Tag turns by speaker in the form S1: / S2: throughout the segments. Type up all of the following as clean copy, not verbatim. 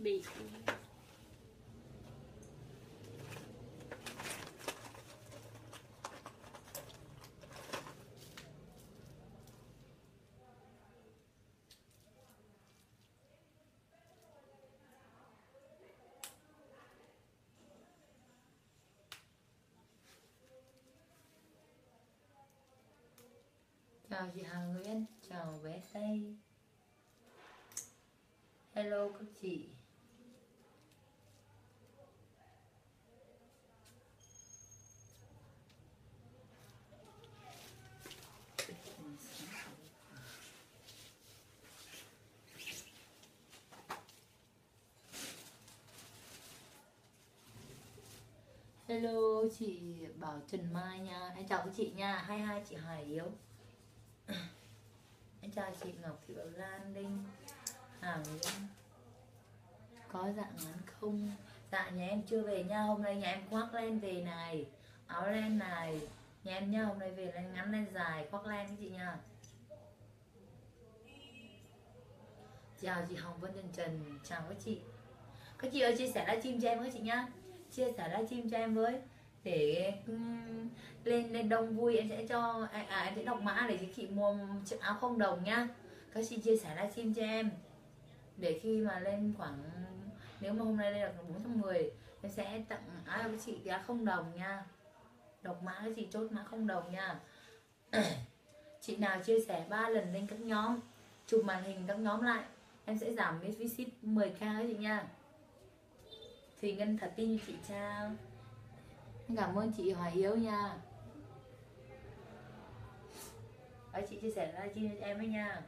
S1: bị.
S2: Chào chị Hà Nguyễn, chào bé Tây. Hello các chị. Hello chị Bảo Trần Mai nha. Em chào các chị nha. 22 chị Hải Yếu. Em chào chị Ngọc Thị Bảo Lan Linh Hàng Nguyễn. Có dạng ngắn không? Dạ nhà em chưa về nha. Hôm nay nhà em khoác len về này, áo len này. Nhà em nha, hôm nay về len ngắn len dài, khoác len các chị nha. Chào chị Hồng Vân Trần Trần. Chào các chị. Các chị ơi chia sẻ livestream cho em các chị nhá. Chia sẻ livestream cho em với, để lên đông vui. Em sẽ cho em sẽ đọc mã để các chị mua chiếc áo không đồng nhá. Các chị chia sẻ livestream cho em, để khi mà lên khoảng, nếu mà hôm nay lên được 400 người, em sẽ tặng áo cho các chị cái áo không đồng nha. Đọc mã các chị chốt mã không đồng nha. Chị nào chia sẻ 3 lần lên các nhóm, chụp màn hình các nhóm lại, em sẽ giảm miễn phí ship 10k các chị nha. Thùy Ngân thật tin chị chào. Cảm ơn chị Hoài Hiếu nha. Đấy, chị chia sẻ livestream cho em ấy nha.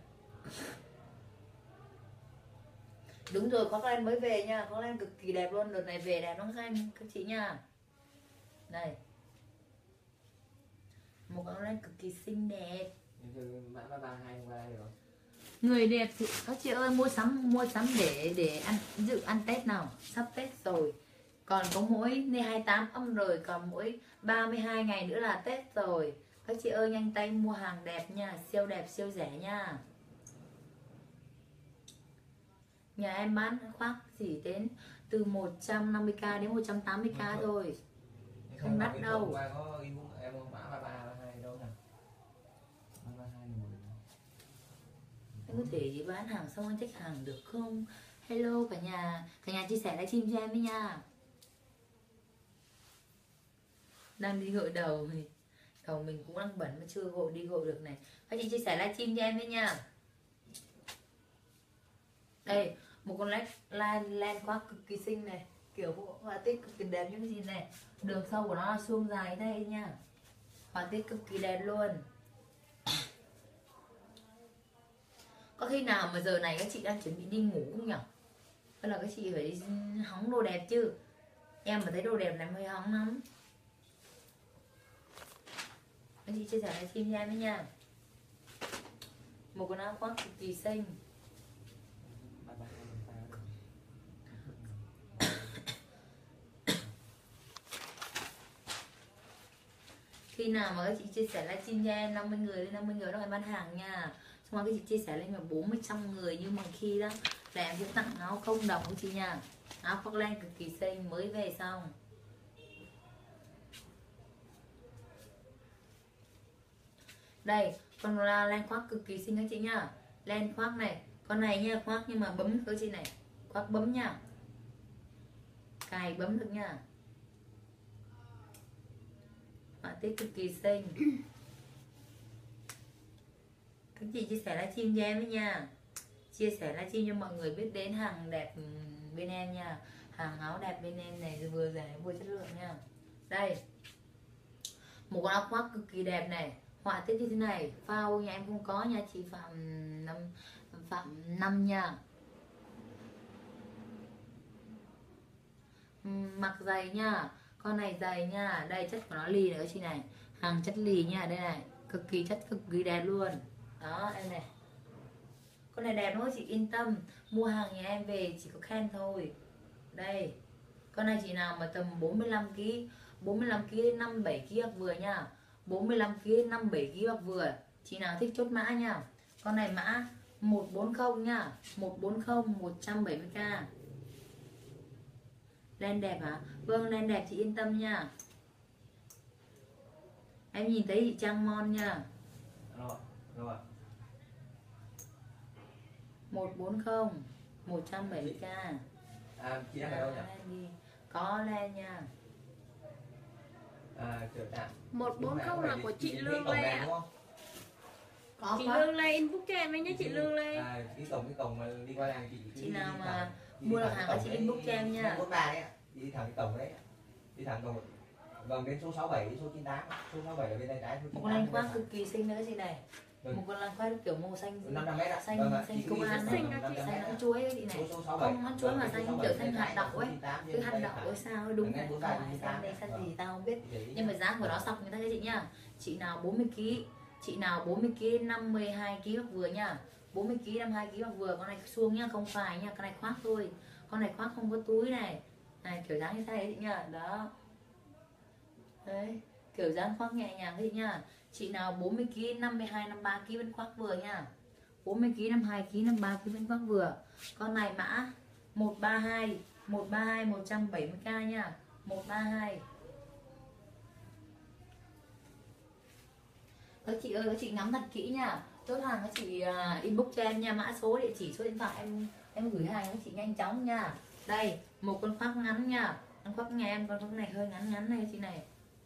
S2: Đúng rồi, khoác len mới về nha. Khoác len cực kỳ đẹp luôn. Đợt này về đẹp lắm các chị nha. Này, một áo len cực kỳ xinh đẹp.
S3: Mã 332 qua đây rồi.
S2: Người đẹp thì các chị ơi, mua sắm để ăn dự ăn Tết nào. Sắp Tết rồi. Còn có mỗi nay 28 âm rồi, còn mỗi 32 ngày nữa là Tết rồi. Các chị ơi nhanh tay mua hàng đẹp nha, siêu đẹp siêu rẻ nha. Nhà em bán khoác chỉ đến từ 150k đến 180k thôi. Không đắt đâu.
S3: Em mã 3332 đâu nè. 332
S2: Anh có thể bán hàng xong anh check hàng được không? Hello cả nhà chia sẻ livestream cho em với nha. Đang đi gội đầu thì đầu mình cũng đang bẩn mà chưa gội đi gội được này. Các chị chia sẻ livestream cho em với nha. Đây, một con len khoác cực kỳ xinh này, kiểu họa tiết cực kỳ đẹp như cái gì này. Đường sau của nó là suông dài đây nha. Họa tiết cực kỳ đẹp luôn. Có khi nào mà giờ này các chị đang chuẩn bị đi ngủ không nhỉ? Hay là các chị phải đi hóng đồ đẹp chứ? Em mà thấy đồ đẹp này hơi hóng lắm. Các chị chia sẻ livestream cho em với nha. Một con áo khoác cực kỳ xinh. Khi nào mà các chị chia sẻ livestream cho em 50 người lên 50 người đó em bán hàng nha. Xong rồi các chị chia sẻ lên mà 40-100 người như mọi khi đó là em sẽ tặng áo không đồng của chị nha. Áo khoác len cực kỳ xinh mới về xong. Đây, con len khoác cực kỳ xinh các chị nha. Len khoác này, con này nha, khoác nhưng mà bấm các chị này, khoác bấm nha, cài bấm được nha. Họa tiết cực kỳ xinh. Các chị chia sẻ livestream cho em với nha. Chia sẻ livestream cho mọi người biết đến hàng đẹp bên em nha. Hàng áo đẹp bên em này vừa rẻ vừa chất lượng nha. Đây, một con áo khoác cực kỳ đẹp này, họa tiết như thế này. Phao nhà em không có nha, chị Phạm Năm nha. Mặc dày nha, con này dày nha. Đây chất của nó lì nữa chị này, hàng chất lì nha. Đây này, cực kỳ chất cực kỳ đẹp luôn đó em này. Con này đẹp đúng không chị? Yên tâm, mua hàng nhà em về chỉ có khen thôi. Đây, con này chị nào mà tầm 45kg 45kg đến 57kg mặc vừa nha. 45kg đến 57kg mặc vừa. Chị nào thích chốt mã nha. Con này mã 140 nha, 140 170k. Len đẹp hả? Vâng, len đẹp chị yên tâm nha. Em nhìn thấy chị Trang Mon nha.
S3: Rồi
S2: 140 170k.
S3: chị đang ở đâu nhỉ?
S2: Có len nha.
S3: Kiểu tạm
S1: 140 là của chị Lương Lê ạ.
S2: Có
S1: Chị
S2: quá.
S1: Lương Lê inbox cho em ấy nhé chị Lương Lê.
S3: cái cổng mà đi qua làng
S2: Chị nào mà mua được hàng ở chị inbox cho em nha.
S3: 43 đấy ạ. Đi thẳng cái cổng đấy. Đi thẳng cổng. Vâng, đến số 67, số 98. Số 67 ở bên tay trái, số 98.
S2: Một con lan khoác cực kỳ xinh nữa chị này. Một con lan khoác kiểu màu xanh
S3: 500m ạ.
S2: xanh
S3: Vâng,
S2: xanh công an này, xanh ăn chuối ấy chị này. Không ăn chuối mà xanh kiểu xanh hạt đậu ấy. Cứ hạt đậu ấy sao đúng đấy. Xanh đây xanh gì tao không biết. Nhưng mà giá của nó sọc người ta cho chị nhá. Chị nào 40kg, chị nào 40kg 52kg mặc vừa nha. 40kg 52kg mặc vừa, con này suông nhá, không phải nha, con này khoác thôi. Con này khoác không có túi này. Này kiểu dáng như thế này chị nhá. Đó. Đấy, kiểu dáng khoác nhẹ nhàng chị nha. Chị nào 40kg 52 53kg vẫn khoác vừa nha. 40kg 52kg 53kg vẫn khoác vừa. Con này mã 132 170k nha. 132. Các chị ơi, các chị ngắm thật kỹ nha. Chốt hàng các chị inbox cho em nha, mã số, địa chỉ, số điện thoại em gửi hàng các chị nhanh chóng nha. Đây, một con khoác ngắn nha. Con khoác nhà em, con khoác này hơi ngắn ngắn này chị này.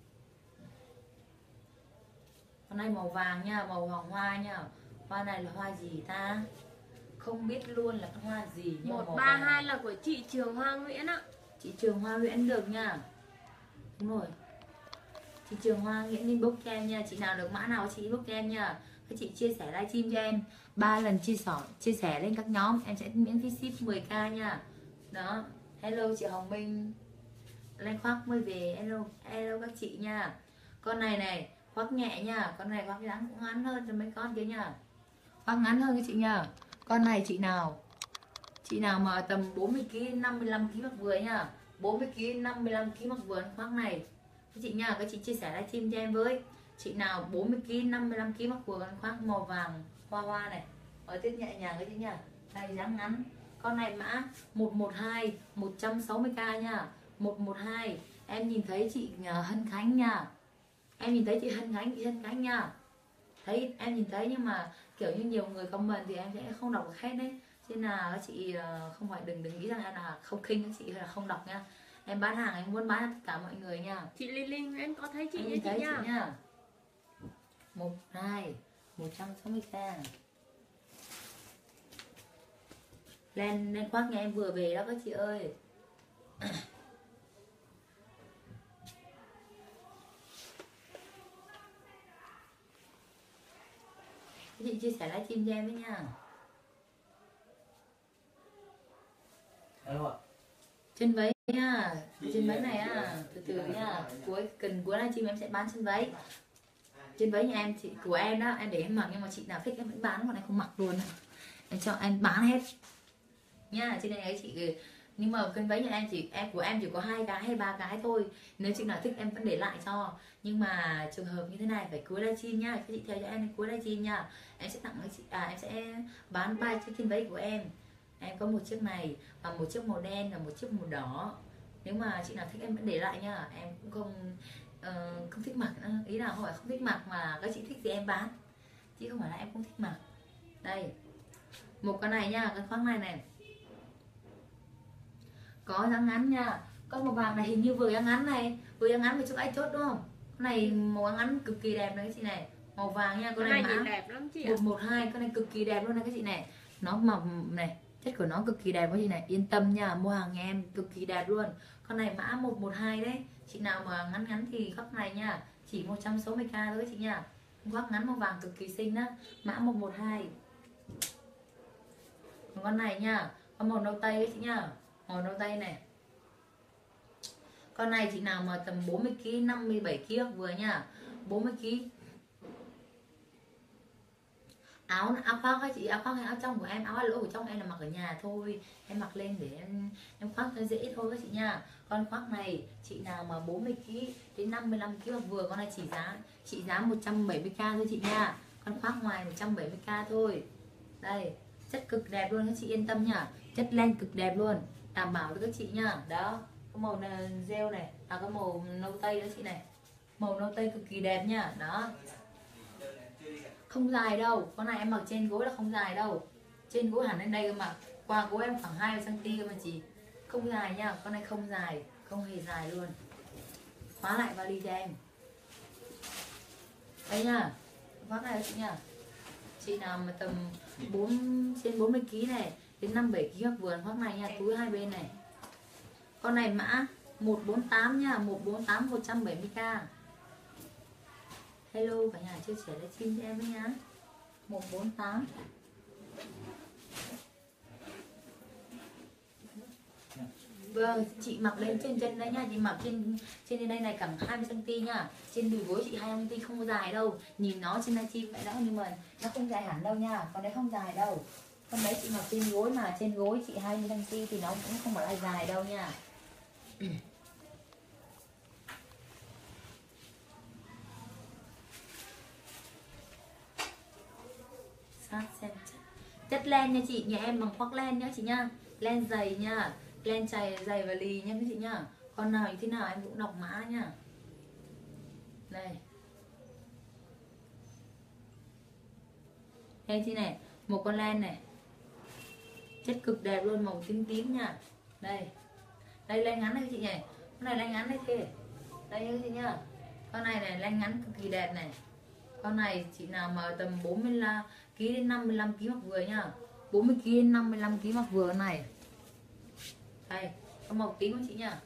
S2: Con này màu vàng nha, màu hoàng hoa nha. Hoa này là hoa gì ta? Không biết luôn là con hoa gì nhưng
S1: 132 là của chị Trường Hoa Nguyễn ạ.
S2: Chị Trường Hoa Nguyễn được nha. Đúng rồi. Chị Trường Hoa Nguyễn inbox cho em nha. Chị nào được mã nào chị inbox cho em nha. Các chị chia sẻ livestream cho em 3 lần chia sẻ lên các nhóm, em sẽ miễn phí ship 10k nha. Đó. Hello chị Hồng Minh. Lên khoác mới về. Hello các chị nha. Con này này khoác nhẹ nha, con này khoác dáng cũng ngắn hơn cho mấy con kia nha. Khoác ngắn hơn các chị nha. Con này chị nào mà tầm 40kg 55kg mặc vừa nha. 40kg 55kg mặc vừa khoác này các chị nha. Các chị chia sẻ livestream cho em với. Chị nào 40kg 55kg mặc vừa con khoác màu vàng hoa hoa này, ở tiết nhẹ nhàng các chị nha. Đây dáng ngắn. Con này mã 112 160k nha. 112. Em nhìn thấy chị Hân Khánh nha. Em nhìn thấy chị Hân Khánh nha. Thấy em nhìn thấy nhưng mà kiểu như nhiều người comment thì em sẽ không đọc được hết đấy. Cho nên là các chị không phải đừng nghĩ rằng em là không khinh các chị hay là không đọc nha. Em bán hàng em muốn bán cho tất cả mọi người nha.
S1: Chị Linh Nguyễn có thấy chị
S2: em
S1: nhé
S2: nhìn thấy
S1: chị nha.
S2: chị nha. 12 160k. Lên khoác nhà em vừa về đó các chị ơi. Các chị chia sẻ livestream cho em với nha.
S3: Alo ạ.
S2: Chân váy nha. Chân váy này á, từ từ nha. Cuối livestream em sẽ bán chân váy. Chân váy nhà em, chị của em đó, em để em mặc nhưng mà chị nào thích em vẫn bán, còn này không mặc luôn. Em cho em bán hết nha. Trên này ấy chị, nhưng mà chân váy nhà em của em chỉ có 2 cái hay 3 cái thôi. Nếu chị nào thích em vẫn để lại cho. Nhưng mà trường hợp như thế này phải cuối livestream nha. Các chị theo cho em cuối livestream nha. Em sẽ tặng chị em sẽ bán 3 chiếc chân váy của em. Em có một chiếc này và một chiếc màu đen và một chiếc màu đỏ. Nếu mà chị nào thích em vẫn để lại nha. Em cũng không thích mặc, ý là không phải không thích mặc mà các chị thích thì em bán, chứ không phải là em không thích mặc. Đây, một cái này nha, cái khoác này này có dáng ngắn nha. Con màu vàng này hình như vừa dáng ngắn này, vừa dáng ngắn với chúc anh chốt đúng không? Con này màu ngắn cực kỳ đẹp đấy các chị này, màu vàng nha. Con này mã
S1: đẹp lắm chị ạ.
S2: 112, con này cực kỳ đẹp luôn này các chị này. Nó màu này, chất của nó cực kỳ đẹp các chị này, yên tâm nha, mua hàng nhà em cực kỳ đẹp luôn. Con này mã 112 đấy. Chị nào mà ngắn thì khoác này nha, chỉ 160k thôi các chị nha. Khoác ngắn màu vàng cực kỳ xinh đó, mã 112. Còn con này nha, con màu nâu tây các chị nha, màu nâu tây này. Con này chị nào mà tầm 40kg 57kg vừa nha, 40kg. Áo khoác các chị, áo khoác hay áo trong của em, áo lỗ của trong em là mặc ở nhà thôi, em mặc lên để em khoác cho dễ thôi các chị nha. Con khoác này chị nào mà 40kg đến 55kg vừa, con này trị giá 170k thôi chị nha. Con khoác ngoài 170k thôi. Đây, chất cực đẹp luôn các chị yên tâm nha, chất len cực đẹp luôn, đảm bảo cho các chị nha. Đó, Có màu này, rêu này, à có màu nâu tây đó chị này. Màu nâu tây cực kỳ đẹp nha. Đó. Không dài đâu. Con này em mặc trên gối là không dài đâu. Trên gối hẳn lên đây cơ mà. Qua gối em khoảng 20 cm cơ mà chị. Không dài nha. Con này không dài. Không hề dài luôn. Khóa lại vali cho em. Đây nha. Khoác này chị nha. Chị nào mà tầm trên 40 kg này đến 57 kg mặc vườn khoác này nha, túi hai bên này. Con này mã 148 nha, 148 170k. Hello cả nhà chia sẻ livestream cho em với nhá. 148. Vâng, chị mặc lên trên chân đây nha, chị mặc trên đây này cẳng 20 cm nha. Trên đùi gối chị 20 cm không có dài đâu. Nhìn nó trên livestream vậy đó nhưng mà nó không dài hẳn đâu nha. Con đấy không dài đâu. Con đấy chị mặc trên gối mà trên gối chị 20 cm thì nó cũng không phải là dài đâu nha. Sát xem chất len nha chị, nhà em bằng khoác len nhá chị nha. Len dày nha, len dày và lì nha các chị nha. Con nào như thế nào em cũng đọc mã nha. Đây. Đây chị này, một con len này. Chất cực đẹp luôn, màu tím tím nha. Đây. Đây len ngắn này chị này. Con này len ngắn đây kìa. Đây nha chị nha. Con này len ngắn cực kỳ đẹp này. Con này chị nào mà tầm 45 kg đến 55 kg mặc vừa nha. 40 kg đến 55 kg mặc vừa này. Đây, có màu tím của chị nha.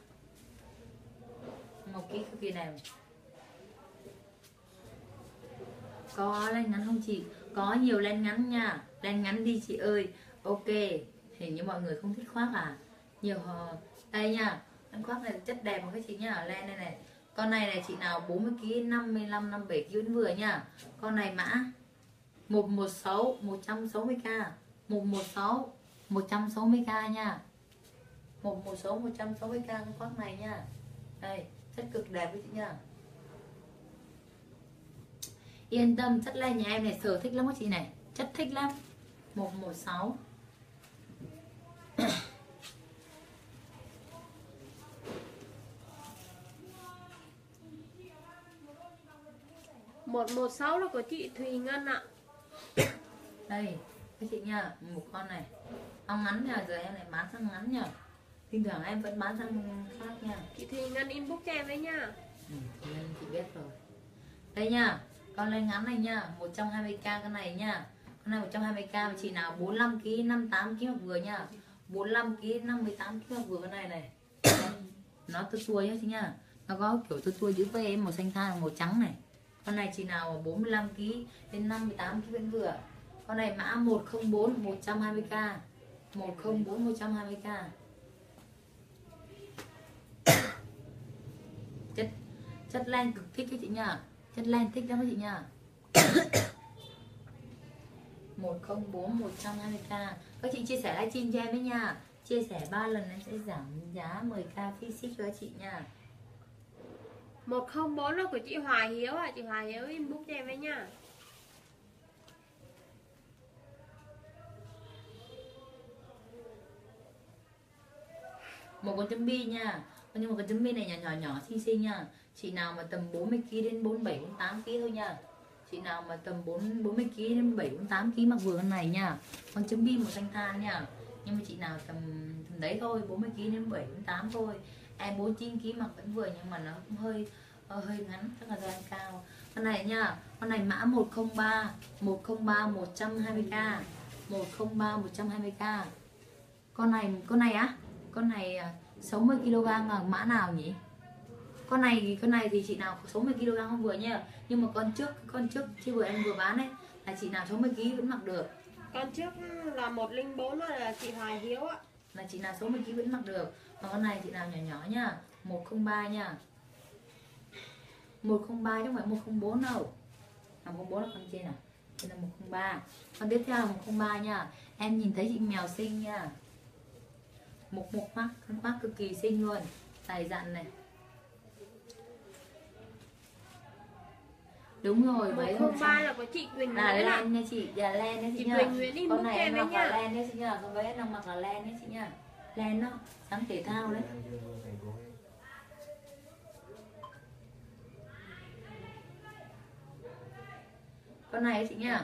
S2: Màu tím cực kỳ đẹp. Có len ngắn không chị? Có nhiều len ngắn nha. Len ngắn đi chị ơi. Ok. Hình như mọi người không thích khoác à? Nhiều đây nha. Len khoác này chất đẹp của các chị nha. Len đây này. Con này này chị nào 40 kg 55 57 kg vừa nha. Con này mã 116 160k. 116 160k nha. 116 160k con khoác này nha. Đây, chất cực đẹp với chị nha. Yên tâm, chất len nhà em này sở thích lắm các chị này. Chất thích lắm. 116.
S1: Một một sáu là của chị Thùy Ngân ạ.
S2: Đây, các chị nha, một con này. Ong ngắn nha, giờ em lại bán sang ngắn nha. Thỉnh thoảng em vẫn bán sang khác nha.
S1: Chị Thùy Ngân inbox cho em đấy nha.
S2: Nên chị biết rồi. Đây nha, con len ngắn này nha, 120k con này nha. Con này 120k mà chị nào 45 kg 58 kg mặc vừa nha. 45 kg 58 kg mặc vừa con này này. Nó tua nhá chị nha. Nó có kiểu tua chữ V màu xanh than màu trắng này. Con này chị nào 45 kg đến 58 kg vẫn vừa. Con này mã 104 120k. 104 120k. Chất len cực thích các chị nha. Chất len thích lắm các chị nha. 104 120k. Các chị chia sẻ livestream cho em với nha. Chia sẻ 3 lần em sẽ giảm giá 10k free ship cho các chị nha.
S1: 104 là của chị Hòa Hiếu ạ. Chị Hòa Hiếu inbox cho em đấy nha.
S2: Một con chấm bi nha. Nhưng mà con chấm bi này nhỏ xinh xinh nha. Chị nào mà tầm 40 kg đến 47 48 kg thôi nha. Chị nào mà tầm 40 kg đến 7 48 kg mặc vừa con này nha. Con chấm bi màu xanh than nha. Nhưng mà chị nào tầm đấy thôi, 40 kg đến 7 48 thôi. Em 49 kg mặc vẫn vừa nhưng mà nó cũng hơi ngắn, chắc là do em cao. Con này nha, con này mã 103 120k. 103 120k. Con này á, con này 60 kg là mã nào nhỉ? Con này thì chị nào 60 kg không vừa nha. Nhưng mà con trước khi vừa em vừa bán ấy là chị nào 60 kg vẫn mặc được.
S1: Con trước là 104 là chị Hòa Hiếu ạ.
S2: Là chị nào 60 kg vẫn mặc được. Còn con này chị nào nhỏ nhỏ nha, 103 nha. 103 chứ không phải 104 đâu. 104 là con trên à. Đây là 103. Còn tiếp theo là 103 nha. Em nhìn thấy chị mèo xinh nha. Một mắt, con mắt cực kỳ xinh luôn. Tài dặn này. Đúng rồi, mấy
S1: 103 là của chị Quỳnh
S2: là
S1: Nguyễn ạ.
S2: len nha chị, là len nha chị
S1: Chị
S2: nha.
S1: Quỳnh Nguyễn inbox
S2: Con này
S1: cho em
S2: em
S1: đấy
S2: mặc là
S1: nha.
S2: len nha chị nha, con bé đang mặc là len nha chị nha. len đó, sáng thể thao đấy. Con này chị nha.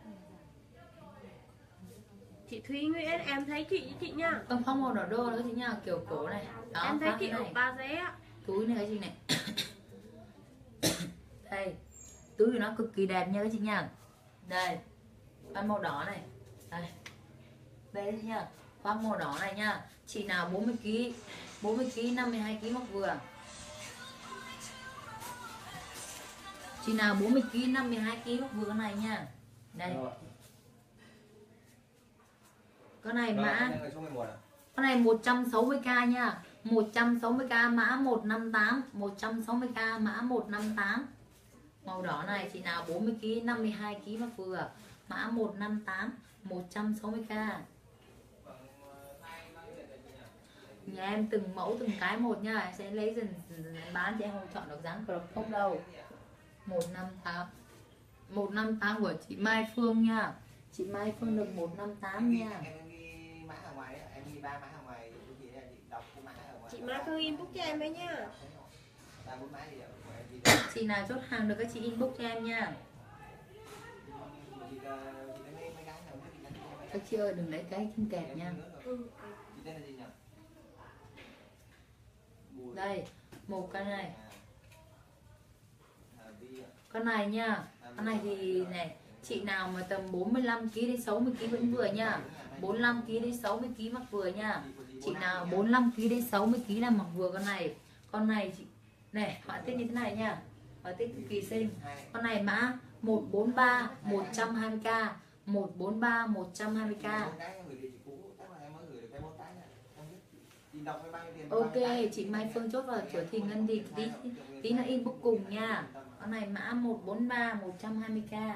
S1: Chị Thúy Nguyễn em thấy chị nha.
S2: Không không màu đỏ đô nữa chị nha, kiểu cổ này. Đó,
S1: Em thấy
S2: phát
S1: chị
S2: cái
S1: ở
S2: này.
S1: ba vé ạ.
S2: Túi này các chị này. Đây, túi của nó cực kỳ đẹp nha các chị nha. Đây, con màu đỏ này. Đây, đây chị nha. Con màu đỏ này nha. Chị nào 40kg, 40kg, 52kg mặc vừa. Chị nào 40kg, 52kg mặc vừa con này nha. Đây. Con này mã, con này 160k nha. 160k mã 158, 160k mã 158. Màu đỏ này chị nào 40kg, 52kg mặc vừa, mã 158, 160k. Nhà em từng mẫu từng cái một nha, em sẽ lấy dần bán cho em không chọn được dáng crop top đâu. 158, 158 của chị Mai Phương nha. Chị Mai Phương được 158 nha.
S1: Chị Mai Phương inbox cho em đấy nha.
S2: Chị nào chốt hàng được các chị inbox cho em nha. Các chị ơi đừng lấy cái chân kẹp nha. Đây, một cái này. Con này nha. Con này thì này, chị nào mà tầm 45kg đến 60kg vẫn vừa nha. 45kg đến 60kg mặc vừa nha. Chị nào 45kg đến 60kg là mặc vừa con này. Con này chị này, họa tiết như thế này nha. Họa tiết cực kỳ xinh. Con này mã 143 120k, 143 120k. Ok, chị Mai Phương chốt vào Tiểu Thị Ngân thì tí nữa inbox cùng nha. Con này mã 143 120k.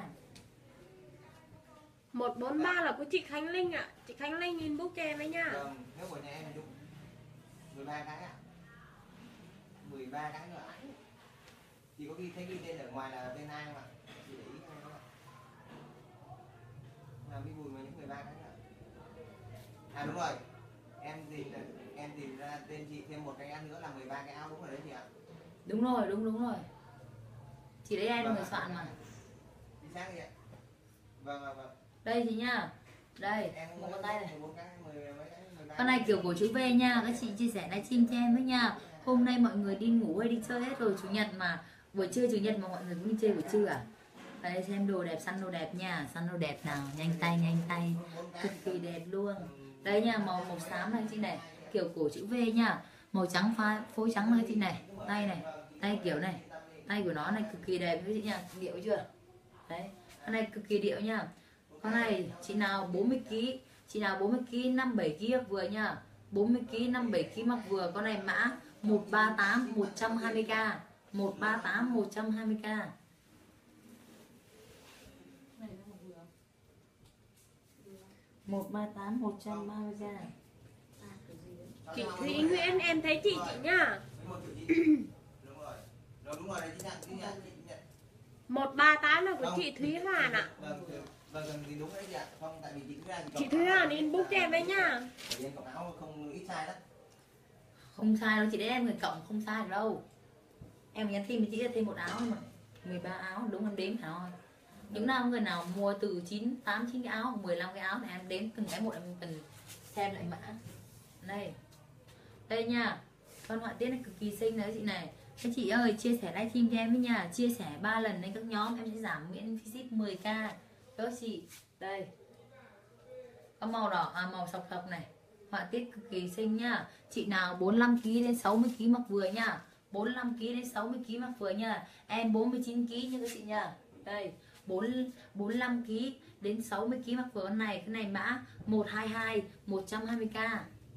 S1: 143 là của chị Khánh Linh ạ. Chị Khánh Linh inbox cho em đấy nha.
S3: Nếu của nhà em dùng 13 cái ạ. 13 cái nữa. Chị có thấy ghi tên ở ngoài là tên ai không ạ? Chị để ý không ạ? Nào Mỹ Bùi với những 13 cái nữa. À đúng rồi. Em tìm ra tên chị thêm một cái áo nữa là 13 cái áo, đúng rồi đấy chị ạ.
S2: Đúng rồi, đúng rồi. Chị đấy em người soạn mà.
S3: Chị xác gì ạ? Vâng.
S2: Đây chị nha. Đây, một con tay này.
S3: 14 cái, 10
S2: Con này kiểu của chữ V nha. Các chị chia sẻ livestream cho em với nha. Hôm nay mọi người đi ngủ hay đi chơi hết rồi, chủ nhật mà. Buổi trưa chủ nhật mà mọi người cũng đi chơi buổi trưa à? Đây xem đồ đẹp, săn đồ đẹp nha. Săn đồ đẹp nào, nhanh tay. Cực kỳ đẹp luôn. Đây nha, màu xám này chị này, kiểu cổ chữ V nha. Màu trắng phối trắng này chị này. Tay kiểu này. Tay của nó này cực kỳ đẹp với chị nha, điệu chưa? Đấy, con này cực kỳ điệu nha. Con này chị nào 40kg, chị nào 40kg 57kg vừa nha. 40kg 57kg mặc vừa. Con này mã 138 120k. 138 120k. Một 38 130k.
S1: Chị Thúy Nguyễn em thấy chị nha.
S3: Đúng rồi, đấy chị nhận.
S1: 138 là của chị Thúy Hoàn ạ.
S3: Vâng, thì đúng đấy chị ạ. Không, tại vì chị Thúy Hoàn
S1: Chị Thúy Hoàn inbox cho em đấy nha.
S3: Bởi vì cộng áo không ít sai đó.
S2: Không sai đâu chị, đấy em người cộng không sai được đâu. Em nhắn tin với chị là thêm một áo mà 13 áo, đúng em đếm hả thôi. Những nào người nào mua từ 8 9 cái áo, 15 cái áo này em đếm từng cái một, em cần xem lại mã. Đây nha. Con họa tiết này cực kỳ xinh đấy chị này. Các chị ơi chia sẻ livestream cho em với nhà, chia sẻ 3 lần lên các nhóm em sẽ giảm miễn phí ship 10k các chị. Đây. Có màu đỏ màu sọc sọc này. Họa tiết cực kỳ xinh nhá. Chị nào 45kg đến 60kg mặc vừa nha. 45kg đến 60kg mặc vừa nha. Em 49kg nha các chị nha. Đây, 45kg đến 60kg mặc vừa con này. Cái này mã 122 120k.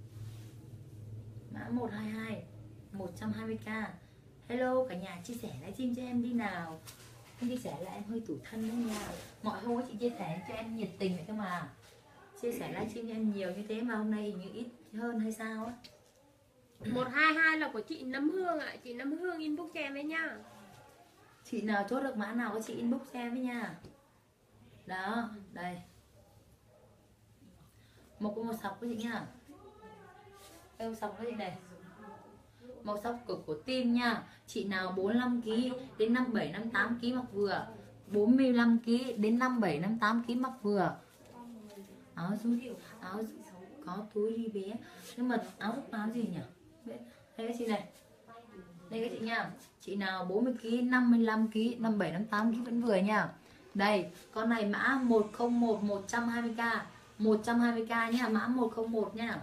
S2: Mã 122 120k. Hello cả nhà, chia sẻ livestream cho em đi nào. Em chia sẻ là em hơi tủi thân đấy nha. Mọi hôm chị chia sẻ cho em nhiệt tình vậy cơ mà. Chia sẻ livestream cho em nhiều như thế mà hôm nay hình như ít hơn hay sao á.
S1: 122 là của chị Nấm Hương ạ. Chị Nấm Hương inbox cho em đấy nha.
S2: Chị nào chốt được mã nào có chị inbox cho em với nha. Đó, đây. Một con một sọc với chị nha. Em xong cái gì này, màu sắc cực của tim nha. Chị nào 45 kg đến 57 58 kg mặc vừa, 45 kg đến 57 58 kg mặc vừa. Áo có túi đi bé, nhưng mà áo gì nhỉ? Đây cái chị này, đây các chị nha. Chị nào 40 kg 55 kg 57 58 kg vẫn vừa nha. Đây con này mã 101 120k, 120k nha, mã 101 nha.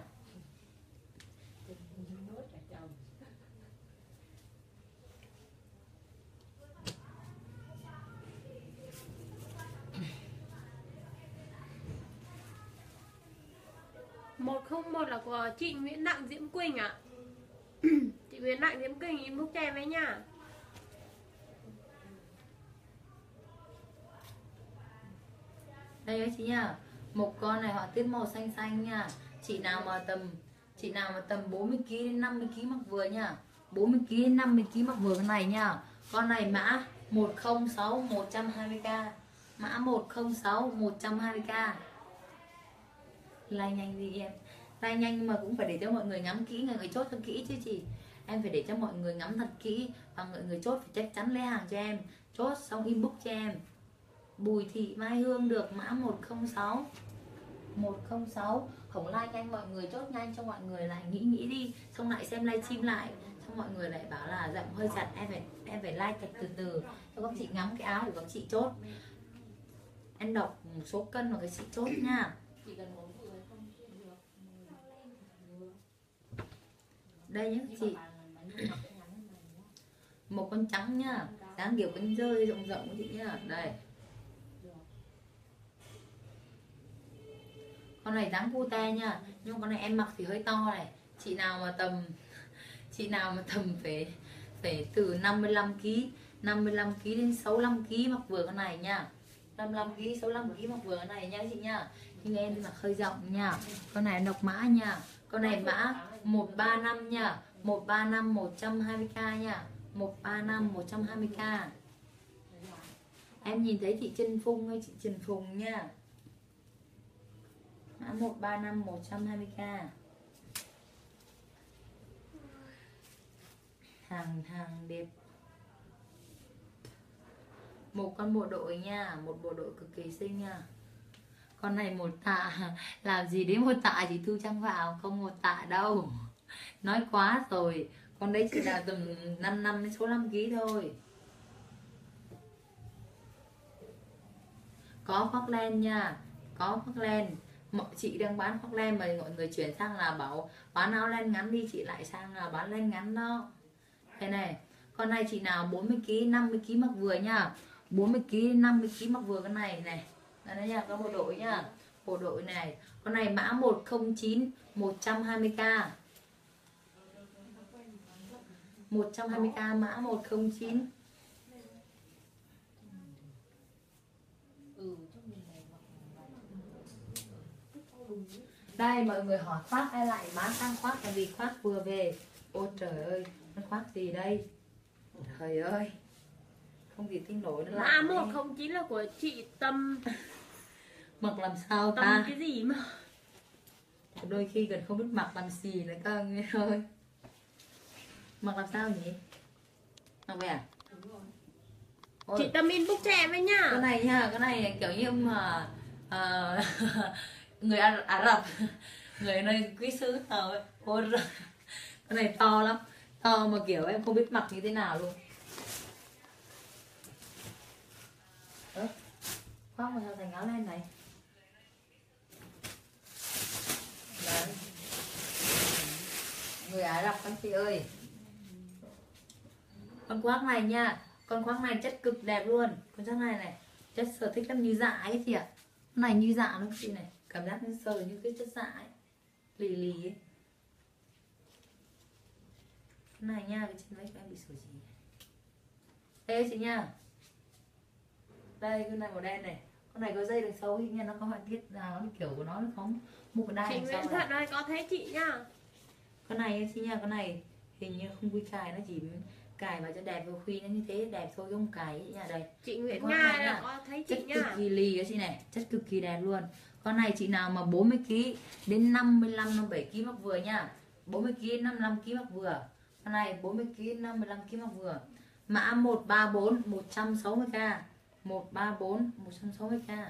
S1: Một không một là của chị Nguyễn Đặng Diễm Quỳnh ạ. Chị Nguyễn Đặng Diễm Quỳnh inbox cho em với nha.
S2: Đây các chị nha, một con này họa tiết màu xanh xanh nha. Chị nào mà tầm 40 kg đến 50 kg mặc vừa nha, 40 kg đến 50 kg mặc vừa cái này nha. Con này mã 106 120k, mã 106 120k. Like nhanh gì em, like nhanh nhưng mà cũng phải để cho mọi người ngắm kỹ, người chốt cho kỹ chứ chị. Em phải để cho mọi người ngắm thật kỹ và mọi người chốt phải chắc chắn lấy hàng cho em. Chốt xong inbox cho em. Bùi Thị Mai Hương được mã 106 106. Không like nhanh mọi người chốt nhanh cho mọi người lại nghĩ đi, xong lại xem livestream lại, xong mọi người lại bảo là giọng hơi chặt. Em phải like thật từ từ cho các chị ngắm cái áo của các chị chốt. Em đọc một số cân và các chị chốt nha. Đây nhé chị, một con trắng nhá, dáng kiểu cánh rơi rộng rộng của chị nhá. Đây con này dáng cute nha, nhưng con này em mặc thì hơi to này. Chị nào mà tầm phải từ 55 kg đến 65 kg mặc vừa con này nha. 55 kg 65 kg mặc vừa con này nha chị nha. Nhưng em thì mặc hơi rộng nha. Con này độc mã nha. Con này mã 135 nha, 135 120k nha, 135 120k. Em nhìn thấy chị Trân Phung hay chị Trần Phùng nha. Mã 135 120k. Hàng đẹp. Một con bộ đội nha, một bộ đội cực kỳ xinh nha. Con này một tạ, làm gì đến một tạ chị Thu Trang vào, không một tạ đâu. Nói quá rồi, con đấy chỉ là tầm 5 đến số 5 kg thôi. Có khoác len nha, có khoác len. Chị đang bán khoác len mà mọi người chuyển sang là bảo bán áo len ngắn đi, chị lại sang là bán len ngắn đó. Đây này, con này chị nào 40 kg 50 kg mặc vừa nha, 40 kg 50 kg mặc vừa cái này này. Đây nha, có bộ đội nha, bộ đội này. Con này mã 109 120k, 120k mã 109. Đây mọi người hỏi khoác hay lại bán sang khoác, là vì khoác vừa về. Ôi trời ơi, nó khoác gì đây? Trời ơi, không thể tin nổi nó
S1: Mã 109 là của chị Tâm.
S2: Mặc làm sao
S1: Tâm
S2: ta?
S1: cái gì mà
S2: Đôi khi còn không biết mặc làm gì nữa cơ nghe ơi. Mặc làm sao nhỉ? Mặc về à? Ôi.
S1: Chị Tâm inbox cho em ấy nha.
S2: Cái này nha, cái này kiểu như mà người Ả Rập, người nơi quý xứ nào ấy. Ôi, cái này to lắm, to mà kiểu em không biết mặc như thế nào luôn. Khoác mà sao thành áo len này. Đấy. Người Ả Rập các chị ơi. Con khoác này nha, con khoác này chất cực đẹp luôn. Con khoác này chất sở thích lắm, như dạ ấy chị ạ. Con này như dạ luôn chị này, cảm giác như sờ như cái chất dạ ấy, lì lì ấy. Con này nha, cái trên váy của em bị sửa gì. Đây chị nha. Đây con này màu đen này, con này có dây đằng sau ấy nha, nó có họa tiết là nó kiểu của nó có một cái đai
S1: Chị
S2: đằng sau
S1: Nguyễn
S2: này.
S1: Thật ơi, có thấy chị nha.
S2: Con này chị nha, con này hình như không quy cài, nó chỉ cài vào cho đẹp, và khuy nó như thế đẹp thôi, không cài ấy nha. Đây
S1: Chị Nguyễn
S2: con
S1: Nga
S2: này
S1: là
S2: nha,
S1: có thấy chị
S2: chất
S1: nha.
S2: cực kỳ lì đó chị này, chất cực kỳ đẹp luôn. Con này chị nào mà 40 kg đến 55 57 kg mặc vừa nha, 40 kg 55 kg mặc vừa. Con này 40 kg 55 kg mặc vừa. Mã 134 160k. 134 160k.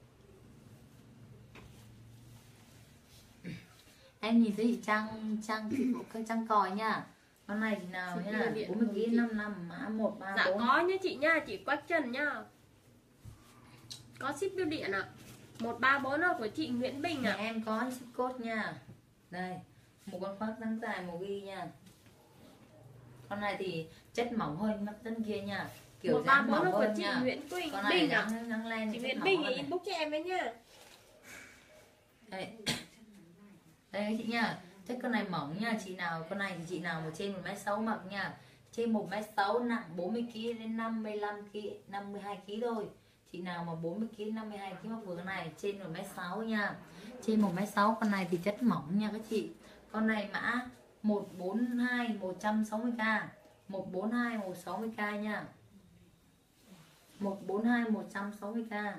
S2: Em nhìn thấy chị Trang còi nha. Con này thì nào
S1: Chị
S2: nha,
S1: điện
S2: 40
S1: không
S2: kg
S1: chị?
S2: 55 mã 134.
S1: Dạ có nhá chị nha, chị Quách Trần nhá. Có ship bưu điện ạ. 134 là của chị Nguyễn Bình
S2: Nhà
S1: ạ.
S2: em có ship code nha. Đây, một con khoác dáng dài màu ghi nha. Con này thì chất mỏng hơn mắt chân kia nha. Kiểu dáng
S1: 134 là
S2: mỏng
S1: của
S2: hơn
S1: chị
S2: nha.
S1: Nguyễn Quỳnh
S2: Con này
S1: Bình ạ.
S2: dáng len
S1: Chị
S2: chất
S1: Nguyễn
S2: mỏng
S1: Bình
S2: hơn
S1: thì
S2: này.
S1: inbox cho em với nhá.
S2: Đây. Đây chị nha. Chất con này mỏng nha, chị nào con này thì chị nào mà trên 1m6 mặc nha. Trên 1m6 nặng 40 kg đến 55 kg, 52 kg thôi. Chị nào mà 40 kg 52 kg mặc vừa con này trên 1m6 nha. Trên 1m6 con này thì chất mỏng nha các chị. Con này mã 142 160k. 142 160k nha. 142 160k.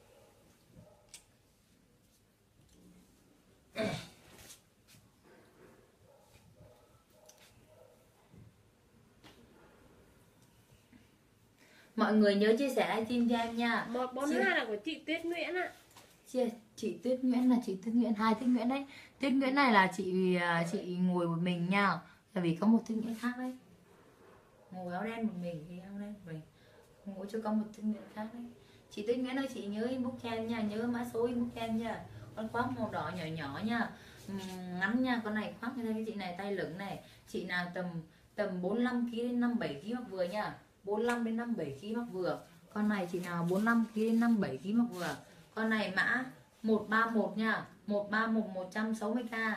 S2: Mọi người nhớ chia sẻ livestream cho em nha.
S1: 142 là của chị Tuyết Nguyễn ạ.
S2: Chị Tuyết Nguyễn là chị Tuyết Nguyễn, hai Tuyết Nguyễn đấy. Tuyết Nguyễn này là chị ngồi một mình nha. Tại vì có một Tuyết Nguyễn khác đấy. Ngồi áo đen một mình thì áo đen một mình. Ngồi cho có một Tuyết Nguyễn khác đấy. Chị Tuyết Nguyễn ơi, chị nhớ inbox cho em nha, nhớ mã số inbox cho em nha. Con khoác màu đỏ nhỏ nhỏ nha. Ngắn nha, con này khoác như thế, cái chị này tay lửng này. Chị nào tầm 45 kg đến 57 kg mặc vừa nha. 45 đến 57 kg mặc vừa. Con này chị nào 45 kg đến 57 kg mặc vừa. Con này mã 131 nha. 131 160k.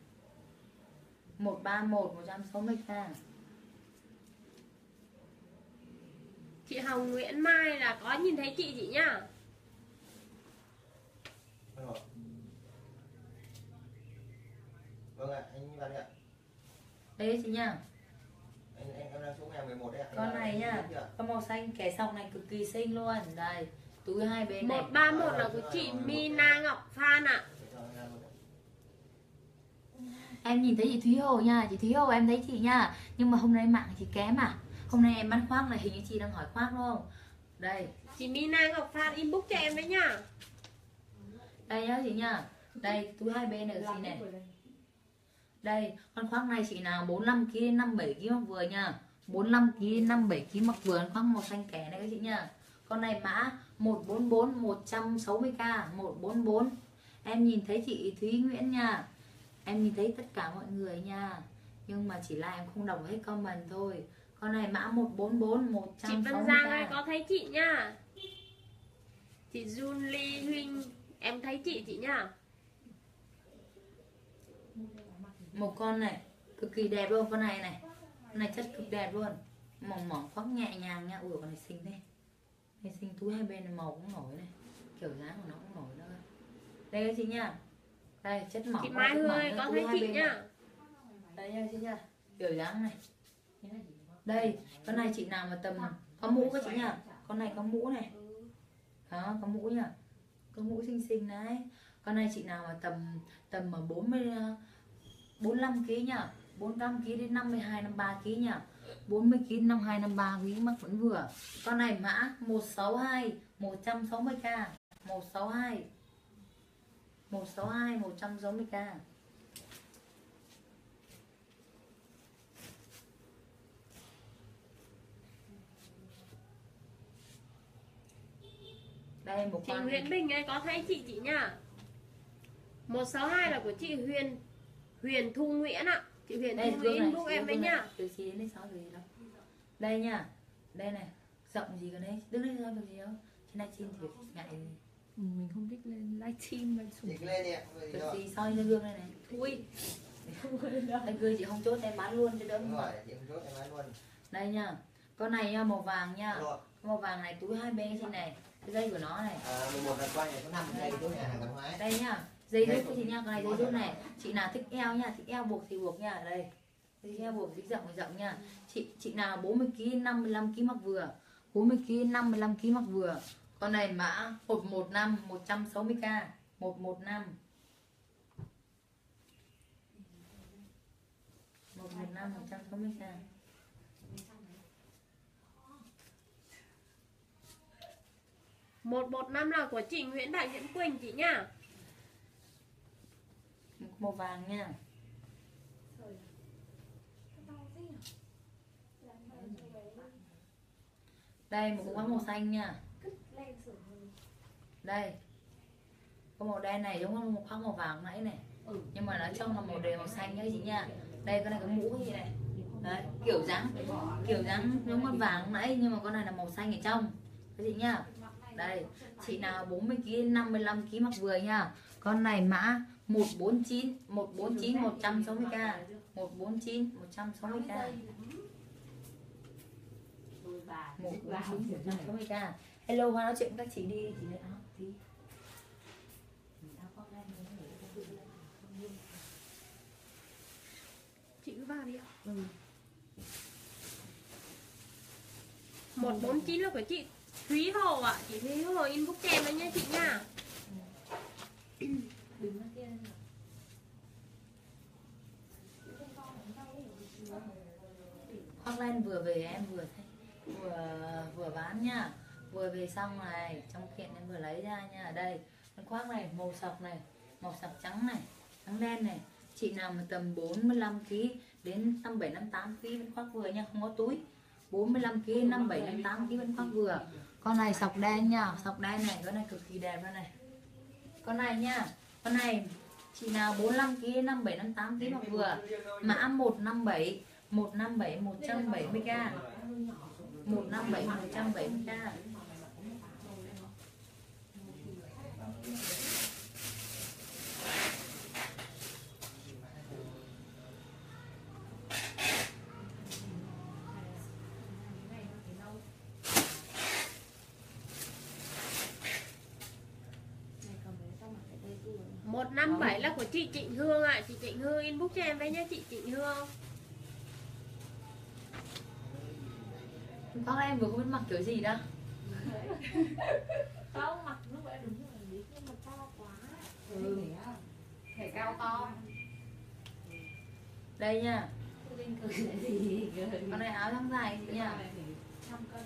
S2: 131 160k.
S1: Chị Hồng Nguyễn Mai là có nhìn thấy chị nhá.
S3: Vâng ạ, anh vào đây ạ.
S2: Đấy chị nha.
S3: Em đang xuống nhà 11 đấy ạ.
S2: Con này nha, con màu xanh kẻ sọc này cực kỳ xinh luôn. Đây, túi hai bên này.
S1: 131 là của chị Mina Ngọc Phan ạ.
S2: Em nhìn thấy chị Thúy Hồ nha, chị Thúy Hồ em thấy chị nha. Nhưng mà hôm nay mạng chị kém à. Hôm nay em bán khoác này, hình như chị đang hỏi khoác đúng không? Đây.
S1: Chị Mina Ngọc Phan inbox cho em với nhá.
S2: Đây nhá chị nha. Đây, túi hai bên này của chị này. Đây, con khoác này chị nào 45 kg đến 57 kg mặc vừa nha. 45 kg đến 57 kg mặc vừa, con khoác màu xanh kẻ này các chị nha. Con này mã 144 160k, 144. Em nhìn thấy chị Thúy Nguyễn nha. Em nhìn thấy tất cả mọi người nha. Nhưng mà chỉ là em không đọc hết comment thôi. Con này mã 144 160k.
S1: Chị Vân Giang ơi có thấy chị nhá. Chị Jun Ly Huynh em thấy chị nhá.
S2: Một con này cực kỳ đẹp luôn, con này này. Con này chất cực đẹp luôn. Mỏng mỏng khoác nhẹ nhàng nha. Ui con này xinh thế. Này xinh, túi hai bên này màu cũng nổi này. Kiểu dáng của nó cũng nổi nữa. Đây các chị nha. Đây chất mỏng.
S1: Chị Mai Hương ơi có thấy chị nhá.
S2: Đây nha chị nha. Kiểu dáng này. Đây, con này chị nào mà tầm có mũ các chị nha. Con này có mũ này. Đó, có mũ nha. Có mũ xinh xinh đấy. Con này chị nào mà tầm 45 kg nha. 45 kg đến 52 53 kg nha. 40 kg 52 53 kg mắc vẫn vừa. Con này mã 162 160k. 162 160k. Đây một
S1: Chị
S2: con
S1: Nguyễn Bình ơi có thấy chị nhá. 162 là của chị Huyền Thu Nguyễn ạ. Chị Huyền Thu Nguyễn inbox em với nhá.
S2: Từ gì đến 6 gì đâu. Đây nha. Đây này. Rộng gì còn đấy. Đứng đây thôi được gì đâu. Trên này xin thì ngại gì.
S1: Mình không biết lên livestream mà
S3: Chị cứ lên đi ạ.
S2: Được gì soi lên gương đây này.
S1: Thôi.
S2: Đây gương chị không chốt em bán luôn cho đỡ.
S3: Đúng rồi, chị không chốt em bán luôn.
S2: Đây nha. Con này nha, màu vàng nha.
S3: Rồi.
S2: Màu vàng này túi hai bên trên này. Cái dây của nó này.
S3: 11 lần quay này có 5 giây chỗ nhà hàng tạp hóa.
S2: Đây nha. Dây rút của chị nha, con này dây rút này. Chị nào thích eo nha, thích eo buộc thì buộc nha. Đây. Dây eo buộc thích rộng thì rộng nha. Chị nào 40 kg 55 kg mặc vừa. 40 kg 55 kg mặc vừa. Con này mã 115 160k. 115. 115 160k.
S1: Một 115 là của chị Nguyễn Đại Diễm Quỳnh chị nhá.
S2: Màu vàng nha. Đây một có màu xanh nha. Đây có màu đen này giống như một khoác màu vàng nãy này, nhưng mà nói chung là màu đều màu xanh nhá chị nha. Đây cái này cái mũ cái gì này. Đấy, kiểu dáng giống con vàng nãy, nhưng mà con này là màu xanh ở trong các chị nha. Đây chị nào 40 kg 55 kg mặc vừa nha. Con này mã 149 160k. 149 160k. 149 160k. Hello, Hoa nói chuyện với các chị đi, chị lấy áo tí.
S1: Chị cứ vào đi ạ. 149 là của chị Thúy Hồ ạ. Chị Thúy Hồ inbox cho em đấy nha chị nha.
S2: Khoác len vừa về em vừa vừa bán nha. Vừa về xong này, trong kiện em vừa lấy ra nha. Ở đây con khoác này màu sọc này, màu sọc trắng này, trắng đen này. Chị nào mà tầm 45 kg đến 57 58 kg vẫn khoác vừa nha, không có túi. 45 kg 57 58 kg vẫn khoác vừa. Con này sọc đen nha, sọc đen này, con này cực kỳ đẹp luôn này. Con này nha, con này chị nào 45 kg 57 58 kg mặc vừa. Mã 157 170k. 157 170k.
S1: Một 157 là của chị Trịnh Hương ạ. Chị Trịnh Hương inbox cho em với nhá chị Trịnh Hương.
S2: Con em vừa không biết mặc kiểu gì đâu.
S4: Không, mặc lúc vậy đúng rồi, nhưng mà to quá.
S1: Thể cao to.
S2: Đây nha.
S4: Linh cười cái gì?
S2: Con này áo thăng dài chị nha.
S4: 100 cân.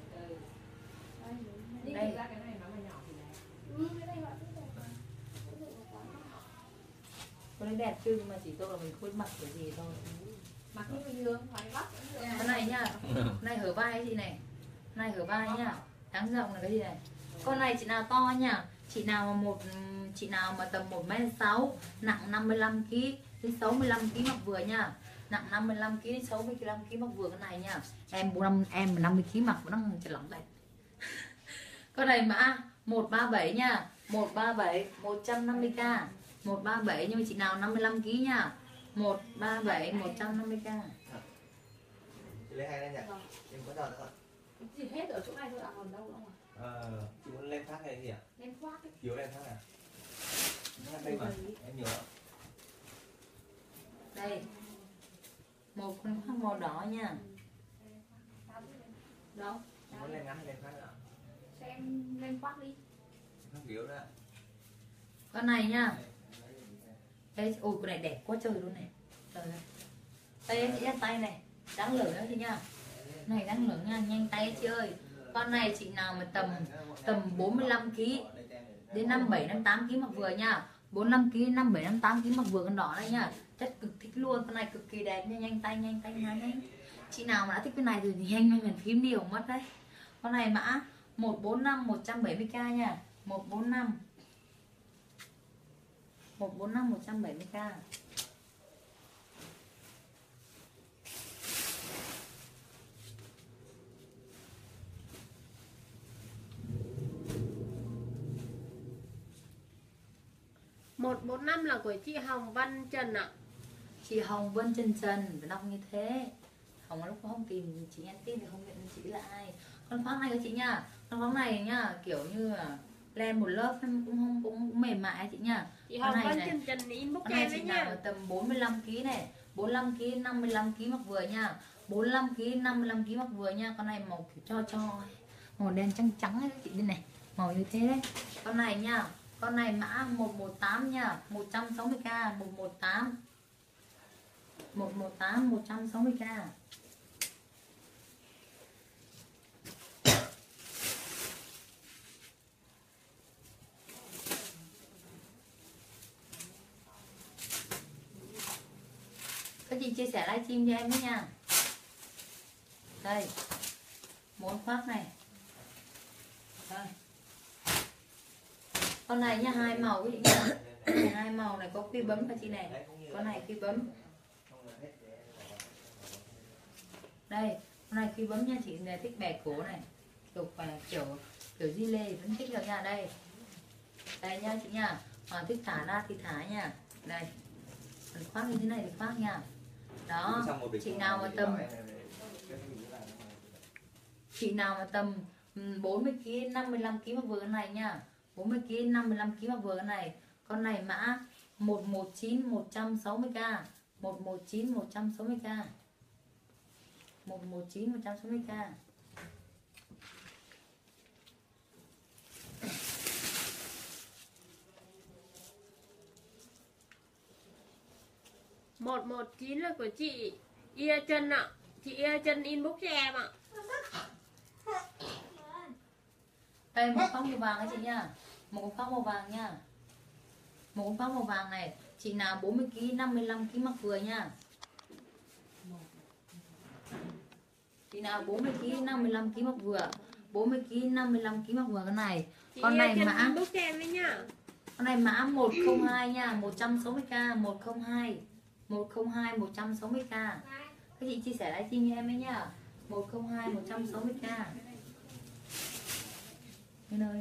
S2: Đây.
S4: Ra cái này nó là nhỏ thì này. Cái này gọi rất đẹp mà.
S2: Con này đẹp chứ, mà chỉ tôi là mình không biết mặc kiểu gì thôi.
S4: Mặc như bình thường, váy vóc.
S2: Con này nha, con này hở vai chị này. Con này hở vai nha. Dáng rộng là cái gì này. Con này chị nào to nha. Chị nào mà tầm 1m6, nặng 55 kg đến 65 kg mặc vừa nha. Nặng 55 kg đến 65 kg mặc vừa con này nha. Em 50 kg mặc vẫn đang chật lỏng đấy. Con này mã 137 nha. 137 150k. 137 nhưng mà chị nào 55 kg nha. 137 150k.
S3: Chị lấy hai lên nhỉ? Em có đợt nữa.
S4: Chỉ hết ở chỗ này thôi, còn đâu nữa mà.
S3: Chị muốn lên phát hay gì ạ?
S4: Lên khoác ấy.
S3: Chiếu lên phát à? Hát đây mà, em nhớ.
S2: Đây. Một con khoác màu đỏ nha.
S4: Đâu?
S3: Chị muốn lên ngắn hay lên phát nữa?
S4: Xem lên khoác đi.
S3: Phát chiếu nữa.
S2: Con này nha. Đây, ôi con này đẹp quá trời luôn này. Trời ơi. Đây em chị ra tay này. Đáng lửa nữa chị nha. Này đáng lửa nha, nhanh tay chị ơi. Con này chị nào mà tầm 45 kg đến 57 58 kg mặc vừa nha. 45 kg 57 58 kg mặc vừa con đỏ này nha. Chất cực thích luôn, con này cực kỳ đẹp nha, nhanh tay nhanh. Chị nào mà đã thích cái này rồi thì nhanh mình phím điều mất đấy. Con này mã 145 170k nha. 145 170k.
S1: Một 145 là của chị Hồng Văn Trần ạ.
S2: Chị Hồng Vân Trần phải đọc như thế. Hồng lúc không tìm chị nhắn tin thì không nhận chị là ai. Con khoác này của chị nha. Con khoác này nha, kiểu như là len một lớp cũng mềm mại chị nha.
S1: Chị
S2: Con
S1: Hồng
S2: này
S1: Văn
S2: này,
S1: Trần inbox
S2: con
S1: cho
S2: này
S1: em
S2: chị
S1: với
S2: nào
S1: nha.
S2: tầm 45 kg này, 45 kg 55 kg mặc vừa nha. 45 kg 55 kg mặc vừa nha. Con này màu kiểu cho màu đen trắng ấy chị, bên này màu như thế đấy. Con này nha, con này mã 118 nha. 160k. 118 118 160k. Các chị chia sẻ livestream cho em với nha. Đây, 4 khoác này. Đây. Con này nha, 2 màu các chị nha. 2 màu này có quy bấm các chị này. Con này quy bấm. Đây, con này quy bấm nha, chị này thích bè cổ này. Kiểu di lê vẫn thích được nha. Đây. Đây nha chị nha. Còn thích thả ra thì thả nha. Đây. Mình khoác như thế này thì khoác nha. Đó, chị nào mà tầm 40kg 55kg mặc vừa này nha. 40kg 55kg mặc vừa này. Con này mã 119 160k. 119 160k. 119 160k.
S1: Một 119 là của chị Ia Chân ạ. Chị Ia Chân inbox cho em ạ.
S2: Đây một khoác màu vàng các chị nha. Một khoác màu vàng nha. Một khoác màu vàng này. Chị nào 40kg 55kg mặc vừa nha. Chị nào 40kg 55kg mặc vừa. 40kg 55kg mặc vừa cái này.
S1: Chị
S2: Con này
S1: Ia Chân
S2: mã
S1: inbox cho em với nhá.
S2: con này mã 102 nha, 160k, 102 160k. Các chị chia sẻ livestream cho em ấy nhá. 102 160k. Bên ơi.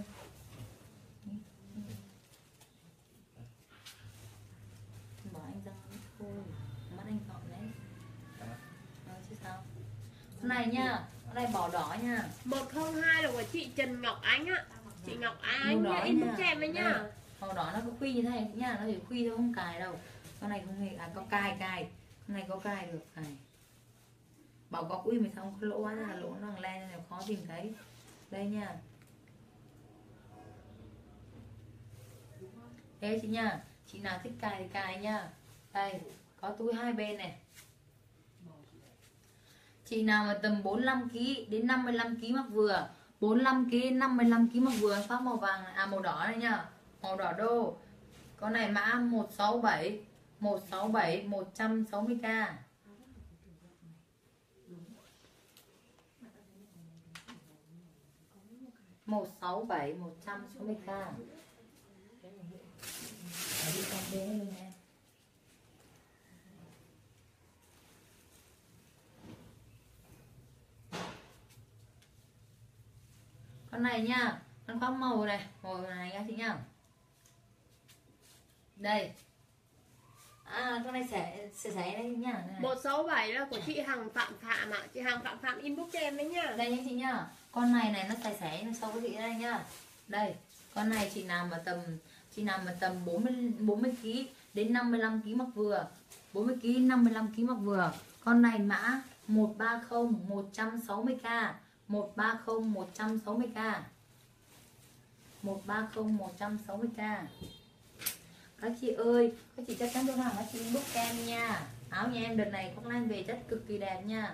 S2: Bỏ anh ra thôi. Mắt anh gọn đấy. Chứ sao? Con này nhá, con này bỏ đỏ nha.
S1: 102 là của chị Trần Ngọc Ánh ạ. Chị Ngọc
S2: Màu
S1: Ánh
S2: đỏ
S1: nhá, inbox
S2: nha.
S1: cho em với nhá.
S2: Đây, màu đỏ nó có khuy như thế này nha, nó chỉ khuy thôi không cài đâu. Con này không hề có cài. Con này có cài được cài. Bảo có khuy mà sao không có lỗ quá là lỗ nó len nên là khó tìm thấy. Đây nha. Thế chị nha, chị nào thích cài thì cài nha. Đây, có túi hai bên này. Chị nào mà tầm 45kg đến 55kg mặc vừa. 45kg 55kg mặc vừa, khoác màu vàng này, à màu đỏ này nha. Màu đỏ đô. Con này mã 167 160k. 167 160k. Đi con bé luôn em. Con này nha, con khoác màu này nha chị nha. Đây. À con này sẽ đây nha. Này.
S1: 167 là của chị Hằng Phạm Phạm ạ. Chị Hằng Phạm Phạm inbox cho em đấy nhá.
S2: Đây nha chị nha. Con này nó xẻ sau cái chị đây nhá. Đây, con này chị nào mà tầm 40kg đến 55kg mặc vừa. 40kg 55kg mặc vừa. Con này mã 130 160k. 130 160k. 130 160k. Các chị ơi, các chị chắc chắn đơn hàng các chị inbox em nha. Áo nhà em đợt này có lan về chất cực kỳ đẹp nha.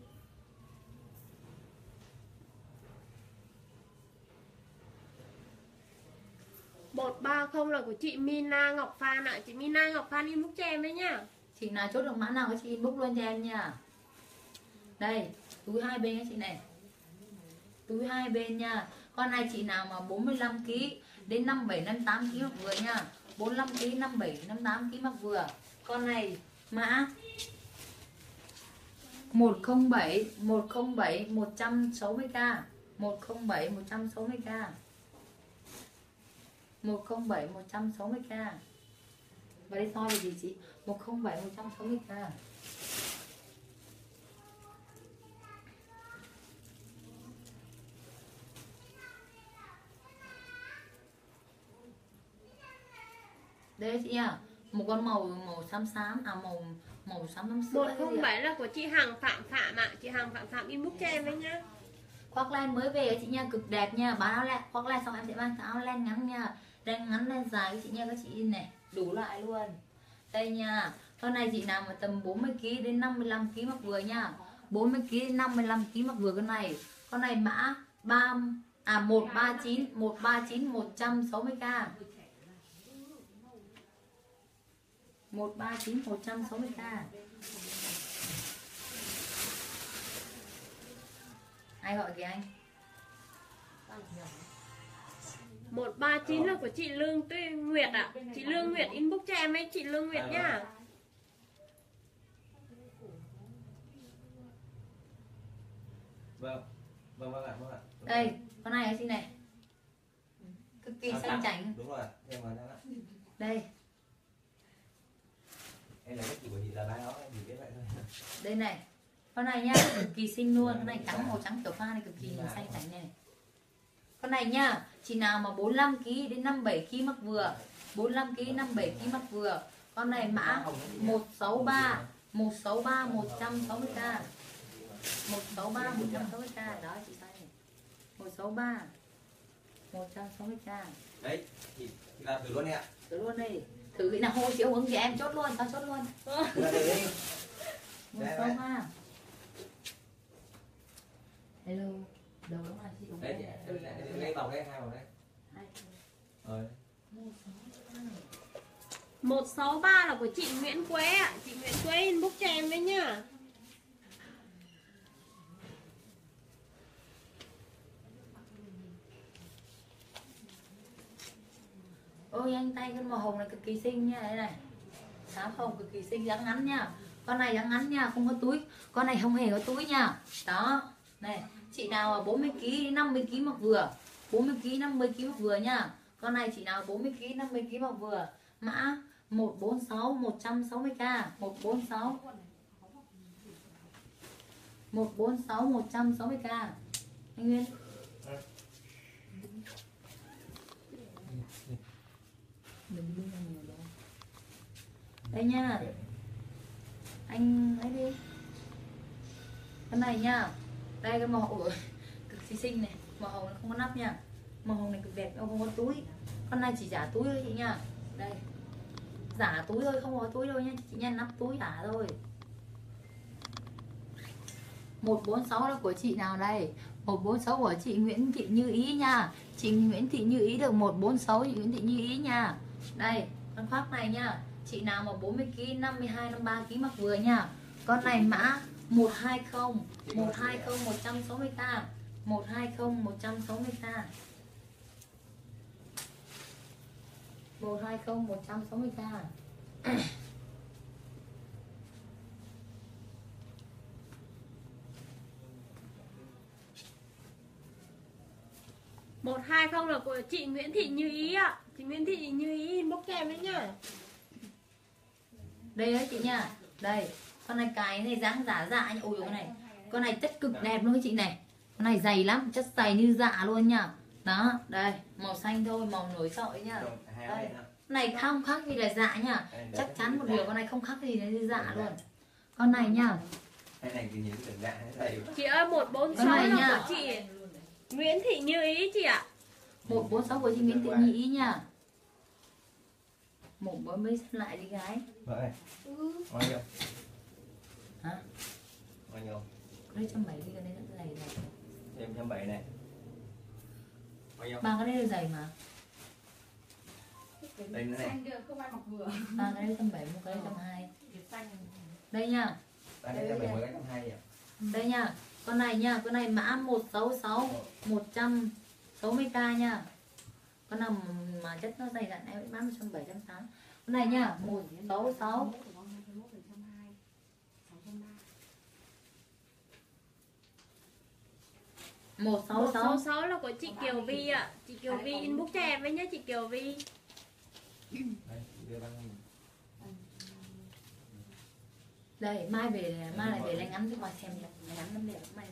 S1: Một 130 là của chị Mina Ngọc Phan ạ. Chị Mina Ngọc Phan inbox cho em đấy nhá.
S2: Chị nào chốt được mã nào các chị inbox luôn cho em nha. Đây, túi hai bên các chị này. Túi hai bên nha. Con này chị nào mà 45kg đến 57 58kg mặc vừa nha. 45kg 57 58kg mặc vừa. Con này mã 107 160k. 107 160k. 107 160k. Và đây so là gì chị? 107 160k. Đây chị nha, một con màu xám xám, à màu xám sữa.
S1: 107 là của chị Hằng Phạm Phạm ạ. Chị Hằng Phạm Phạm inbox cho em đấy nhá.
S2: Khoác len mới về chị nha, cực đẹp nha. Bán áo len, khoác len xong em sẽ mang áo len ngắn nha. Len ngắn len dài chị nha các chị in này, đủ loại luôn. Đây nha. Con này chị nào mà tầm 40 kg đến 55 kg mặc vừa nha. 40 kg đến 55 kg mặc vừa con này. Con này mã 139 160k. 139 160k. Ai gọi kìa anh?
S1: 139 là của chị Lương Nguyệt ạ. Chị Lương Nguyệt inbox cho em ấy, chị Lương Nguyệt nhá.
S3: Vâng. Vâng ạ, vâng ạ.
S2: Đây, con này chị này. Cực kỳ xanh chảnh.
S3: Đúng rồi, em vào đó ạ.
S2: Đây.
S3: Em là cái chị của chị là ba đó, em chỉ biết vậy thôi.
S2: Đây này. Con này nhá, cực kỳ xinh luôn. Con này trắng, màu trắng kiểu pha này cực kỳ xanh chảnh này. Con này nhá, chị nào mà 45 kg đến 57 kg mặc vừa. 45 kg 57 kg mặc vừa. Con này mã 163 160k. 163 160k đó chị thấy này. 163 160k.
S3: Đấy, chị làm thử luôn đi ạ.
S2: Thử luôn đi. Thử cái nào hô chị ứng thì em chốt luôn, tao chốt luôn.
S3: Thử đi.
S2: 163. Hello. Đâu đó là chị ủng hộ.
S3: Đấy, lấy vòng đấy, hai vòng đấy. Rồi.
S1: 163 là của chị Nguyễn Quế ạ. Chị Nguyễn Quế inbox cho em đấy nhá.
S2: Ôi anh tay con màu hồng này cực kỳ xinh nha. Đây này. Xám hồng cực kỳ xinh, dáng ngắn nha. Con này dáng ngắn nha, không có túi. Con này không hề có túi nha. Đó. Này, chị nào mà 40 kg đến 50 kg mặc vừa. 40 kg 50 kg mặc vừa nha. Con này chị nào 40 kg 50 kg mặc vừa. Mã 146 160k. 146 160k. Anh Nguyên. Đừng đưa ra nhiều đâu. Đây nha. Anh lấy đi. Con này nha. Đây cái màu hồng cực kỳ xinh này. Màu hồng nó không có nắp nha. Màu hồng này cực đẹp, không có túi. Con này chỉ giả túi thôi chị nha. Đây. Giả túi thôi, không có túi đâu nha. Chị nha, nắp túi giả thôi. 146 là của chị nào đây? 146 của chị Nguyễn Thị Như Ý nha. Chị Nguyễn Thị Như Ý được 146, chị Nguyễn Thị Như Ý nha. Đây, con khoác này nha. Chị nào mà 40 kg, 52, 53 kg mặc vừa nha. Con này mã 120 160k. 120 160k. 120 160k.
S1: 120 là của chị Nguyễn Thị Như Ý ạ. Chị Nguyễn Thị Như Ý inbox cho em đấy nhá.
S2: Đây đấy chị nha. Đây, con này cái này dáng giả dạ nhá. Ôi con này. Con này chất cực đẹp luôn chị này. Con này dày lắm, chất dày như dạ luôn nha. Đó, đây, màu xanh thôi, màu nổi sợi nha. Đây. Con này không khác gì là dạ nha. Chắc chắn một điều con này không khác gì là như dạ luôn. Con này nha.
S3: Cái này thì những tưởng dạ thầy.
S1: Chị ơi 146 là
S2: nha.
S1: của chị Nguyễn Thị Như Ý chị ạ.
S2: 146 của chị Nguyễn Thị Như Ý nha. Một bữa mới xem lại đi gái.
S3: Vậy. Bao nhiêu?
S2: Hả?
S3: Bao nhiêu?
S2: Đây 170 đi, cái này nó dày này.
S3: Thêm 170 này. Bao nhiêu?
S2: Ba cái đây dày mà.
S3: Đây nữa này.
S4: Xanh được, không ai mặc vừa.
S2: Ba cái đây 170, một cái đây 120. Đây nha.
S3: Đây là 70 cái 120 ạ.
S2: Đây nha. Con này nha, con này mã 166 160k nha. Con nào mà chất nó dày dặn em bán 170 180. Con này nha, 166 166
S1: 166 là của chị Kiều Vi ạ. Chị Kiều Vi inbox cho em với nhá chị Kiều Vi.
S3: Đây, đưa bao nhiêu?
S2: Đây, mai lại về lấy ngắn cho mọi xem nhé. Ngắn lắm đẹp mai.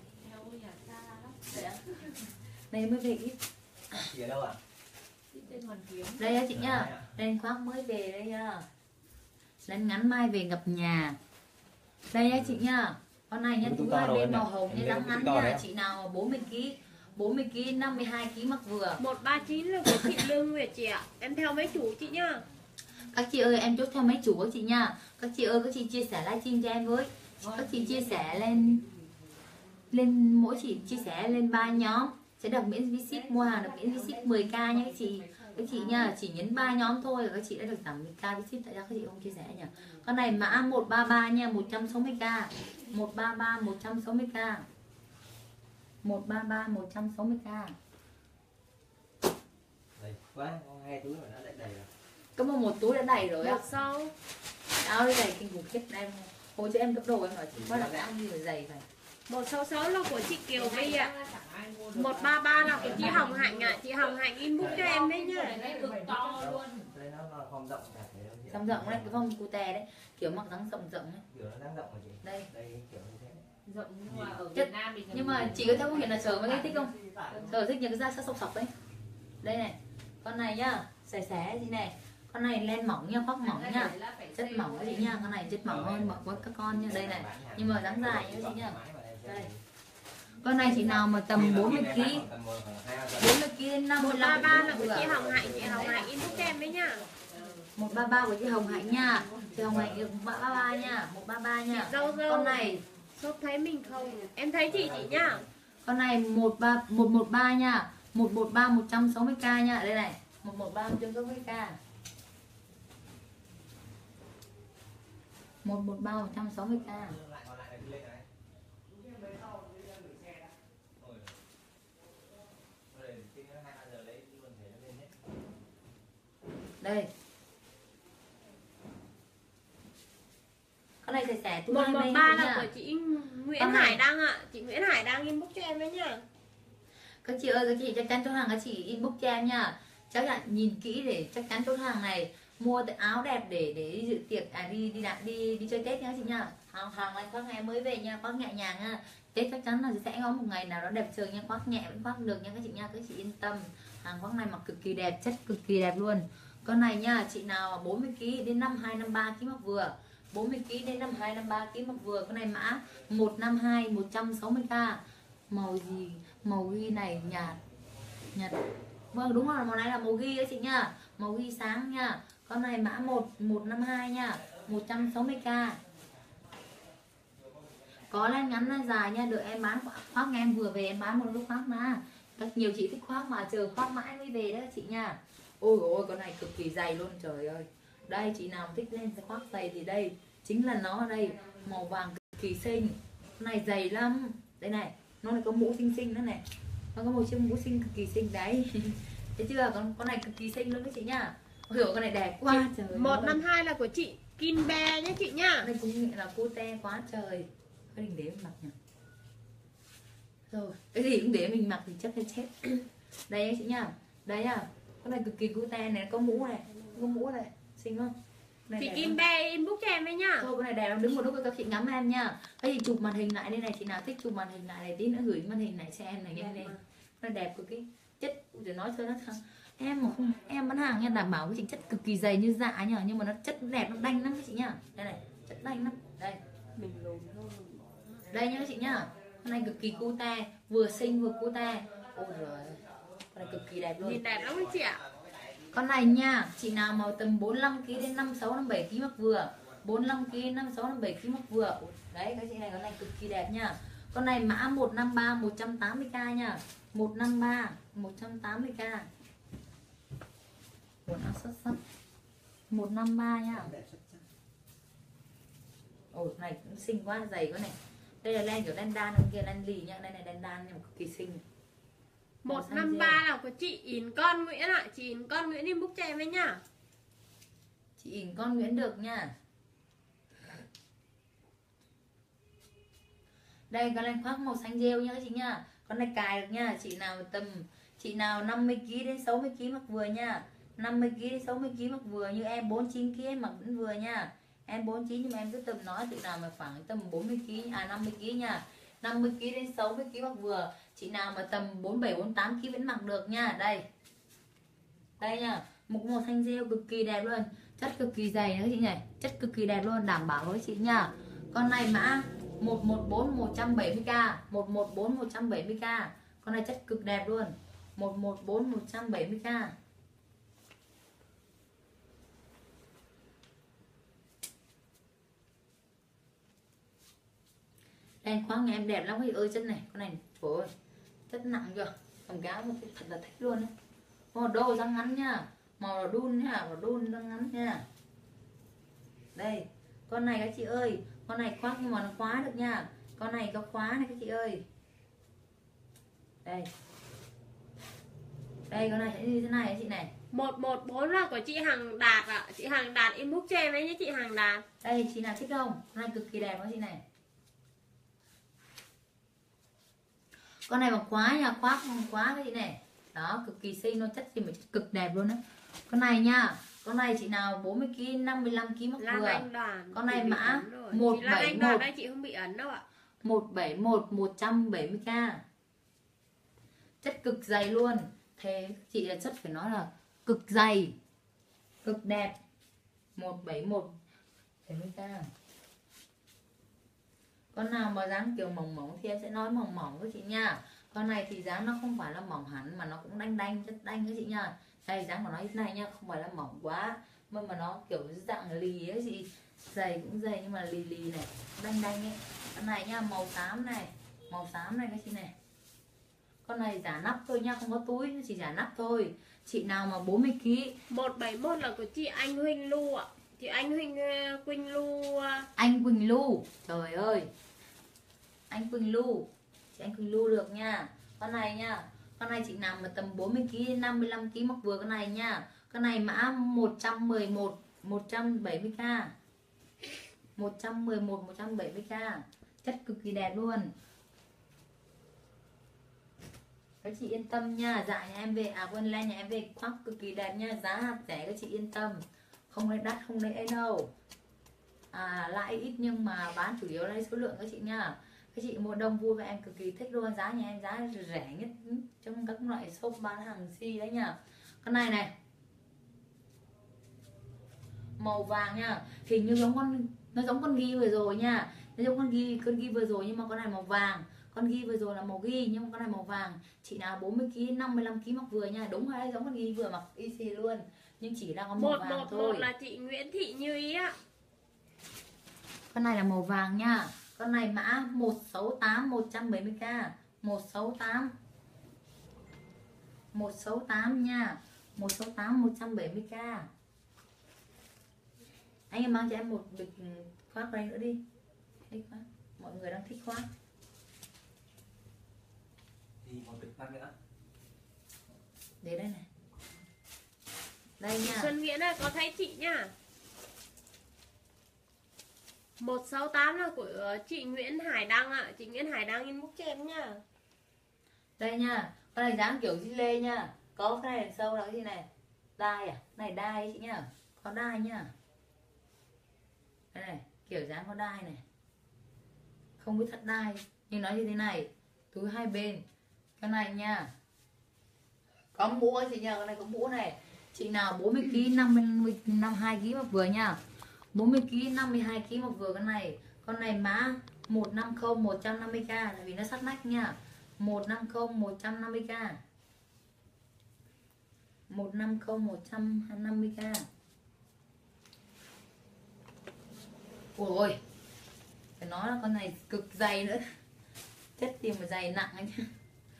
S2: Đây mới về ít.
S3: Chị ở đâu ạ?
S2: Đây á chị nhá. Đây khoác mới về đây nha. Lên ngắn mai về gặp nhà. Đây á chị nhá. Con này nhá, túi hai bên màu hồng như dáng ngắn nha. Chị nào 40 kg 52 kg mặc vừa.
S1: 139 là của chị Lương Nguyệt chị ạ. Em theo mấy chủ chị nhá.
S2: Các chị ơi em chốt theo mấy chủ các chị nha. Các chị ơi các chị chia sẻ livestream cho em với. Các chị chia sẻ lên mỗi chị chia sẻ lên 3 nhóm sẽ được miễn phí ship, mua hàng được miễn phí ship 10k nha các chị. Các chị nha, chỉ nhấn 3 nhóm thôi là các chị đã được giảm 10k phí ship. Tại sao các chị không chia sẻ nhỉ? Con này mã 133 nha, 160k. 133 160k. 133 160k.
S3: Đầy quá, có 2 túi mà nó lại đầy rồi.
S2: Có một túi đã đầy rồi á.
S1: Một sau.
S2: Áo đây này kinh khủng khiếp em. Hồi cho em cấp đồ em nói chỉ quá là áo như là dày này.
S1: 166 là của chị Kiều Vi ạ. 133 là của chị Hồng Hạnh ạ. Chị Hồng Hạnh inbox cho em đấy nhá.
S4: Cực to luôn.
S3: Đây nó phong rộng cả thế đâu chị.
S2: Rộng rộng đấy, cái phong cute đấy. Kiểu mặc dáng rộng rộng đấy.
S3: Kiểu nó đang rộng mà chị.
S2: Đây.
S3: Đây kiểu như thế.
S4: Rộng nhưng mà ở Việt Nam thì
S2: Nhưng mà chị có thấy không hiện là sờ mấy cái thích không? Sờ thích những cái da sắc sọc sọc đấy. Đây này. Con này nhá, xẻ xẻ gì này. Con này len mỏng nha, khoác mỏng nha. Chất mỏng đấy chị nha, con này chất mỏng hơn mọi các con nha. Đây này. Nhưng mà dáng dài nha chị nha. Đây. Con này chị nào mà tầm 40kg 40kg đến 55
S1: 133 là của chị Hồng Hạnh. Chị Hồng Hạnh inbox cho em đấy nhá.
S2: 133 của chị Hồng Hạnh nha. Chị Hồng Hạnh được 133 nha, 133 nha.
S1: Dâu dâu.
S2: Con này
S1: Shop thấy mình không? Em thấy chị nhá.
S2: con này 113 nha. 113 160k nha. Đây này, 113 160k. 113 160k. Đây. Con này xẻ xẻ thứ
S1: 113 là của chị Nguyễn Hải Đăng ạ. Chị Nguyễn Hải Đăng inbox cho em đấy nhá.
S2: Các chị ơi, các chị chắc chắn chốt hàng các chị inbox cho em nha. Chắc là nhìn kỹ để chắc chắn chốt hàng này. Mua áo đẹp để đi dự tiệc đi chơi Tết nha chị nha. Hàng này khoác ngày mới về nha, khoác nhẹ nhàng nha. Tết chắc chắn là sẽ có một ngày nào đó đẹp trời nha, khoác nhẹ vẫn khoác được nha các chị nha. Các chị yên tâm. Hàng khoác này mặc cực kỳ đẹp, chất cực kỳ đẹp luôn. Con này nha, chị nào 40kg đến 52 53kg mặc vừa. 40kg đến 52 53kg mặc vừa. Con này mã 152 160k. Màu gì? Màu ghi này nhạt. Nhạt. Vâng đúng rồi, màu này là màu ghi đấy chị nha. Màu ghi sáng nha. Con này mã 152 nha, 160k. Có len ngắn len dài nha, đợi em bán khoác nghe em vừa về em bán một lúc khoác mà. Các nhiều chị thích khoác mà chờ khoác mãi mới về đó chị nha. Ôi ôi con này cực kỳ dày luôn trời ơi. Đây chị nào thích lên khoác dày thì đây chính là nó ở đây, màu vàng cực kỳ xinh. Con này dày lắm. Đây này, nó lại có mũ xinh xinh nữa này. Nó có một chiếc mũ xinh cực kỳ xinh đấy. Thấy chưa? Con này cực kỳ xinh luôn các chị nhá. Ôi con này đẹp quá trời.
S1: 152 là của chị Kim Be nhé chị nhá.
S2: Đây cũng nghĩ là cô te quá trời. Cái đỉnh để mình mặc nhỉ. Rồi, cái gì cũng để mình mặc thì chắc là chết. Đây chị nhá. Đây nhá. Con này cực kỳ cute này, có mũ này, có mũ này, xinh không?
S1: Chị Kim Be inbox cho em đấy nhá.
S2: Thôi con này đẹp lắm, đứng một lúc các chị ngắm em nha. Cái gì chụp màn hình lại đây này, chị nào thích chụp màn hình lại này tí nữa gửi màn hình này cho em này nhanh lên. Nó đẹp cực kỳ. Chất để nói cho nó thằng em mà không em bán hàng nha, đảm bảo cái chị chất cực kỳ dày như dạ nhá, nhưng mà nó chất nó đẹp, nó đanh lắm các chị nhá. Đây này, chất đanh lắm. Đây.
S1: Mình lùn hơn.
S2: Đây nhá các chị nhá. Con này cực kỳ cute, vừa xinh vừa cute. Ôi giời. Con này cực kỳ đẹp luôn.
S1: Nhìn đẹp lắm đấy chị ạ.
S2: Con này nha, chị nào màu tầm 45kg đến 56 57kg mặc vừa. 45kg 56 57kg mặc vừa. Đấy các chị này, con này cực kỳ đẹp nha. Con này mã 153 180k nha. 153 180k. Quần áo xuất sắc. 153 nha. Ôi này cũng xinh quá, dày quá này. Đây là len kiểu len đan kia, len lì nha. Đây này len đan nhưng mà cực kỳ xinh.
S1: 153 là của chị Yến Con Nguyễn ạ. Chị Yến Con Nguyễn inbox cho em ấy nhá.
S2: Chị Yến Con Nguyễn được nha. Đây con len khoác màu xanh rêu nha các chị nha. Con này cài được nha. Chị nào 50kg đến 60kg mặc vừa nha. 50kg đến 60kg mặc vừa, như em 49kg em mặc vẫn vừa nha. Em 49 nhưng mà em cứ tầm nói chị nào mà khoảng tầm 40kg 50kg nha. 50kg đến 60kg mặc vừa. Chị nào mà tầm 47 48kg vẫn mặc được nha. Đây. Đây nha, một màu xanh rêu cực kỳ đẹp luôn. Chất cực kỳ dày nữa chị nhỉ. Chất cực kỳ đẹp luôn, đảm bảo với chị nha. Con này mã 114 170k, 114 170k. Con này chất cực đẹp luôn. 114 170k. Em khoác nhà em đẹp lắm chị ơi, chất này, con này trời ơi chất nặng chưa, quần cáo một cái thật là thích luôn đấy. Màu đồ răng ngắn nha, màu là đun nha, màu đun răng ngắn nha. Đây con này các chị ơi, con này khoác nhưng mà nó khóa được nha, con này có khóa này các chị ơi. Đây đây con này sẽ như thế này chị này.
S1: 114 là của chị Hằng Đạt ạ. Chị Hằng Đạt inbox cho em ấy nhé chị Hằng Đạt.
S2: Đây chị nào thích không, con này cực kỳ đẹp đó chị này. Con này bằng khóa nha, khoác khóa các chị này. Đó cực kỳ xinh luôn, chất gì mà chất cực đẹp luôn á. Con này nha, con này chị nào 40 kg 55 kg mặc
S1: Lan
S2: vừa.
S1: Anh Đoàn.
S2: Con này mã
S1: Chị Lan Anh Đoàn
S2: 171
S1: đây, chị không bị ấn đâu ạ.
S2: 171 170k. Chất cực dày luôn. Thế chị là chất phải nói là cực dày, cực đẹp. 171 70k. Con nào mà dáng kiểu mỏng mỏng thì em sẽ nói mỏng mỏng với chị nha. Con này thì dáng nó không phải là mỏng hẳn mà nó cũng đanh đanh, chất đanh với chị nha. Đây dáng của nó như thế này nha, không phải là mỏng quá mà nó kiểu dạng lì ấy chị. Dày cũng dày nhưng mà lì lì này, đanh đanh ấy. Con này nha, màu xám này, màu xám này các chị này. Con này giả nắp thôi nha, không có túi, nó chỉ giả nắp thôi. Chị nào mà 40 kg.
S1: 171 là của chị Anh Huỳnh Lu ạ. Chị Anh Quỳnh Lu.
S2: Anh Quỳnh Lu, trời ơi. Anh Quỳnh Lu, chị Anh Quỳnh Lu được nha. Con này nha, con này chị nào mà tầm 40 kg 55 kg mặc vừa con này nha. Con này mã 111 170k. 111 170k. Chất cực kỳ đẹp luôn. Các chị yên tâm nha, dạ nhà em về, quên lên nhà em về khoác cực kỳ đẹp nha, giá rẻ các chị yên tâm. Không lấy đắt, không lấy ấy đâu. Lãi ít nhưng mà bán chủ yếu lấy số lượng các chị nha. Các chị mua đông vui và em cực kỳ thích luôn. Giá nhà em giá rẻ nhất trong các loại shop bán hàng si đấy nha. Con này này, màu vàng nha, hình như giống con, nó giống con ghi vừa rồi nha, nó giống con ghi vừa rồi nhưng mà con này màu vàng. Con ghi vừa rồi là màu ghi nhưng mà con này màu vàng. Chị nào 40 kg 55 kg mặc vừa nha, đúng rồi đấy, giống con ghi vừa mặc y xì luôn nhưng chỉ là có màu vàng thôi.
S1: 111 là chị Nguyễn Thị Như Ý ạ.
S2: Con này là màu vàng nha. Con này mã 168 170k. 168 168 nha. 168 170k. Anh em mang cho em một bịch khoác đây nữa đi. Thích quá. Mọi người đang thích khoác.
S3: Thì một bịch khoác nữa.
S2: Để đây này. Đây nha.
S1: Xuân Nguyễn ơi, có thấy chị nha. 168 là của chị Nguyễn Hải Đăng ạ. Chị Nguyễn Hải Đăng inbox cho em nha.
S2: Đây nha. Con này dáng kiểu di lê nha. Có cái này đằng sau là cái gì này? Đai à? Này đai ấy chị nhá. Có đai nha. Đây này, kiểu dáng có đai này. Không biết thắt đai nhưng nó như thế này. Túi hai bên. Cái này nha. Có mũ ấy chị nha, cái này có mũ này. Chị nào 40 kg 52 kg mặc vừa nha. 40 kg 52 kg mặc vừa cái này. Con này mã 150 150k tại vì nó sát nách nha. 150 150k. 150 150k. Ôi, phải nói là con này cực dày nữa. Chất gì mà dày nặng ấy chứ.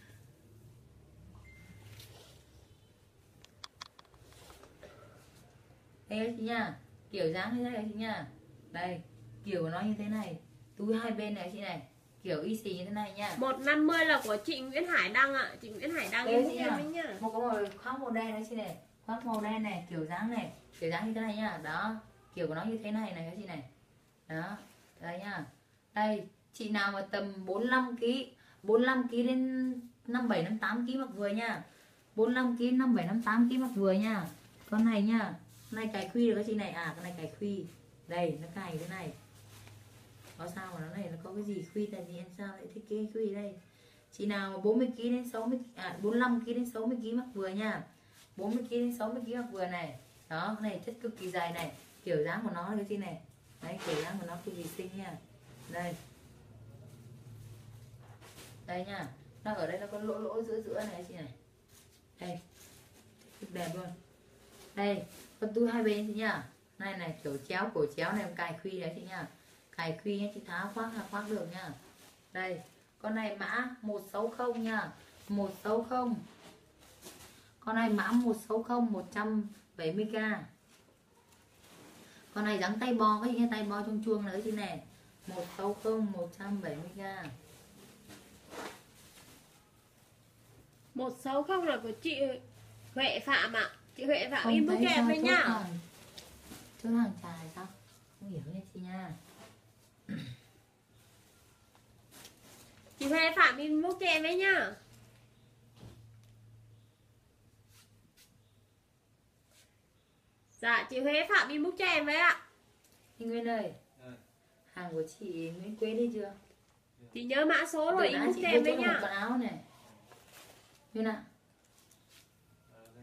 S2: Đây chị nha, kiểu dáng như thế này chị nha. Đây, kiểu của nó như thế này. Túi hai bên này chị này. Kiểu y xì như thế này nha.
S1: 150 là của chị Nguyễn Hải Đăng ạ. Chị Nguyễn Hải Đăng inbox cho em ấy nha.
S2: Một cái màu khoác màu đen đấy chị này. Khoác màu đen này, kiểu dáng này. Kiểu dáng như thế này nha. Đó, kiểu của nó như thế này này các chị này. Đó, đây nha. Đây, chị nào mà tầm 45 kg 45 kg đến 57 58 kg mặc vừa nha. 45 kg 57 58 kg mặc vừa nha. Con này nha. Con này cài khuy được các chị này. Con này cài khuy. Đây, nó cài thế này. Có sao mà nó này nó có cái gì khuy, tại vì em sao lại thiết kế khuy đây. Chị nào mà 40 kg đến 60 45 kg đến 60 kg mặc vừa nha. 40 kg đến 60 kg mặc vừa này. Đó, cái này chất cực kỳ dài này. Kiểu dáng của nó là cái gì này. Đấy, kiểu dáng của nó cực kỳ xinh nha. Đây. Đây nha. Nó ở đây nó có lỗ lỗ giữa giữa này chị này. Đây. Rất đẹp luôn. Đây, con túi hai bên chị nha. Này này, kiểu chéo cổ chéo này, cài khuy đấy chị nha. Cài khuy nhé, chị tháo khoác là khoác được nha. Đây, con này mã 160 nha. 160. Con này mã 160 170k. Con này dáng tay bo, cái gì tay bo trong chuông nữa chứ nè. 160 170k.
S1: 160 là của chị Huệ Phạm ạ. Chị Huệ Phạm
S2: Không
S1: inbox
S2: thấy
S1: cho em
S2: sao
S1: với
S2: chốt
S1: nhá.
S2: hàng. Chốt hàng trài sao? Không hiểu nha chị nha.
S1: Chị Huệ Phạm inbox cho em với nhá. Dạ chị Huệ Phạm inbox cho em với ạ.
S2: Chị Nguyên ơi,
S3: Rồi.
S2: hàng của chị Nguyễn Quế đi chưa?
S1: Chị nhớ mã số rồi
S2: Từ nãy
S1: inbox
S2: chị
S1: cho
S2: vô
S1: em với
S2: chỗ một
S1: nhá.
S2: con áo này. Nguyên ạ.
S3: Ok.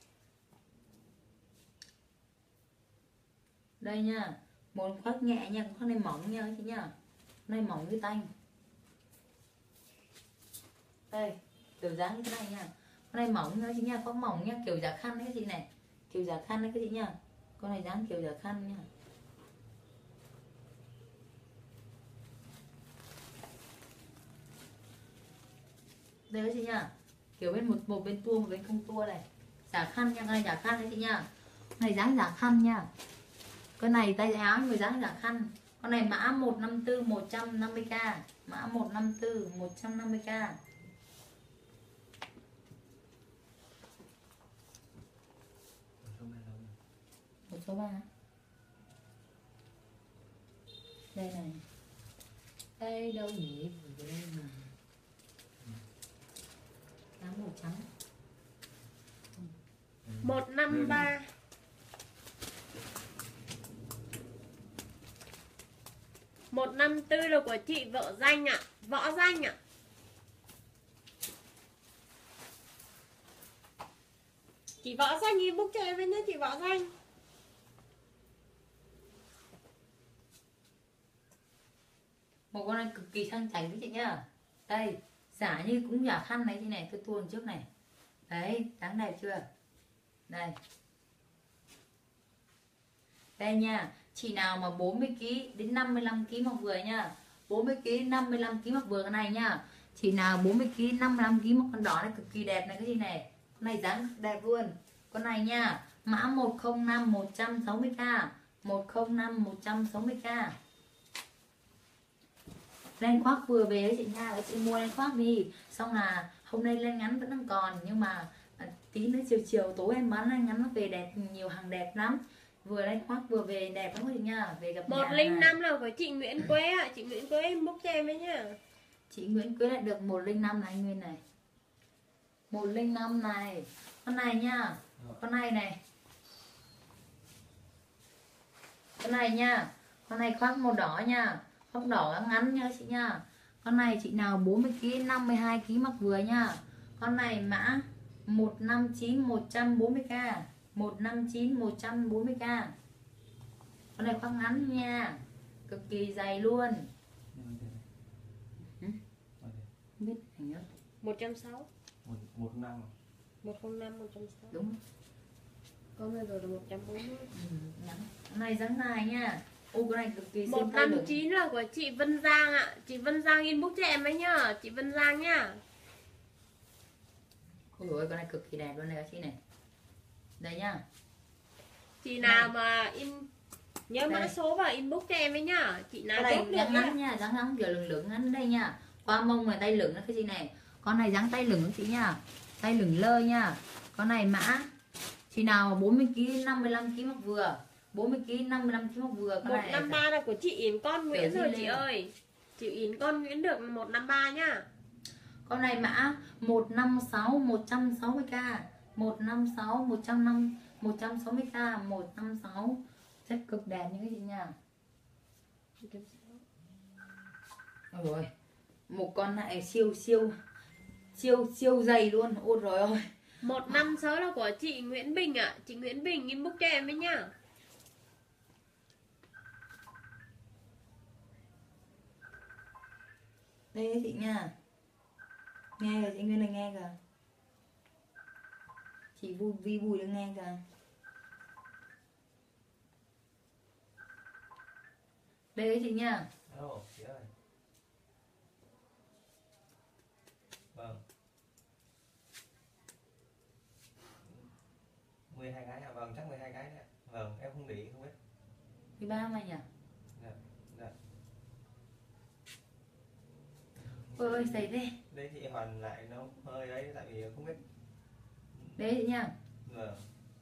S2: Đây nha. Một khoác nhẹ nha, con này mỏng nha chị nha. Con này mỏng như tanh. Đây, kiểu dáng như thế này nha. Con này mỏng nữa chị nha, khoác mỏng nha, kiểu giả khăn đấy các chị này. Kiểu giả khăn đấy các chị nha. Con này dáng kiểu giả khăn nha. Đây các chị nha. Kiểu bên một bên tua, một bên không tua này. Giả khăn nha, con này giả khăn đấy chị nha. Con này dáng giả khăn nha. Con này tay áo nhưng mà dáng giả khăn. Con này mã 154 150k. Mã 154 150k. Một số 3. Đây này. Đây đâu nhỉ? Đây mà. Áo màu trắng.
S1: 153. 154 là của chị Vợ Danh ạ. Võ Danh ạ. Chị Võ Danh inbox cho em với nhá chị Võ Danh.
S2: Một con này cực kỳ sang chảnh với chị nhá. Đây, giả như cũng giả khăn này, thế này tôi tuôn trước này. Đấy, dáng đẹp chưa? Đây. Đây nha, chị nào mà 40kg đến 55kg mặc vừa nha. 40kg 55kg mặc vừa cái này nha. Chị nào 40kg 55kg mặc con đỏ này cực kỳ đẹp này cái gì này. Con này dáng đẹp luôn. Con này nha, mã 105 160k. 105 160k. Len khoác vừa về đấy chị nha, chị mua len khoác đi. Xong là hôm nay len ngắn vẫn đang còn, nhưng mà tí nữa chiều chiều tối em bán len ngắn nó về đẹp, nhiều hàng đẹp lắm. Vừa len khoác vừa về đẹp lắm chị nha. Về gặp nhà
S1: 105 là của chị Nguyễn Quế ạ. Chị Nguyễn Quế inbox cho em với nhá.
S2: chị Nguyễn Quế lại được 105 này anh Nguyên này. 105 này. Con này nha. Con này này. Con này nha. Con này khoác màu đỏ nha. Khoác đỏ ngắn nha chị nha. Con này chị nào 40kg 52kg mặc vừa nha. Con này mã 159 140k. 159 140k. Con này khoác ngắn nha. Cực kỳ dày luôn. Không biết hình nhớ.
S1: 160.
S3: 105.
S1: 105 160.
S2: Đúng.
S1: Con này rồi là 140.
S2: Ngắn. Con này dáng dài nha. Ô cái này cực kỳ xinh tay được.
S1: 159 là của chị Vân Giang ạ. Chị Vân Giang inbox cho em ấy nhá. Chị Vân Giang nhá.
S2: Ôi dồi ôi, con này cực kỳ đẹp luôn này các chị này. Đây nhá.
S1: Chị nào mà nhớ mã
S2: Đây.
S1: số và inbox cho em ấy nhá. Chị nào
S2: Con này
S1: chốt được
S2: dáng
S1: nhá.
S2: ngắn nha, dáng ngắn kiểu lửng lửng ngắn đây nha. Qua mông này tay lửng đó cái gì này. Con này dáng tay lửng chị nha. Tay lửng lơ nha. Con này mã chị nào 40kg 55kg mặc vừa. 40kg 55kg mặc vừa. Con này
S1: 153 là của chị Yến con Nguyễn
S2: Kiểu
S1: rồi
S2: gì
S1: chị
S2: lên?
S1: ơi. Chị Yến con Nguyễn được 153 nhá.
S2: Con này mã 156 160k. 156 160k. 156 chất cực đẹp như cái chị nha. Ôi rồi, một con này siêu dày luôn. Ôi rồi ôi.
S1: 156 là của chị Nguyễn Bình ạ. Chị Nguyễn Bình inbox cho em ấy nhá.
S2: Đây chị nha. Nghe rồi chị Nguyên là nghe kìa. Chị vui vi vui được nghe kìa. Đây chị nha.
S3: Alo, chị ơi. 12 cái à? Vâng, chắc 12 cái đấy ạ. Vâng, em không để ý, không biết.
S2: 13 mà nhỉ?
S3: Dạ, dạ.
S2: Ôi giày thế.
S3: Đấy chị hoàn lại nó hơi ấy, tại vì không biết.
S2: Đấy chị nha.
S3: Vâng.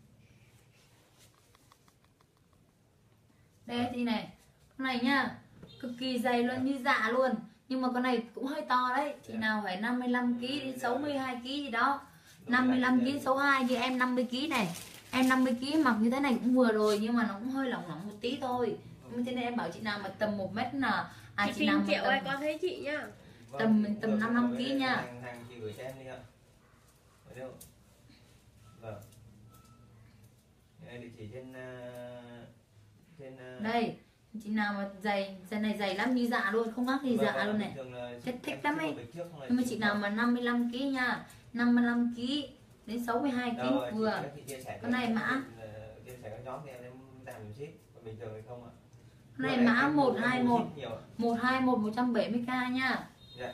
S2: Đây chị này. Con này nhá, cực kỳ dày luôn, như dạ luôn. Nhưng mà con này cũng hơi to đấy. Chị nào phải 55kg đến 62kg gì đó. 55kg, 62 như em 50kg này. Em 50kg mặc như thế này cũng vừa rồi, nhưng mà nó cũng hơi lỏng lỏng một tí thôi. Nhưng thế nên em bảo chị nào mà tầm 1 mét là
S1: chị
S2: nào
S1: Trình
S2: mà
S1: Triệu ơi có thấy chị nhá.
S2: tầm 55kg nha.
S3: Hàng chị gửi cho em đi ạ. Ở đâu? Vâng. Địa chỉ trên
S2: Đây, chị nào mà giày này dày lắm, như dạ luôn, không khác gì dạ luôn này. Chất thích lắm ấy. Nhưng mà chị nào mà 55kg nha, 55kg đến 62kg một vừa. Con này mã
S3: chia sẻ các nhóm thì em làm ship, còn bình thường thì không ạ.
S2: con này mã 121 170k nha.
S3: Dạ.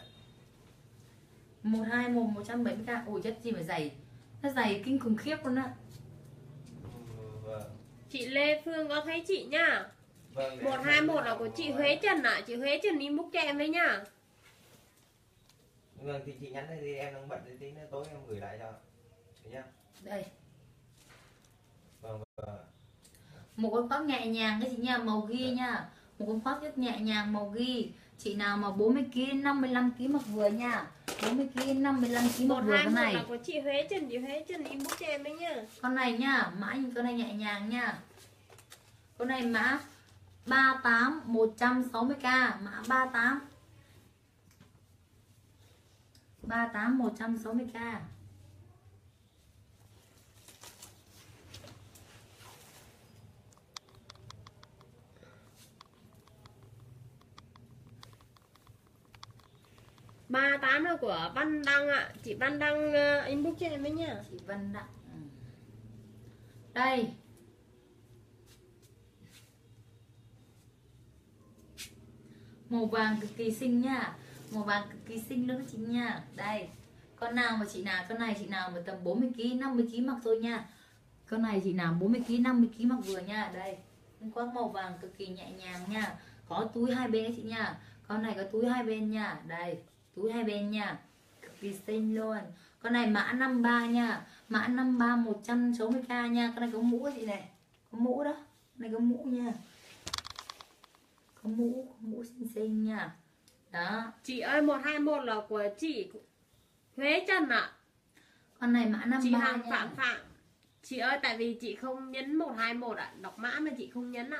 S2: 121 170k. Ôi chất gì mà dày, nó dày kinh khủng khiếp luôn á.
S3: Vâng.
S1: Chị Lê Phương có thấy chị nhá.
S3: Vâng,
S1: 121 là của chị Huế Trần ạ. Chị Huế Trần inbox cho em đấy nhá.
S3: Vâng, thì chị nhắn đây thì em đang bận, thì tí nữa tối em gửi lại cho. Được nhá.
S2: Đây.
S3: Vâng, vâng.
S2: Một con khoác nhẹ nhàng cái chị nha, màu ghi nha. Một con khoác rất nhẹ nhàng màu ghi. Chị nào mà 40kg 55kg mặc vừa nha. 40kg 55kg mặc vừa. Con này
S1: là của chị Huế Trần. Chị Huế Trần inbox cho em đấy nhá.
S2: Con này nha, mã như con này nhẹ nhàng nha. Con này mã 38 160k, mã 38 160k.
S1: Ba tám là của Văn Đăng ạ. Chị Văn Đăng inbox cho em ấy nhá.
S2: Chị Văn Đăng. Đây. Màu vàng cực kỳ xinh nha. Màu vàng cực kỳ xinh luôn đó chị nha. Đây. Con nào mà chị nào, con này chị nào mà tầm 40kg 50kg mặc thôi nha. Con này chị nào 40kg 50kg mặc vừa nha. Đây. Con khoác màu vàng cực kỳ nhẹ nhàng nha. Có túi hai bên chị nha. Con này có túi hai bên nha. Đây, túi hai bên nha. Cực kỳ xinh luôn. Con này mã 53 nha. Mã 53 160k nha. Con này có mũ chị này. Có mũ đó. Con này có mũ nha. Có mũ xinh xinh nha. Đó.
S1: Chị ơi 121 là của chị Huế Trần ạ.
S2: Con này mã 53
S1: chị hàng
S2: nha.
S1: Phạm Phạm. Chị ơi tại vì chị không nhấn 121 ạ. Đọc mã mà chị không nhấn ạ.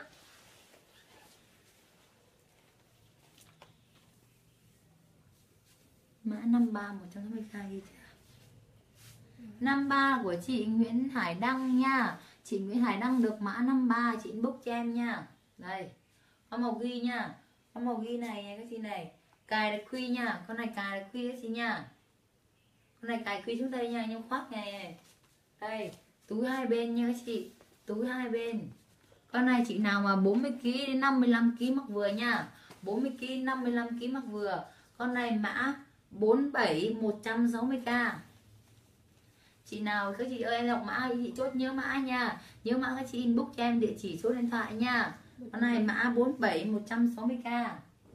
S2: Mã 53 160k ghi chưa? 53 của chị Nguyễn Hải Đăng nha. Chị Nguyễn Hải Đăng được mã 53, chị inbox cho em nha. Đây. Có màu ghi nha. Có màu ghi này các chị này. Cài được khuy nha. Con này cài được khuy các chị nha. Con này cài khuy xuống đây nha, nhưng khoác này. Đây, túi hai bên nha các chị. Túi hai bên. Con này chị nào mà 40kg đến 55kg mặc vừa nha. 40kg 55kg mặc vừa. Con này mã 47 160k. Chị nào các chị ơi, em đọc mã chị chốt nhớ mã nha. Nhớ mã các chị inbox cho em địa chỉ số điện thoại nha. Con này mã 47 160k.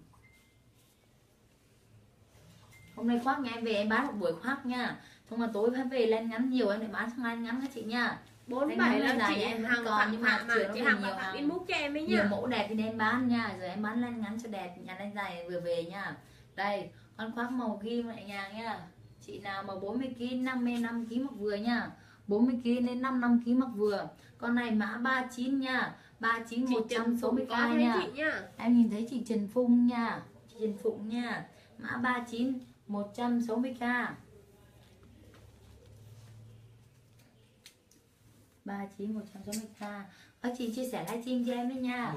S2: Hôm nay khoác nhà em về em bán một buổi khoác nha. Xong mà tối phải về lên ngắn nhiều em lại bán sang lên ngắn các chị nha.
S1: 47 là chị
S2: em
S1: hàng
S2: còn, nhưng mà
S1: Phạm
S2: chiều
S1: chị
S2: nó
S1: hàng
S2: nhiều
S1: Phạm
S2: hàng
S1: inbox cho em ấy
S2: nhiều
S1: nhá.
S2: mẫu đẹp thì em bán nha. Rồi em bán lên ngắn cho đẹp, nhà lên dài vừa về nha. Đây, con khoác màu ghi nhẹ nhàng nha. Chị nào mà 40kg 55kg mặc vừa nha. 40kg đến 55kg mặc vừa. Con này mã 39 nha. 39 160k nha. Em nhìn thấy chị Trần Phụng nha. Chị Trần Phụng nha. Mã 39 160k. 39 160k. Các chị chia sẻ livestream cho em đấy nha.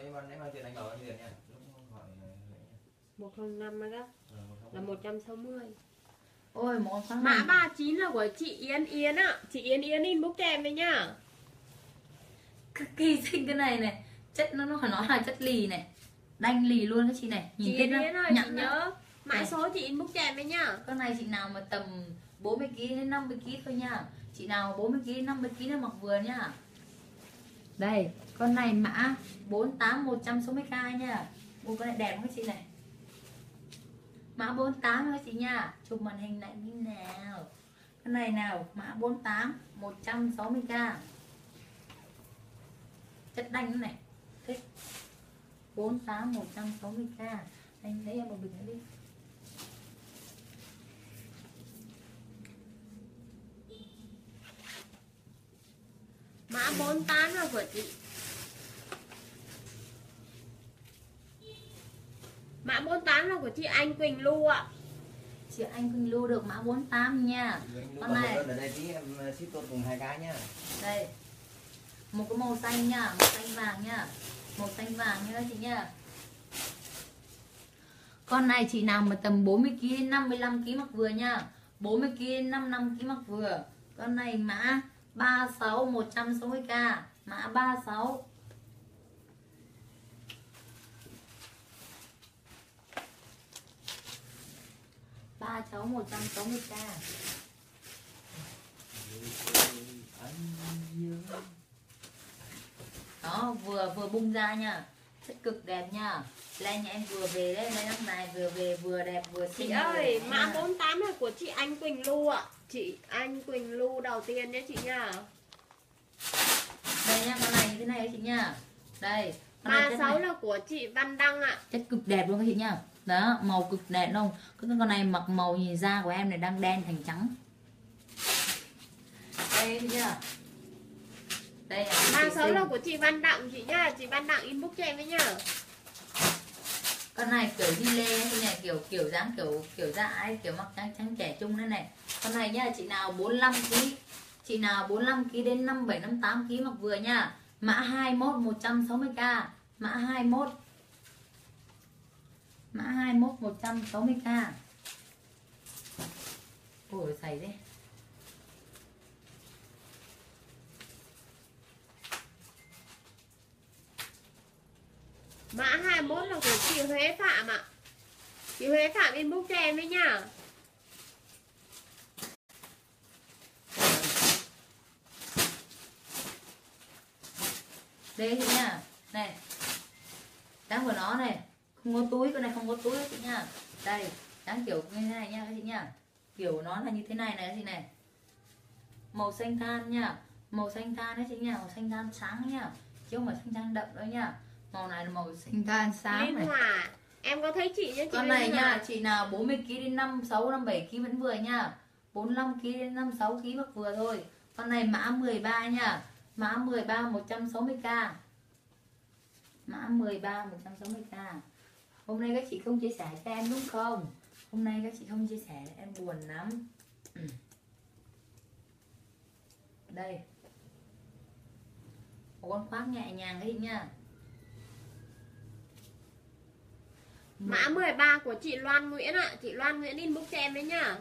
S1: 105 đó là 160.
S2: Ôi một con
S1: Mã 39 là của chị Yến Yến ạ. Chị Yến Yến inbox cho em đấy nhá.
S2: Cực kỳ xinh cái này này. Chất nó phải nói là chất lì này. Đanh lì luôn các chị này. Nhìn
S1: chị Yến Yến ơi, chị nhớ mã số chị inbox cho em đấy nhá.
S2: Con này chị nào mà tầm 40kg đến 50kg thôi nha. Chị nào 40kg đến 50kg nó mặc vừa nhá. Đây, con này mã 48 160k nha. Ôi con này đẹp không các chị này. Mã 48 các chị nha. Chụp màn hình lại như nào. Con này nào, mã 48 160k. Chất đanh này. Thích. 48 160k. Anh lấy em một bình nữa đi.
S1: Mã 48 là của chị. Mã 48 là của chị Anh Quỳnh Lưu ạ.
S2: Chị Anh Quỳnh Lưu được mã 48 nha. Con này
S3: ở đây tí em ship tốt cùng 2 cái nhá.
S2: đây. Một cái màu xanh nha, màu xanh vàng nha. Màu xanh vàng nha chị nha. Con này chị nào mà tầm 40kg đến 55kg mặc vừa nha. 40kg đến 55kg mặc vừa. Con này mã 36 160k. Mã 36. Ba cháu 160k. Đó, vừa bung ra nha. Chất cực đẹp nha. Lên nhà em vừa về đấy, lấy năm này vừa về vừa đẹp vừa xinh.
S1: Chị ơi, mã 48 là của chị Anh Quỳnh Lưu ạ. Chị Anh Quỳnh Lưu đầu tiên nhé chị nha.
S2: Đây nha, con này như thế này chị nha. Đây, con này
S1: 36 là của chị Văn Đăng ạ.
S2: chất cực đẹp luôn các chị nha. Đó, màu cực đẹp luôn. Cái con này mặc màu nhìn da của em này đang đen thành trắng. Đây thấy chưa? Đây là
S1: 36 là của chị Văn Đặng chị nhá. Chị Văn Đặng inbox cho em với nhá.
S2: con này kiểu di lê như này, kiểu dáng kiểu da ấy, kiểu mặc trắng trẻ trung đây này. Con này nhá, chị nào 45kg, chị nào 45kg đến 57 58kg mặc vừa nha. Mã 21 160k. Mã 21. Mã 21 160k. Ôi dày đấy.
S1: Mã 21 là của chị Huế Phạm ạ. Chị Huế Phạm inbox cho em với nhá.
S2: Đây chị nha. Này. Dáng của nó này, không có túi, con này không có túi chị nha. Đây, dáng kiểu như thế này nha các chị nha. Kiểu nó là như thế này này các chị này. Màu xanh than nha. Màu xanh than đấy chị nha, màu xanh than sáng nha. Chứ không phải xanh than đậm đâu nha. Màu này là màu xanh than sáng
S1: Liên
S2: này.
S1: Hòa. Em có thấy chị nhá chị.
S2: Con
S1: Liên
S2: này
S1: Hòa.
S2: nha, chị nào 40kg đến 56 57kg vẫn vừa nha. 45kg đến 56kg mặc vừa thôi. Con này mã 13 nha. Mã 13 160k. Mã 13 160k. Hôm nay các chị không chia sẻ cho em đúng không? Hôm nay các chị không chia sẻ em buồn lắm. Đây. Một con khoác nhẹ nhàng đấy nha.
S1: Mã 13 của chị Loan Nguyễn ạ. Chị Loan Nguyễn inbox cho em đấy nhá.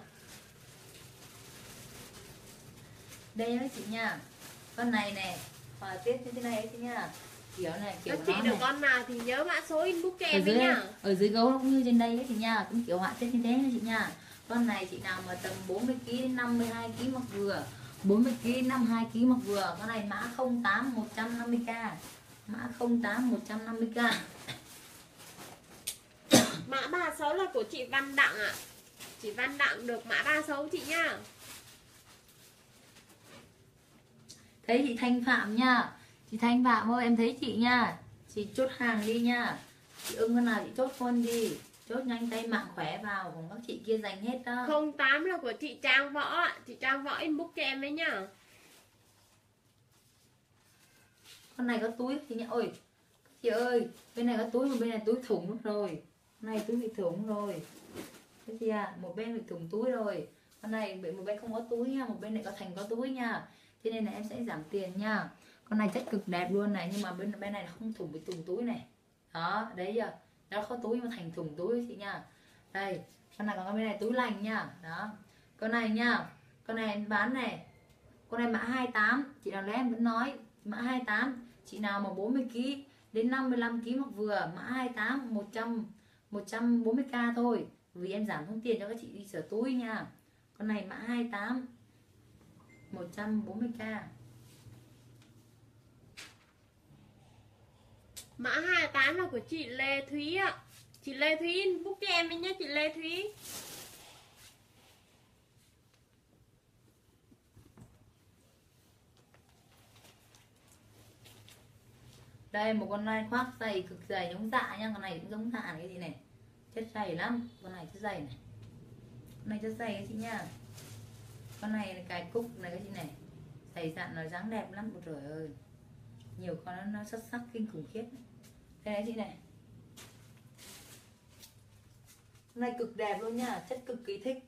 S2: Đây đó chị nha. Con này này, hòa tiết như thế này đấy chị nha. Kiểu này, kiểu
S1: Các chị
S2: nó
S1: được
S2: này.
S1: con nào thì nhớ mã số inbox cho em
S2: Ở
S1: với
S2: dưới,
S1: nhá.
S2: ở dưới gấu cũng như trên đây đấy chị nha. Cũng kiểu họa tiết như thế đấy chị nha. Con này chị nào mà tầm 40kg đến 52kg mặc vừa. 40kg đến 52kg mặc vừa. Con này mã 08 150k. Mã 08 150k.
S1: Mã 36 là của chị Văn Đặng ạ. Chị Văn Đặng được mã 36 chị nhá.
S2: Thấy chị Thanh Phạm nha. Chị Thanh Phạm ơi, em thấy chị nha. Chị chốt hàng đi nha. Chị ưng con nào chị chốt luôn đi. Chốt nhanh tay mạng khỏe vào. Còn các chị kia dành hết đó.
S1: 08 là của chị Trang Võ ạ. Chị Trang Võ inbox cho em đấy nhá.
S2: Con này có túi chị nhá. Ôi chị ơi, bên này có túi mà bên này túi thủng mất rồi. Con này túi bị thủng rồi. Thấy chưa? Một bên bị thủng túi rồi. Con này một bên không có túi nha, một bên lại có thành có túi nha. Cho nên là em sẽ giảm tiền nha. Con này chất cực đẹp luôn này, nhưng mà bên này không thủng bị thủng túi này. Đó, đấy chưa? Nó có túi mà thành thủng túi chị nha. Đây, con này còn có bên này túi lành nha. Đó. Con này nha. Con này em bán này. Con này mã 28, chị nào lấy em vẫn nói mã 28, chị nào mà 40kg đến 55kg mặc vừa, mã 28 140k thôi. Vì em giảm thông tiền cho các chị đi sửa túi nha. Con này mã 28 140k.
S1: Mã 28 là của chị Lê Thúy ạ. Chị Lê Thúy inbox cho em đi nhé chị Lê Thúy.
S2: Đây một con nai khoác dày cực dày giống dạ nha, con này cũng giống dạ cái gì này, chất dày lắm, con này chất dày này, con này chất dày các chị nha. Con này là cài cúc này các chị này, dày dặn nó dáng đẹp lắm, ôi trời ơi, nhiều con nó xuất sắc kinh khủng khiếp. Đây đấy chị này, con này cực đẹp luôn nha, chất cực kỳ thích.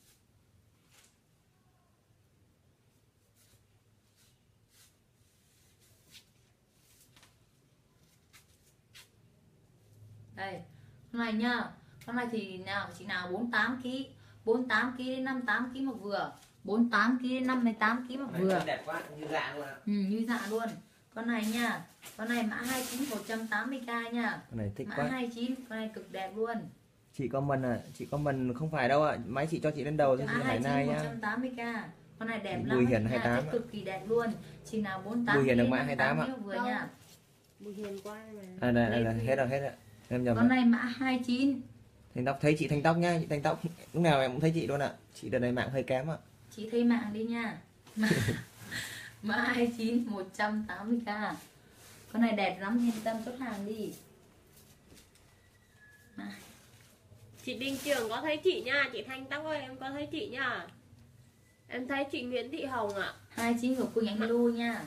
S2: Đây, con này nhá, con này thì nào chị nào 48 kg, 48 kg đến 58 kg mặc vừa, 48 kg đến 58 kg mặc
S3: Con này
S2: vừa.
S3: đẹp quá, như dạ luôn ạ.
S2: Như dạ luôn. Con này nha, con này mã 29 180k nha.
S5: Con này thích
S2: Mã
S5: quá.
S2: 29, con này cực đẹp luôn.
S5: Chị comment à, chị comment không phải đâu ạ, máy chị cho chị lên đầu cho
S2: Mã
S5: chị Hải Nai
S2: 29
S5: nhá.
S2: 180k. Con này đẹp
S5: Bùi
S2: lắm
S5: Hiền
S2: nha,
S5: 28
S2: chất cực kỳ đẹp luôn. Chị nào 48
S5: Bùi Hiền được
S2: kg,
S5: mã 28 ạ.
S2: 58 kg vừa nha.
S1: Bùi Hiền qua mà.
S5: Đây, hết rồi. Em nhầm
S2: Con
S5: rồi.
S2: này mã 29.
S5: Thanh tóc, thấy chị thanh tóc nhá, chị thanh tóc lúc nào em cũng thấy chị luôn ạ. Chị đợt này mạng hơi kém ạ.
S2: Chị thấy mạng đi nha. Mã 29 180k. Con này đẹp lắm, yên tâm chốt hàng đi.
S1: Chị Đinh Trường có thấy chị nha, chị Thanh Tóc ơi em có thấy chị nha. Em thấy chị Nguyễn Thị Hồng ạ.
S2: 29 của Quỳnh Anh Lu nha.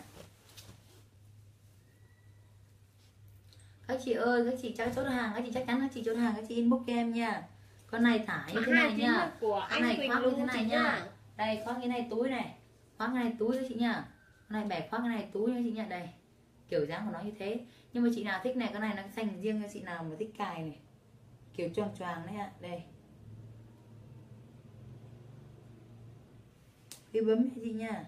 S2: Các chị ơi, các chị chắc chốt hàng, các chị chắc chắn các chị chốt hàng, các chị inbox cho em nha. Con này thả như
S1: Mã
S2: thế này
S1: 29
S2: nha.
S1: là của
S2: Con
S1: anh
S2: này
S1: Quỳnh
S2: khoác
S1: Lu
S2: như thế này
S1: chị
S2: nha.
S1: nha.
S2: Đây khoác cái này túi này, khoác cái này túi các chị nha. Con này bẻ khoác cái này túi nha chị nha. Đây kiểu dáng của nó như thế. Nhưng mà chị nào thích này, con này nó dành riêng cho chị nào mà thích cài này, kiểu choàng choàng đấy ạ. Đây cái bấm cho chị nha.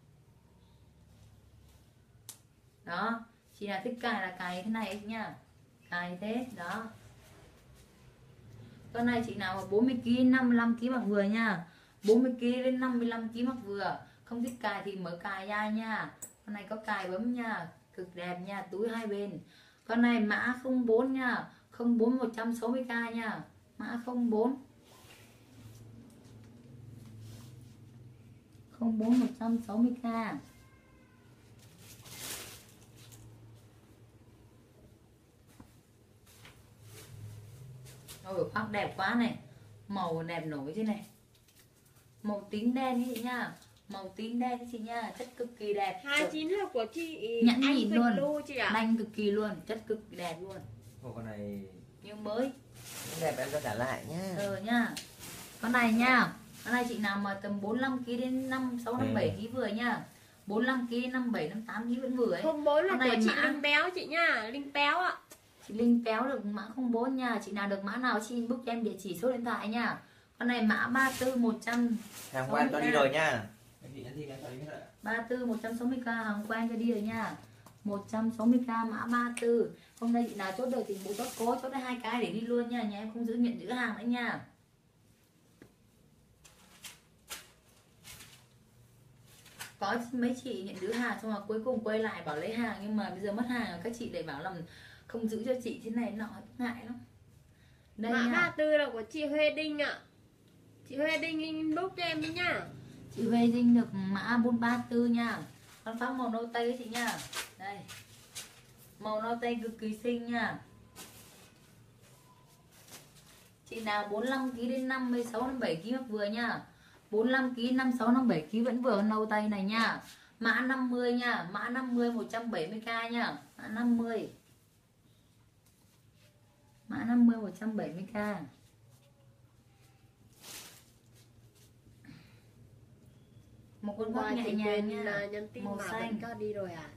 S2: Đó, chị nào thích cài là cài thế này nha, cài thế đó. Con này chị nào mà 40 kg 55 kg mặc vừa nha, 40 kg đến 55 kg mặc vừa, không thích cài thì mở cài ra nha. Con này có cài bấm nha, cực đẹp nha, túi hai bên. Con này mã 04 nha, 04 160k nha, mã 04 160k. Ôi khoác đẹp quá này, màu đẹp nổi thế này, màu tím đen như chị nha, màu tím đen như chị nha, chất cực kỳ đẹp.
S1: 29 là của chị
S2: Nhãn
S1: anh
S2: nhìn
S1: Quỳnh
S2: luôn.
S1: Lu chị ạ.
S2: Đanh cực kỳ luôn, chất cực kỳ đẹp luôn,
S5: Ồ, con này
S2: như mới.
S5: đẹp em cho trả lại nhá.
S2: Nha, con này nha, con này chị nào mà tầm 45 kg đến 56 57 kg vừa nha, 45 kg 57 58 kg vẫn vừa ấy.
S1: 04 là
S2: Con
S1: của
S2: này
S1: chị
S2: mã-
S1: Linh Béo chị nha, Linh Béo ạ.
S2: Chị Linh Péo được mã 04 nha, chị nào được mã nào chị inbox cho em địa chỉ số điện thoại nha. Con này mã 34 100,
S5: Hàng qua em cho đi rồi nha.
S3: Cái gì nhắn tin em cho đi hết rồi.
S2: 34 160k hàng quen cho đi rồi nha. 160k mã 34. Hôm nay chị nào chốt được thì bố chốt cố chốt 2 cái để đi luôn nha, nhà em không giữ nhận giữ hàng nữa nha. Có mấy chị nhận giữ hàng xong rồi cuối cùng quay lại bảo lấy hàng, nhưng mà bây giờ mất hàng rồi các chị lại bảo là không giữ cho chị thế này nọ, ngại lắm. Đây
S1: Mã
S2: nha,
S1: 34 là của chị Huê Đinh ạ. Chị Huê Đinh inbox cho em đi nha.
S2: chị Huê Dinh được mã 434 nha. Con phát màu nâu tây chị nha. Đây, màu nâu tây cực kỳ xinh nha. Chị nào 45 kg đến 56 57 kg mặc vừa nha. 45 kg 56 57 kg vẫn vừa, con nâu tây này nha. Mã 50 nha, mã 50 170k nha. Mã 50. Mã 50 170k. Một con
S1: Qua
S2: góc nhẹ
S1: chị
S2: nhàng
S1: quên
S2: nha.
S1: nhắn tin
S2: Màu
S1: mà
S2: xanh.
S1: vẫn cho đi rồi à.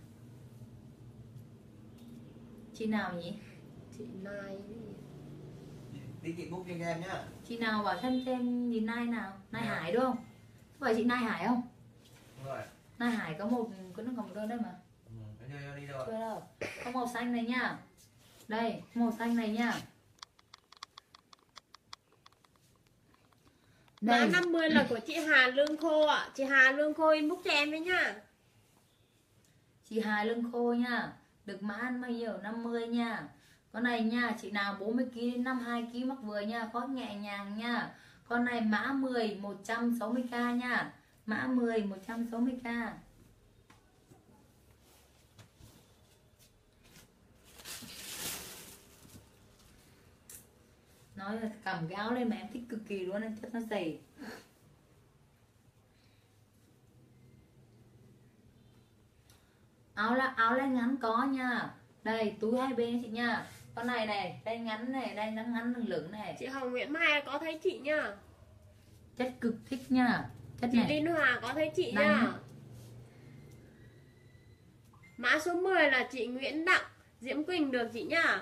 S2: Chị nào nhỉ?
S1: Chị Nai
S3: Đi chị book cho em nhá.
S2: Chị nào bảo xem nhìn Nai nào? Nai Hải đúng không? Có phải chị Nai Hải không?
S3: Đúng rồi.
S2: Nai Hải có một, có nó còn một đơn đấy mà.
S3: Em cho đi rồi.
S2: Chưa đâu. Có màu xanh này nha. Đây, màu xanh này nha.
S1: Mã
S2: Đây
S1: 50 là của chị Hà Lương Khô ạ. Chị Hà Lương Khô inbox cho em với nhá.
S2: chị Hà Lương Khô nha. Được mã ăn bao nhiêu? 50 nha. Con này nha, chị nào 40kg 52kg mắc vừa nha, khoác nhẹ nhàng nha. Con này mã 10 160k nha. Mã 10 160k. Nói là cầm cái áo lên mà em thích cực kỳ luôn, em chất nó dày. Áo len ngắn có nha. Đây túi hai bên chị nha. Con này này, đây ngắn này, đây ngắn ngắn lửng lửng này.
S1: Chị Hồng Nguyễn Mai có thấy chị nhá.
S2: Chất cực thích nha. Chất
S1: Chị
S2: này
S1: Linh Hòa có thấy chị
S2: Đây
S1: nhá.
S2: nhá.
S1: Mã số 10 là chị Nguyễn Đặng Diễm Quỳnh được chị nhá.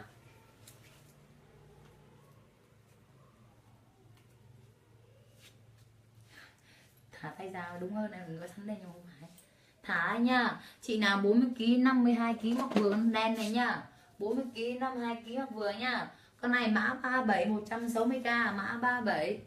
S2: Thả tay ra đúng hơn, em có sẵn đây nhưng không phải. Thả nha. Chị nào 40kg 52kg mắc vừa con đen này nha. 40kg 52kg mắc vừa nha. Con này mã 37 160k, mã 37.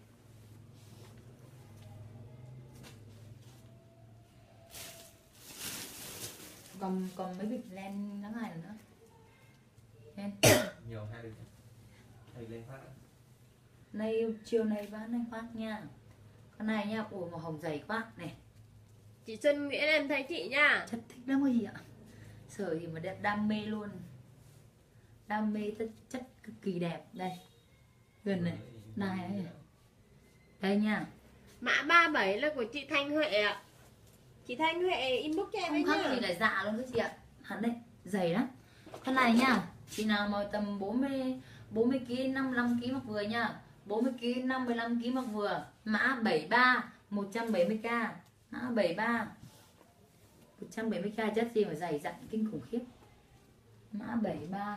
S2: Còn mấy bịch len ngắn ngày nữa. Len.
S5: Nhiều hai được. Thầy lên phát.
S2: Này chiều này bán này khoác nha. Con này nha, ủa màu hồng dày quá này.
S1: Chị Xuân Nguyễn em thấy chị nha.
S2: Chất thích lắm cái gì ạ. Sở gì mà đẹp, đam mê luôn. Đam mê chất cực kỳ đẹp. Đây gần này, này đây nha.
S1: Mã 37 là của chị Thanh Huệ ạ. Chị Thanh Huệ inbox cho em
S2: Không
S1: với
S2: khác
S1: nhá.
S2: gì là dạ luôn các chị ạ. Hắn đây dày lắm. Con này nha, chị nào mà tầm 40kg 55kg mặc vừa nha. 40kg 55kg mặc vừa. Mã 73 170k. Mã 73 170k, chất gì mà dày dặn kinh khủng khiếp. Mã 73.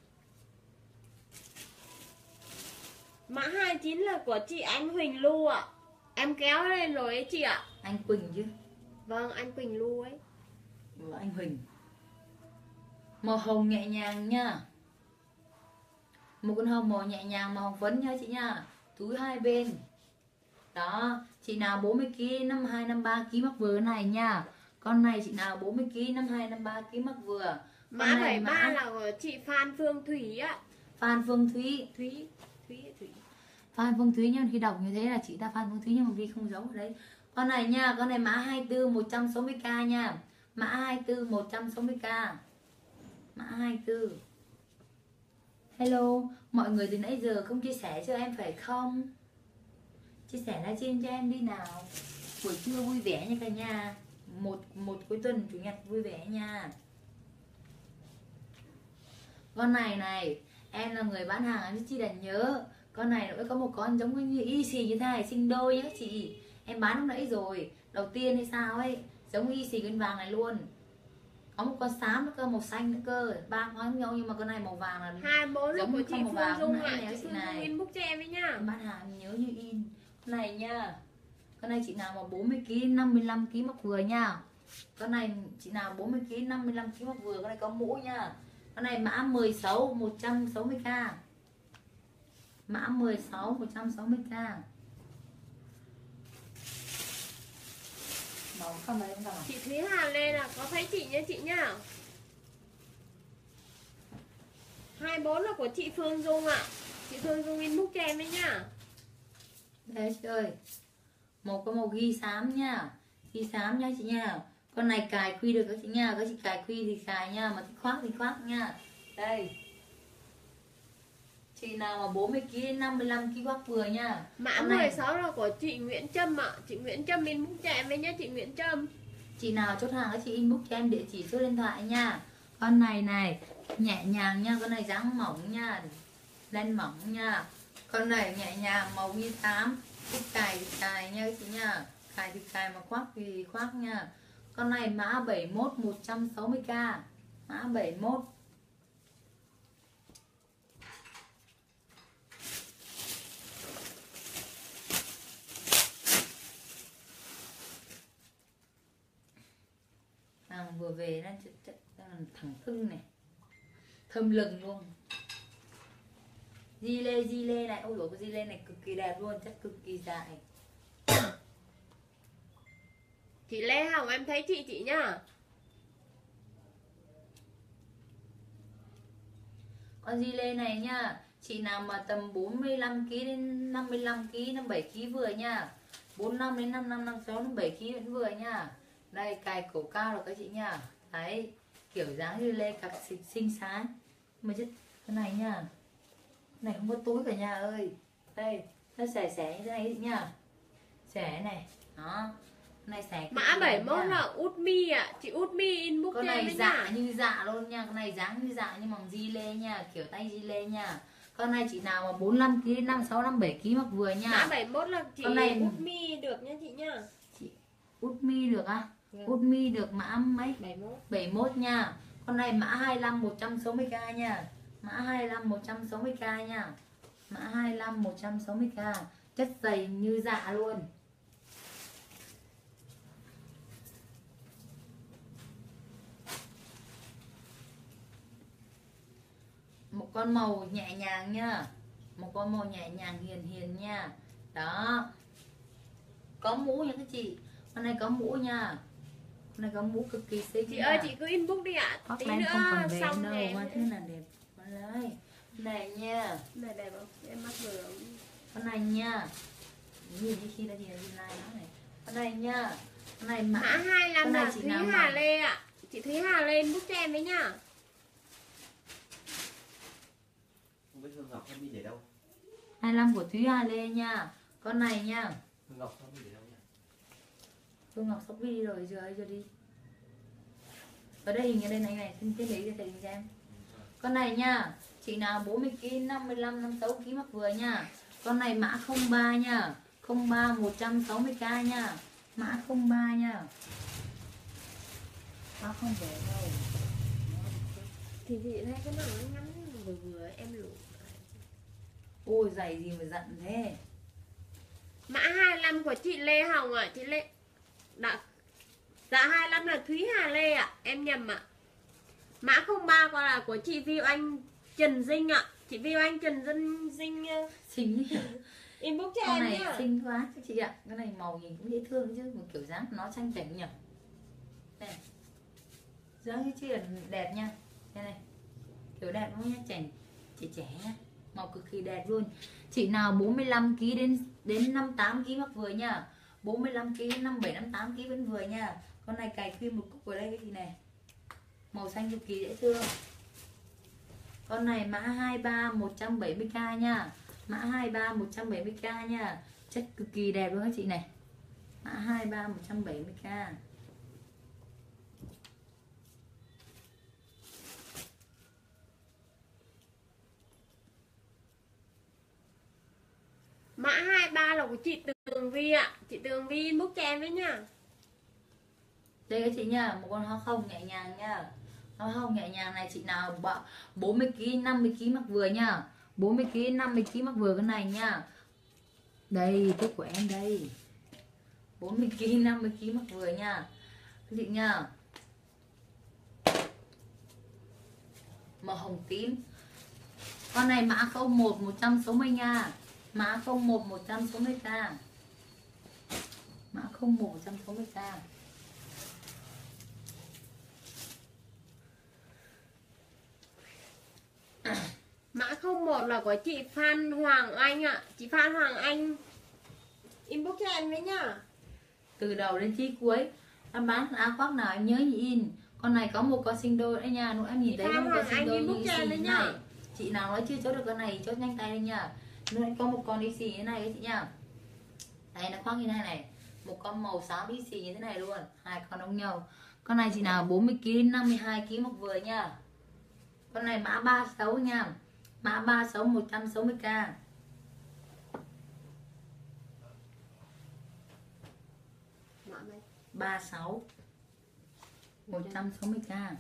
S1: Mã 29 là của chị Anh Huỳnh Lu ạ. Em kéo lên rồi ấy chị ạ.
S2: Anh Quỳnh chứ.
S1: Vâng, anh Quỳnh Lu ấy.
S2: Anh Huỳnh. Màu hồng nhẹ nhàng nha. Một con hồng màu nhẹ nhàng, màu hồng phấn nha chị nha. Túi hai bên. Đó, chị nào 40kg 52 53kg mắc vừa này nha. Con này chị nào 40kg 52 53kg mắc vừa.
S1: Mã
S2: Con này
S1: 73 là của chị Phan Phương Thủy ạ.
S2: Phan Phương Thúy.
S1: Thúy.
S2: Phan Phương Thúy nha, khi đọc như thế là chị ta Phan Phương Thúy nhưng mà vì không giấu ở đấy. Con này nha, con này mã 24 160k nha. Mã 24 160k. Mã 24. Hello, mọi người từ nãy giờ không chia sẻ cho em phải không? Chia sẻ livestream cho em đi nào. Buổi trưa vui vẻ nha cả nhà. Một cuối tuần chủ nhật vui vẻ nha. Con này này, em là người bán hàng em chỉ đành nhớ. Con này nó có một con giống như y xì như thế này, sinh đôi nhá chị. Em bán lúc nãy rồi, đầu tiên hay sao ấy, giống y xì con vàng này luôn. Có một con xám nữa cơ, màu xanh nữa cơ, ba con giống nhau nhưng mà con này màu vàng là
S1: 24 là
S2: giống
S1: của
S2: như
S1: chị
S2: con màu
S1: Phương
S2: vàng
S1: Dung
S2: lúc nãy
S1: ạ.
S2: này
S1: Chị
S2: chị
S1: Phương Dung
S2: này.
S1: inbox cho em với nhá.
S2: Em bán hàng nhớ như in. Con này nha. Con này chị nào mà 40kg 55kg mắc vừa nha. Con này chị nào 40kg 55kg mắc vừa, con này có mũ nha. Con này mã 16 160k. Mã 16 160k. Màu không đấy không nào.
S1: Chị Thúy Hà Lê là có thấy chị nhá chị nhá. 24 là của chị Phương Dung ạ. Chị Phương Dung inbox cho em với nhá.
S2: Đây chị ơi. Một có màu ghi xám nha. Ghi xám nha chị nha. Con này cài khuy được các chị nha. Các chị cài khuy thì cài nha. Mà thích khoác thì khoác nha. Đây. Chị nào mà 40kg 55kg khoác vừa nha.
S1: Mã
S2: Con này
S1: 16 là của chị Nguyễn Trâm ạ. Chị Nguyễn Trâm inbox cho em với nhá chị Nguyễn Trâm.
S2: chị nào chốt hàng các chị inbox cho em địa chỉ số điện thoại nha. Con này này nhẹ nhàng nha. Con này dáng mỏng nha. Len mỏng nha. Con này nhẹ nhàng màu ghi xám. Thích cài thì cài nha các chị nha. Cài thì cài mà khoác thì khoác nha. Con này mã 71 160k. Mã 71. Hàng vừa về nó thẳng thưng này. Thơm lừng luôn. Di lê này, ôi dồi, cái di lê này cực kỳ đẹp luôn, chất cực kỳ dài.
S1: Chị Lê Hồng em thấy chị nhá.
S2: Con di lê này nha, chị nào mà tầm 45 kg đến 55 kg, 57 kg vừa nha. 45 đến 55, 56 đến 7 kg vẫn vừa nha. Đây cài cổ cao rồi các chị nha. Đấy, kiểu dáng di lê cặp xinh xắn. Mà chứ cái này nha. Cái này không có túi cả nhà ơi. Đây, nó xẻ xẻ như thế này nha. Xẻ này. Đó. Này xẻ
S1: Mã 71 là út mi ạ. Chị út mi inbox
S2: con
S1: cho em
S2: này
S1: với
S2: dạ
S1: nhá.
S2: như dạ luôn nha, con này dáng như dạ nhưng bằng di lê nha, kiểu tay di lê nha. Con này chị nào mà 45 kg, 56, 57 kg mặc vừa nha.
S1: Mã 71 là chị
S2: Con này
S1: út mi được nha chị nhá.
S2: chị út mi được á?
S1: Vâng.
S2: Út mi được mã mấy?
S1: 71.
S2: 71 nha. Con này mã 25 160k nha. Mã 25 160k nha. Mã 25 160k. Chất dày như dạ luôn. Một con màu nhẹ nhàng nha. Một con màu nhẹ nhàng hiền hiền nha. Đó. Có mũ nha các chị. Con này có mũ nha. Con này có mũ cực kỳ xinh.
S1: Chị
S2: nha.
S1: ơi chị cứ inbox đi ạ.
S2: Hot
S1: Tí
S2: line
S1: nữa
S2: không còn về
S1: xong
S2: đâu.
S1: nhà
S2: Qua
S1: em.
S2: thế là đẹp. Con này. Này nha.
S1: Này đẹp không? Em mắc vừa không?
S2: Con này nha. Nhìn như khi đã gì like nó này. Con này nha. Con này mã.
S1: Mã 25
S2: Con này
S1: là
S2: chị
S1: Thúy
S2: nào
S1: Hà
S2: mà-
S1: Lê ạ. Chị Thúy Hà Lê inbox cho em với nhá.
S3: Không biết Hương Ngọc em đi để đâu.
S2: 25 của Thúy Hà Lê nha. Con này nha.
S3: Hương Ngọc em đi để đâu nhỉ?
S2: Phương Ngọc sắp đi rồi, giờ ấy giờ đi. Ở đây hình ở đây này, xin cái lấy thầy cho em. Con này nha, chị nào 40 kg, 55, 56 kg mặc vừa nha. Con này mã 03 nha. 03 160k nha. Mã 03 nha. Mã không rẻ đâu.
S1: Thì chị thấy cái nào nó ngắn vừa vừa em lụi.
S2: Ôi giày gì mà giận thế.
S1: Mã 25 của chị Lê Hồng ạ. Chị Lê đã. Dạ 25 là Thúy Hà Lê ạ. Em nhầm ạ. Mã 03 còn là của chị Viu Anh Trần Dinh ạ. Chị Viu Anh Trần Dinh
S2: Xinh nhỉ?
S1: inbox cho
S2: Con
S1: em
S2: này
S1: nhá.
S2: xinh quá các chị ạ. Cái này màu nhìn cũng dễ thương chứ. Một kiểu dáng của nó xanh chảnh nhỉ. Này. Dáng như chị là đẹp nha. Đây này. Kiểu đẹp không nhá, chảnh trẻ trẻ nhá. Màu cực kỳ đẹp luôn. Chị nào 45 kg đến 58 kg mặc vừa nha. 45 kg 57 58 kg vẫn vừa nha. Con này cài khuyên một cúc vào đây cái gì này. Màu xanh cực kỳ dễ thương. Con này mã 23 170k nha. Mã 23 170k nha. Chất cực kỳ đẹp luôn các chị này. Mã 23 170k.
S1: Mã 23 là của chị Tường Vi ạ. Chị Tường Vi inbox cho em với nhá.
S2: Đây các chị nha, một con hoa hồng nhẹ nhàng nha. Hoa hồng nhẹ nhàng này chị nào 40 kg 50 kg mặc vừa nha. 40 kg 50 kg mặc vừa cái này nha. Đây thích của em đây. 40 kg 50 kg mặc vừa nha. Các chị nha. Màu hồng tím. Con này mã 01 160 nha. Mã 01 160k. Mã 01 160k.
S1: Mã 01 là của chị Phan Hoàng Anh ạ. Chị Phan Hoàng Anh inbox cho em với nhá.
S2: Từ đầu đến chi cuối em bán áo khoác nào em nhớ như in. Con này có một con sinh đôi đấy nha. Lúc em nhìn thấy có một con sinh đôi như xì thế này. Chị nào nói chưa chốt được con này chốt nhanh tay lên nha. Lúc em có một con đi xì như thế này đấy chị nha. Đây nó khoác như thế này này. Một con màu xám đi xì như thế này luôn. Hai con giống nhau. Con này chị nào 40 kg 52 kg một vừa nha. Con này mã 36 nha. Mã 36 160k.
S1: Mã mấy?
S2: 36 160k.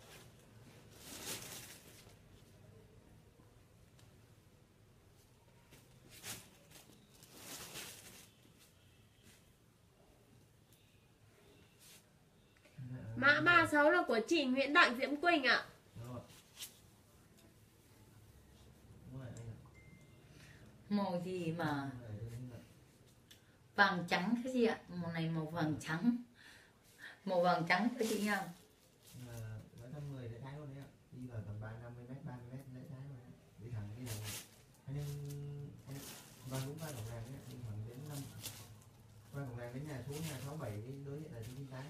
S1: Mã 36 là của chị Nguyễn Đặng Diễm Quỳnh ạ.
S3: Đúng rồi. Đúng rồi, anh ạ.
S2: Màu gì mà
S3: Đúng rồi, đúng rồi.
S2: vàng trắng cái gì ạ? Màu này màu vàng trắng. Màu vàng trắng cho chị nha.
S5: Với tầm 10 lễ thái luôn đấy ạ. Đi vào tầm 50 m, 30 m lễ thái luôn đấy. Đi thẳng cái đầu. Nhưng vâng đúng qua cổng làng đấy, đi thẳng đến 5. Qua cổng làng đến nhà số nhà 67 đối diện là số 98.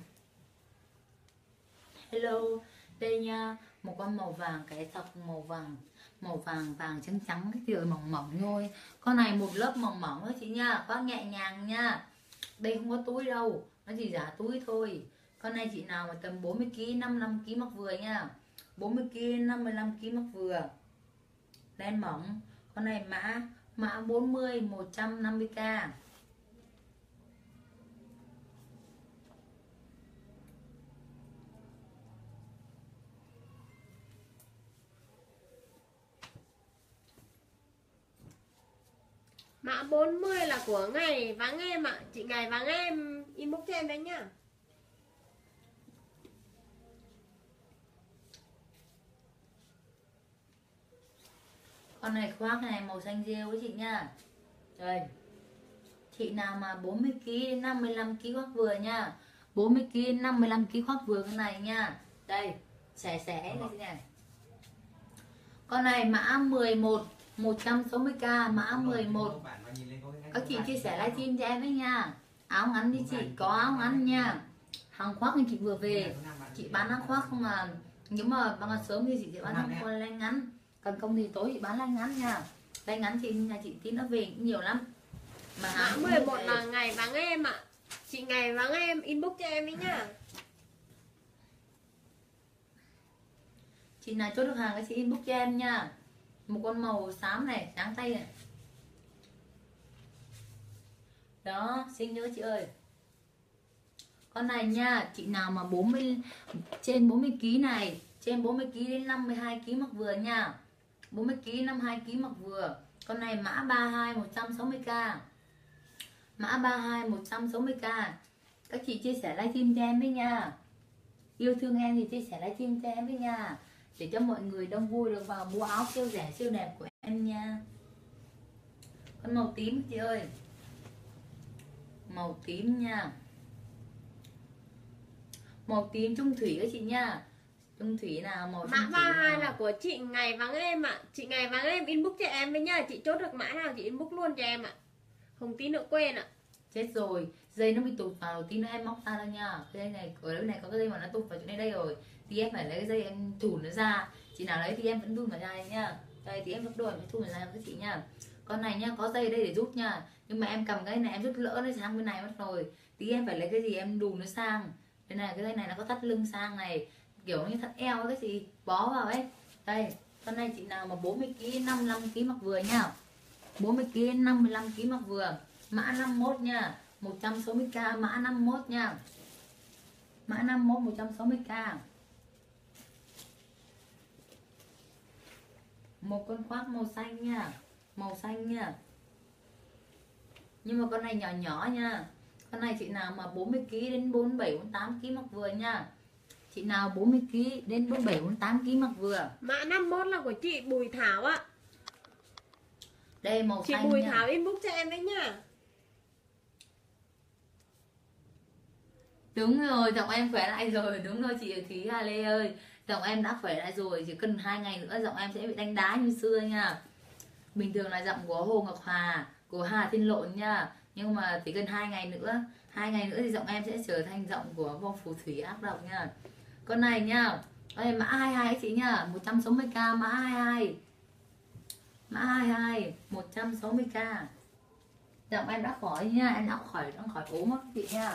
S2: Hello, đây nha, một con màu vàng, cái thọc màu vàng vàng trắng trắng cái kiểu mỏng mỏng thôi. Con này một lớp mỏng mỏng thôi chị nha, khoác nhẹ nhàng nha. Đây không có túi đâu, nó chỉ giả túi thôi. Con này chị nào mà tầm 40 kg, 55 kg mặc vừa nha. 40 kg, 55 kg mặc vừa. Len mỏng. Con này mã 40 150k.
S1: Mã 40 là của Ngày Vắng Em ạ. Chị Ngày Vắng Em inbox cho em đấy nhá.
S2: Con này khoác này màu xanh rêu với chị nha. Đây. Chị nào mà 40 kg đến 55 kg khoác vừa nha. 40 kg đến 55 kg khoác vừa con này nha. Đây, xẻ cái gì này. Con này mã 11 160k, mã 11. Các chị chia sẻ livestream cho em với nha. Áo ngắn đi chị, có áo ngắn nha. Hàng khoác thì chị vừa về. Chị bán áo khoác không mà. Nếu mà bằng sớm thì chị sẽ bán áo khoác len ngắn. Còn không thì tối chị bán len ngắn nha. Len ngắn chị nhà chị tí nó về cũng nhiều lắm.
S1: Mà mã 11 là Ngày Vắng Em ạ. Chị Ngày Vắng Em inbox cho em ấy nhá.
S2: Chị nào chốt được hàng các chị inbox cho em nha. Một con màu xám này, trắng tay này. Đó, xinh nữa chị ơi. Con này nha, chị nào mà 40 trên 40 kg này, trên 40 kg đến 52 kg mặc vừa nha. 40 kg 52 kg mặc vừa. Con này mã 32 160k. Mã 32 160k. Các chị chia sẻ livestream cho em với nha. Yêu thương em thì chia sẻ livestream cho em với nha. Để cho mọi người đông vui được vào mua áo siêu rẻ siêu đẹp của em nha. Con màu tím chị ơi. Màu tím nha. Màu tím trung thủy các chị nha. Trung thủy nào màu
S1: Mã 32 là của chị Ngày Vắng Em ạ. Chị Ngày Vắng Em inbox cho em với nha. Chị chốt được mã nào chị inbox luôn cho em ạ. Không tí nữa quên ạ.
S2: Chết rồi, dây nó bị tụt vào, tí nữa em móc ra đâu nha. Cái dây này, ở đây này có cái dây mà nó tụt vào chỗ đây rồi. Thì em phải lấy cái dây em thủn nó ra. Chị nào lấy thì em vẫn thun vào ra nha. Đây thì em gấp đôi phải thun vào ra với chị nha. Con này nhá, có dây ở đây để rút nha. Nhưng mà em cầm cái này em rút lỡ nó sang bên này mất rồi. Tí em phải lấy cái gì em đùn nó sang. Đây này, cái dây này nó có thắt lưng sang này. Kiểu như thắt eo ấy, cái gì bó vào ấy. Đây, con này chị nào mà 40 kg 55 kg mặc vừa nha. 40 kg 55 kg mặc vừa. Mã 51 nha, 160k, mã 51 nha. Mã 51 160k. Một con khoác màu xanh nha. Màu xanh nha. Nhưng mà con này nhỏ nhỏ nha. Con này chị nào mà 40 kg đến 47 48 kg mặc vừa nha. Chị nào 40 kg đến 47 48 kg mặc vừa.
S1: Mã 51 là của chị Bùi Thảo ạ.
S2: Đây màu
S1: chị
S2: xanh
S1: Bùi
S2: nha.
S1: Thảo inbox cho em đấy nha.
S2: Đúng rồi, giọng em khỏe lại rồi. Đúng rồi chị Thúy Hà Lê ơi. Giọng em đã khỏe lại rồi. Chỉ cần 2 ngày nữa giọng em sẽ bị đánh đá như xưa nha. Bình thường là giọng của Hồ Ngọc Hà, của Hà Thiên Lộn nha. Nhưng mà chỉ cần 2 ngày nữa, 2 ngày nữa thì giọng em sẽ trở thành giọng của Vong Phù Thủy ác độc nha. Con này nha. Đây mã 22 chị nha, 160k, mã 22. Mã 22 160k. Giọng em đã khỏi nha, em đã khỏi ốm á chị nha.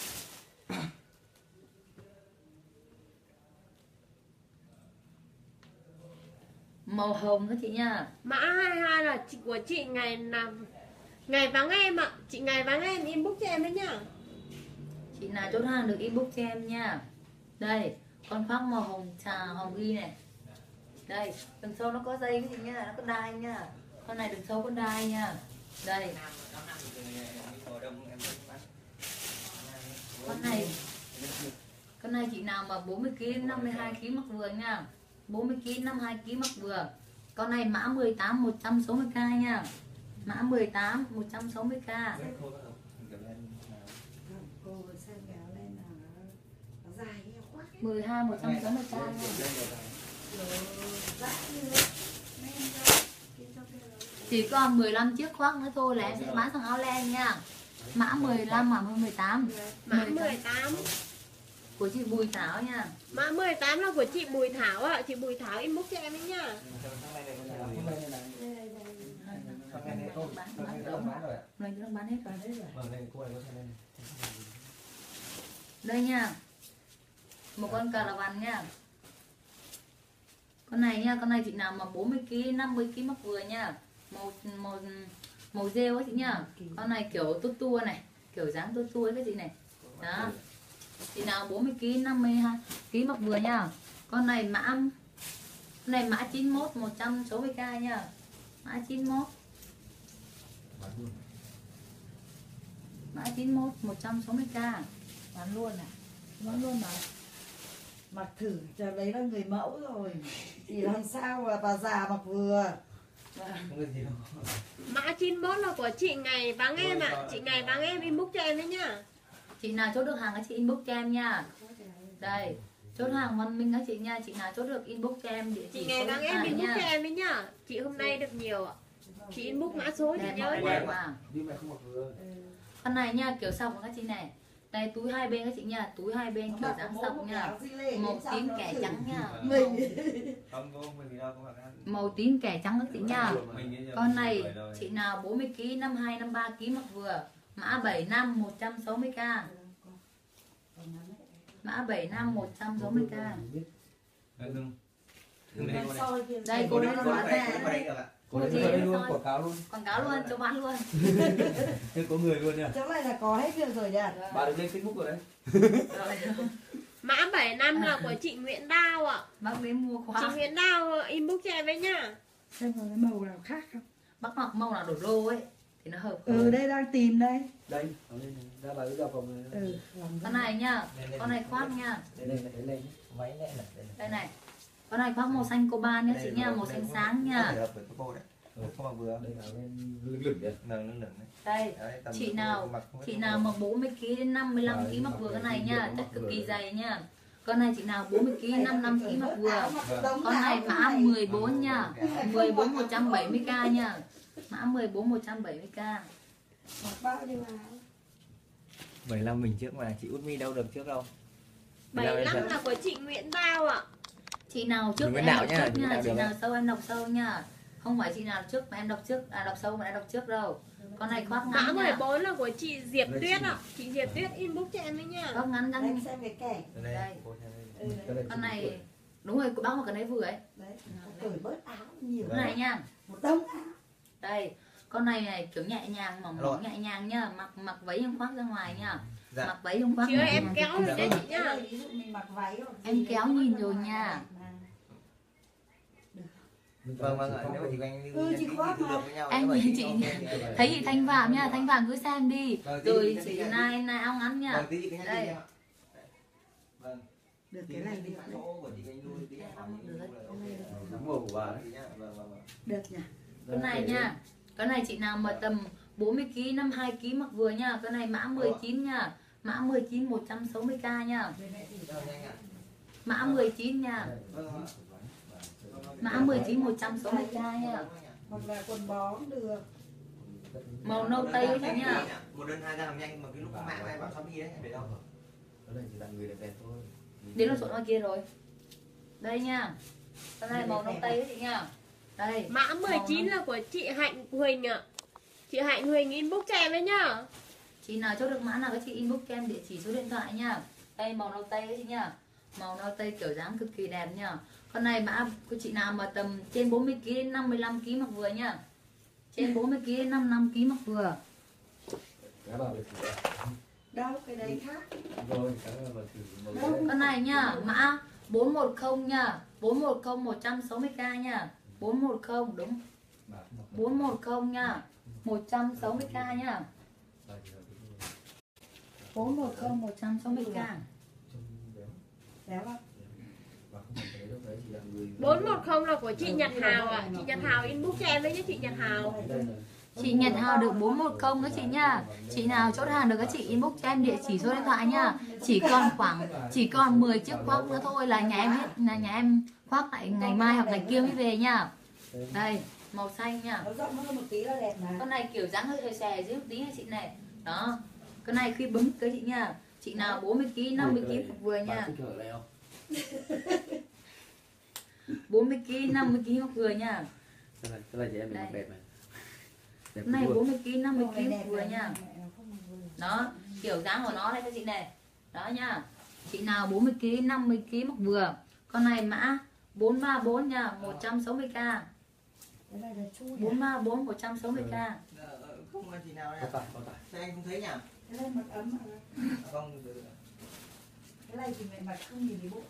S2: Màu hồng đó chị nha.
S1: Mã 22 là của chị Ngày Vắng Em ạ. Chị Ngày Vắng Em inbox cho em đấy nhá.
S2: Chị nào chốt hàng được inbox cho em nha. Đây, con khoác màu hồng trà hồng ghi này. Đây, đằng sau nó có dây cái gì nha, nó có đai nha. Con này đằng sau có đai nha. Đây. Con này chị nào mà 40 kg 52 kg mặc vừa nha. 40 kg 52 kg mặc vừa. Con này mã 18 160k nha. Mã 18 160k. 12 160k nha. Chỉ còn 15 chiếc khoác nữa thôi là em sẽ bán thằng áo len nha. Mã 15 mà 18.
S1: Mã 18.
S2: Của chị Bùi Thảo nha.
S1: Mã 18 là của chị Bùi Thảo ạ. Chị Bùi Thảo inbox cho em ấy nha. Này nó bán hết rồi. Đây nha. Một con cà là vằn nha. Con này nha, con này chị nào mà 40kg, 50kg mắc vừa nha. Màu rêu á chị nha. Con này kiểu tốt tua này, kiểu dáng tốt tua cái chị này. Đó. Chị nào 40kg, 52kg mắc vừa nha. Con này mã 91 160k nha. Mã 91. Mã 91 160k.
S6: Bán luôn à? Bán luôn mà. Mặc thử cho đấy là người mẫu rồi. Thì làm sao mà bà già mặc vừa.
S1: Mã 91 là của chị Ngày Vắng Em ạ. Chị Ngày Vắng Em inbox cho em đấy nhá.
S2: Chị nào chốt được hàng các chị inbox cho em nha. Đây, chốt hàng Văn Minh các chị nha. Chị nào chốt được inbox cho em địa chỉ
S1: Chị Ngày Vắng Em inbox cho em đấy nhá. Chị hôm nay được nhiều ạ. Chị inbox mã số chị nhớ nha.
S2: Con này nha, kiểu sọc của các chị này. Đây túi hai bên các chị nha, túi hai bên kiểu dáng sọc nha. Màu tím kẻ trắng nha. Màu tím kẻ trắng các chị nha. Con này chị nào 40kg, 52, 53kg mặc vừa. Mã 75 160k. Mã 75 160k. Đây cô đây bán nè.
S5: Cô đây luôn, quảng cáo luôn
S2: cho bán luôn.
S5: Thế có người luôn nha.
S6: Chỗ này là có hết việc rồi nha.
S5: Bà được lên Facebook rồi đấy.
S1: Mã 75 là của chị Nguyễn Đào ạ.
S2: Bác đến mua
S1: Chị
S2: khóa.
S1: Nguyễn Đào inbox cho em với nhá.
S6: Xem có cái màu nào khác không?
S2: Bác mặc màu nào đổ lô ấy thì nó hợp.
S6: Đây đang tìm đây.
S5: Đây, ra bà cứ vào phòng này.
S2: Con này nhá, con này khoác nha.
S5: Lên. Váy nhẹ này.
S2: Đây này. Con này khoác màu xanh coban nhá chị nha, màu xanh sáng nha.
S3: Hợp với cô đấy. Không mặc vừa.
S5: Đây là lên lửng đấy.
S3: Lửng đấy.
S2: Đây, chị nào mà 40kg đến 55kg mặc vừa cái này nha, chất cực kỳ dày nha. Con này chị nào 40kg, 55kg mặc vừa. Con này mã 14 nha, 14 170k nha. Mã 14 170k.
S6: Bao nhiêu áo?
S3: 15 mình trước mà chị Út Mi đâu được trước đâu.
S1: 75 là của chị Nguyễn Đào ạ.
S2: Chị nào trước em đọc trước nha, chị nào sâu em đọc sâu nha. Không phải chị nào trước mà em đọc trước, đọc sâu mà em đọc trước đâu. Con này khoác
S1: Mã
S2: ngắn nha.
S1: 14 là của chị Diệp Tuyết ạ. Chị Diệp Tuyết inbox cho em với nha.
S2: Khoác ngắn
S6: Em
S2: răng.
S6: xem cái kẻ.
S2: Đây. Con này đúng rồi, cô bác một cái đấy vừa ấy.
S6: Đấy, cởi bớt áo nhiều.
S2: Con này nha.
S6: Một đống áo.
S2: Đây, con này kiểu nhẹ nhàng, mỏng nhẹ nhàng nha, mặc váy không khoác ra ngoài nha.
S3: Dạ.
S2: Mặc váy không khoác.
S1: Chị ơi em kéo rồi cho chị nhá.
S6: Ví dụ mình mặc váy hoặc
S2: Em kéo nhìn rồi nha.
S3: Vâng ạ, nếu mà chị anh
S6: chị khoác mà.
S2: Anh nhìn chị thấy chị Thanh Phạm nha, Thanh Phạm cứ xem đi. Rồi chị Nai áo ngắn nha. Đây.
S3: Vâng.
S6: được cái này đi.
S5: Mùa của bà đấy.
S6: Được nhỉ?
S2: Cái này nha. Cái này chị nào mà tầm 40kg, 52kg mặc vừa nha. Cái này mã 19 nha. Mã 19 160k nha. Mã 19 nha. Mã 19 160k nha.
S6: Hoặc là quần bó cũng được.
S2: Màu nâu tây ấy nha.
S3: Một đơn 2 ra làm nhanh mà cái lúc mạng này bảo Shopee đấy, để đâu?
S5: Cái này chỉ là người đẹp thôi.
S2: Đến nó chỗ ngoài kia rồi. Đây nha. Cái này màu nâu tây ấy chị nha. Đây.
S1: Mã 19 là của chị Hạnh Huỳnh ạ. Chị Hạnh Huỳnh inbox cho em với nhá.
S2: Chị nào chốt được mã nào các chị inbox cho em địa chỉ số điện thoại nha. Đây màu nâu tây ấy chị nha. Màu nâu tây kiểu dáng cực kỳ đẹp nha. Con này mã của chị nào mà tầm trên 40kg đến 55kg mặc vừa nha. Trên 40kg đến 55kg mặc vừa.
S5: Cái bà phải thử.
S6: Đâu cái đấy khác.
S5: Rồi, cái bà thử.
S2: Con này nha, mã 410 nha. 410 160k nha. 410 đúng. 410 nha. 160k nha. 410 160k.
S6: Béo không?
S1: 410 là của chị Nhật Hào ạ. Chị Nhật Hào inbox cho em với nhé chị Nhật Hào.
S2: Chị Nhật Hào được 410 các chị nha. Chị nào chốt hàng được các chị inbox cho em địa chỉ số điện thoại nha. Chỉ còn 10 chiếc khoác nữa thôi là nhà em khoác lại ngày mai hoặc ngày kia mới về nha. Đây, màu xanh nha.
S6: Nó rộng hơn một tí là đẹp mà.
S2: Con này kiểu dáng hơi xòe xòe dưới một tí này chị này. Đó. Con này khi bấm tới chị nha. Chị nào 40 kg, 50 kg vừa nha. 40 kg, 50 kg mặc vừa nha.
S7: Cái này chị em mình đẹp này. Đẹp
S2: Này
S7: luôn.
S2: 40 kg, 50
S6: Màu này
S2: kg
S6: đẹp
S2: vừa
S6: này,
S2: nha.
S6: mẹ nó không vừa.
S2: Đó, kiểu dáng của nó đây các chị này. Đó nha. Chị nào 40 kg, 50 kg mặc vừa. Con này mã 434 nha, 160k.
S6: Cái này là chui à?
S2: 434 160k.
S3: Không là chị nào
S7: Có
S3: đấy.
S7: tải, có tải.
S3: Sao anh không thấy nhỉ?
S6: Cái này mặc ấm mà.
S3: Không, được.
S6: Cái này thì mẹ mặc không nhìn thấy bụng.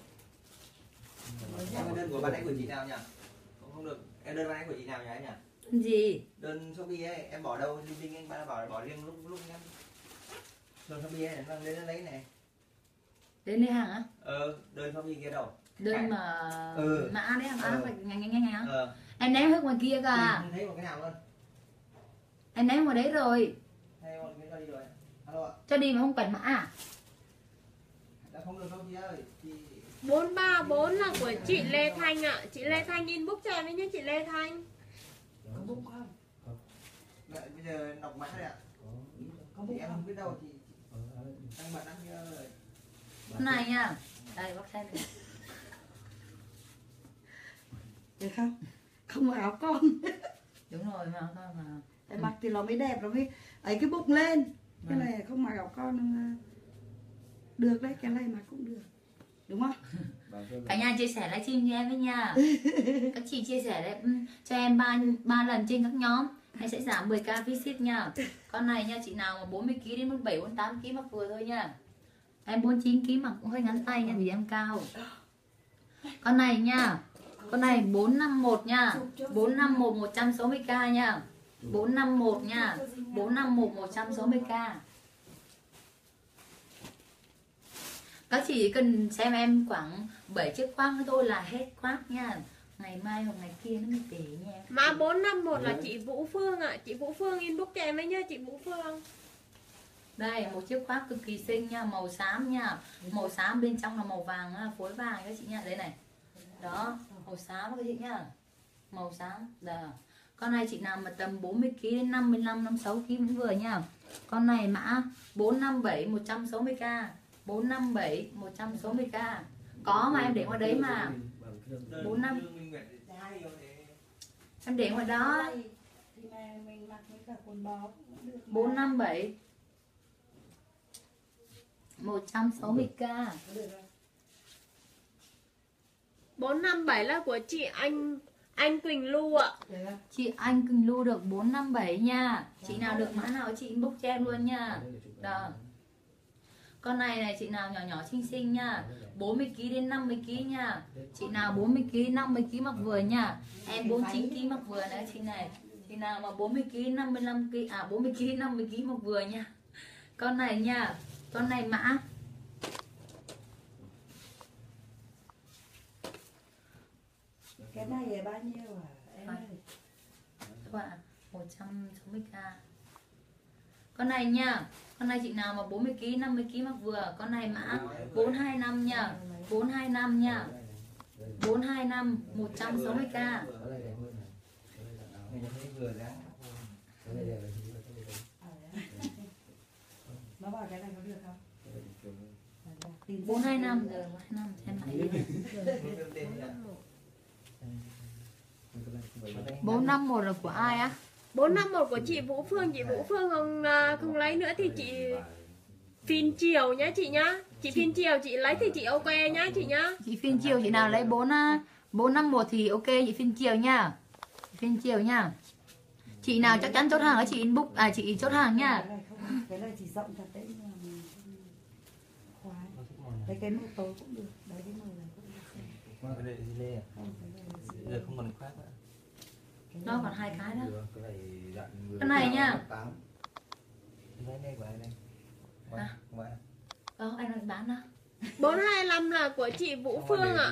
S3: Em đơn của bạn ấy của chị nào nhỉ? Không được. Em đơn bạn ấy của chị nào nhỉ anh nhỉ?
S2: Gì?
S3: Đơn Shopee ấy, em bỏ đâu? Linh anh bạn bảo bỏ riêng lúc em. Đơn Shopee ấy, nó lên lấy này.
S2: Đến đây hàng á?
S3: Đơn Shopee kia đâu?
S2: Đơn mà mã đấy hàng á, phải nhanh á. Em ném hết ngoài kia cả.
S3: Không thấy một cái nào luôn.
S2: Em ném ngoài đấy rồi.
S3: Hay một cái đi rồi. Alo ạ.
S2: Cho đi mà không cần mã à?
S3: Đã không được đâu chị ơi. Chị
S1: 434 là của chị Lê Thanh ạ. Chị Lê Thanh inbox cho em với nhé chị Lê Thanh.
S6: Có bụng không?
S3: Lại bây giờ đọc mã đây ạ.
S6: Có
S3: Chị
S6: bụng
S3: em
S6: không?
S3: không biết đâu chị đang bận lắm kia rồi.
S2: Con này nha. Đây bác xem này.
S6: Được không? Không mặc áo con.
S2: Đúng rồi mà con mà.
S6: Phải mặc thì nó mới đẹp, nó mới ấy cái bụng lên. Cái này không mặc áo con được đấy, cái này mặc cũng được. Đúng không?
S2: Cả nhà chia sẻ livestream cho em với nha. Các chị chia sẻ đấy cho em 3 lần trên các nhóm. Em sẽ giảm 10k phí ship nha. Con này nha, chị nào mà 40 kg đến 47 48 kg mặc vừa thôi nha. Em 49 kg mặc cũng hơi ngắn tay nha vì em cao. Con này nha. Con này 451 nha. 451 160k nha. 451 nha. 451 160k. Các chị cần xem em khoảng 7 chiếc khoác nữa thôi là hết khoác nha. Ngày mai hoặc ngày kia nó mới về nha.
S1: Mã 451 là chị Vũ Phương ạ. Chị Vũ Phương inbox cho em với nhé chị Vũ Phương.
S2: Đây một chiếc khoác cực kỳ xinh nha, màu xám nha. Màu xám bên trong là màu vàng, phối vàng các chị nha. Đây này. Đó, màu xám các chị nha. Màu xám. Đó. Con này chị nào mà tầm 40 kg đến 55 56 kg vẫn vừa nha. Con này mã 457 160k. 457 160k. Có mà em để ngoài đấy mà. 45. Em để ngoài đó.
S6: Thì mà mình mặc với cả quần bó cũng được.
S2: 457 160k.
S1: 457 là của chị anh Quỳnh Lưu ạ.
S2: Chị Anh Quỳnh Lưu được 457 nha. Chị nào được mã nào chị inbox cho em luôn nha. Đó. Con này chị nào nhỏ nhỏ xinh xinh nha. 40 kg đến 50 kg nha. Chị nào 40 kg 50 kg mặc vừa nha. Em 49 kg mặc vừa nữa chị này. Chị nào mà 40 kg 55 kg 40 kg 50 kg mặc vừa nha. Con này nha. Con này mã
S6: Cái này là bao nhiêu à em ơi?
S2: các bạn 160k. Con này nha. Con này chị nào mà 40 kg 50 kg mặc vừa. Con này mã 425 nha. 425 nha. 425 160k.
S6: Nó bảo cái này có được không?
S2: 425 giờ 425 xem lại. 451 là của ai á?
S1: 451 của chị Vũ Phương. Chị Vũ Phương không lấy nữa thì chị Phiên Chiều nhá chị nhá. Chị Phiên Chiều chị lấy thì chị ok nhá chị nhá.
S2: Chị Phiên Chiều chị nào lấy 451 thì ok chị Phiên Chiều nha. Phiên Chiều nha. Chị nào chắc chắn chốt hàng ở chị inbox chị chốt hàng nha.
S6: Cái này chỉ rộng thật đấy nhưng mà mình không khoái. Đấy cái màu tối cũng được. Đấy cái màu này cũng được.
S3: Cái này gì lê à?
S6: Không, cái này là gì?
S3: Giờ không còn khoác nữa.
S2: Nó còn hai cái đó.
S5: Cái
S2: Cái này nha.
S3: Cái này của ai đây? Ngoài.
S2: Anh đang bán đó.
S1: 425 là của chị Vũ Phương ạ.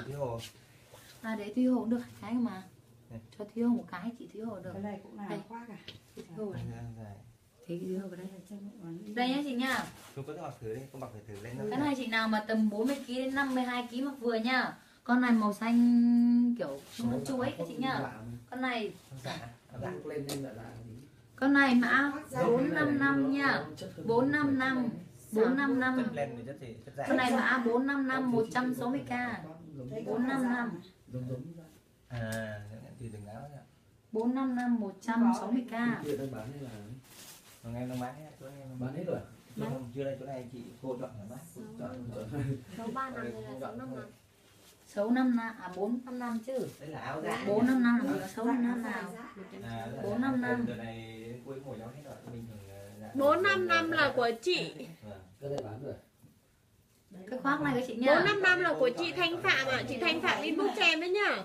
S2: Để Thúy Hồ cũng được hai cái mà. Cho Thúy Hồ một cái chị Thúy Hồ được.
S6: Cái này cũng là
S2: Đây.
S6: khoác à?
S2: rồi
S3: Dài.
S2: thế cái đưa vào đây đây nhá chị nha.
S3: Cô có thể mặc thử đi, cô mặc phải thử lên
S2: Cái này chị nào mà tầm 40 kg đến 52 kg mặc vừa nha. Con này màu xanh kiểu nó chuối các chị nhá. Con này
S7: Dạng lên lên lại là
S2: con này mã 455 nha. 455 455.
S3: chất lên thì chất gì? Chất dài.
S2: Con này mã 455 160k. 455
S7: giống giống
S3: À, thì đừng áo nha.
S2: 455 160k.
S7: kia đang bán hay là
S3: Còn em đang bán hết, chỗ em đang
S7: bán hết rồi.
S3: không, chưa đây chỗ này chị cô chọn thoải mái.
S7: Chọn
S1: 6 3 năm hay là 6 5 năm?
S2: 655 à 455 chứ.
S3: Đấy là áo dài.
S2: 455 là 655 nào.
S3: À,
S2: 455.
S3: Giờ này đến cuối mùa gió hết rồi, bình thường là
S1: 455 là của chị.
S3: Vâng.
S7: cái này bán rồi.
S2: Cái khoác này các chị nha.
S1: 455 là của chị Thanh Phạm ạ. Chị Thanh Phạm inbox cho em đấy nhá.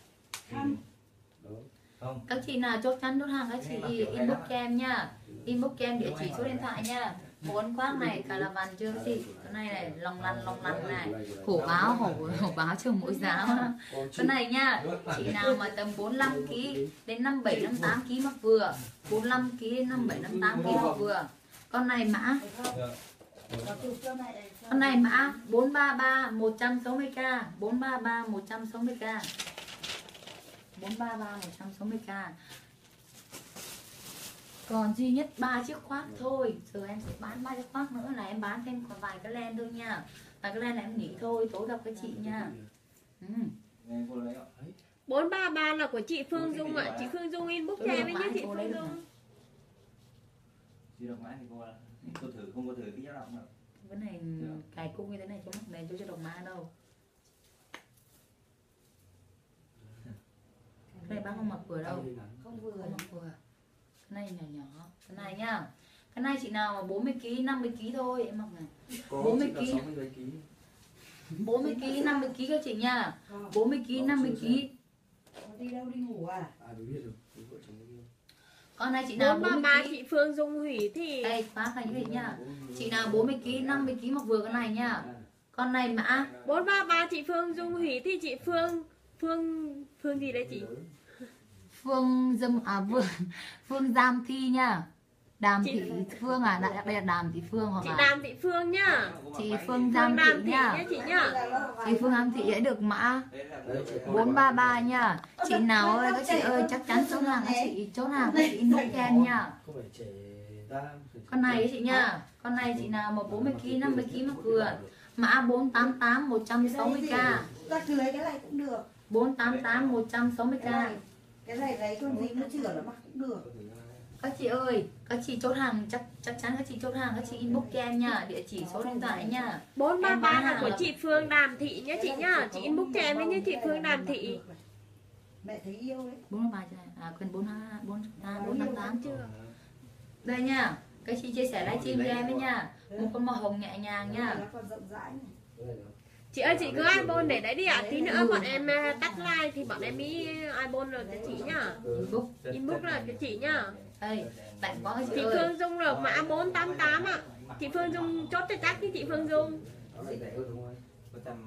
S3: Không.
S2: Các chị nào chốt chắn chốt hàng các chị inbox cho em nha. Inbox cho em địa chỉ số điện thoại nha. Bốn khoác này cả là vằn chưa các chị. Cái này này lòng lăn này. Hổ báo chồng mỗi giá. Cái này nha. Chị nào mà tầm 45 kg đến 57 58 kg mặc vừa. 45 kg đến 57 58 kg mặc vừa. Con này mã Con này mã 433 160k. 433 160k. 433 160k. Còn duy nhất 3 chiếc khoác thôi. Giờ em sẽ bán 3 chiếc khoác nữa là em bán thêm còn vài cái len thôi nha. Vài cái len là em nghỉ thôi, tối gặp các chị nha.
S3: Nghe cô lấy ạ.
S1: 433 là của chị Phương Dung ạ. Chị Phương Dung inbox cho em đấy nhá chị Phương Dung.
S3: Chị độc mã thì cô thử, không có thử cái dao động đâu.
S2: Cái này cài cung như thế này cho mắt này cho đồng ma đâu. Cái này bác không mặc vừa đâu.
S6: Không vừa.
S2: Không mặc vừa. Cái này nhỏ nhỏ. Cái này nhá. Cái này chị nào mà 40 kg 50 kg thôi em mặc này. 40 kg 40 kg 50 kg các chị nha. 40 kg 50 kg.
S6: Đi đâu đi ngủ à?
S7: À đúng biết rồi.
S2: Con này chị nào 40
S1: 433
S2: kg.
S1: chị Phương Dung hủy thì
S2: Đây khóa này như thế nhá. Chị nào 40 kg 50 kg mặc vừa cái này nhá. Con này mã
S1: 433 chị Phương Dung hủy thì chị Phương gì đấy chị?
S2: Phương Giam Thi nha. Đàm Thị Phương à, đây là Đàm Thị Phương hoặc
S1: Chị
S2: là
S1: Đàm Thị Phương nhá.
S2: chị Phương Giam Thị
S1: Đàm Thị
S2: nha.
S1: nhá chị nhá.
S2: Chị Phương Giam Thị sẽ được mã 433 nha. Chị nào ơi các chị ơi chắc chắn chốt hàng các chị chốt hàng các chị inbox cho em nha.
S7: Không phải trẻ ta.
S2: Con này các chị nha. Con này chị nào mà 40 kg 50 kg mặc vừa. Mã 488 160k.
S6: Ta cứ lấy cái này cũng được.
S2: 488 160k.
S6: Cái này lấy con gì nó chửa nó mặc cũng được.
S2: Các chị ơi, các chị chốt hàng chắc chắn các chị chốt hàng các chị inbox cho em nha, địa chỉ số điện thoại nha.
S1: 433 là của chị Phương Đàm Thị nhá chị nhá. Chị inbox cho em đấy nhá chị Phương Đàm Thị.
S6: Mẹ thấy yêu đấy.
S2: 433 à quên 488 chưa. Đây nha, các chị chia sẻ livestream cho em đấy nha. Một con màu hồng nhẹ nhàng nha.
S6: Nó còn rộng rãi này.
S1: Chị ơi chị cứ ibon để đấy đi ạ. Tí nữa bọn em tắt like thì bọn em mới ibon rồi cho chị nhá. Inbox là cho chị nhá.
S2: Đây, tặng quá các chị
S1: Chị
S2: ơi.
S1: Phương Dung là mã 488 ạ. Chị Phương Dung chốt cho chắc với chị Phương Dung.
S3: Có tầm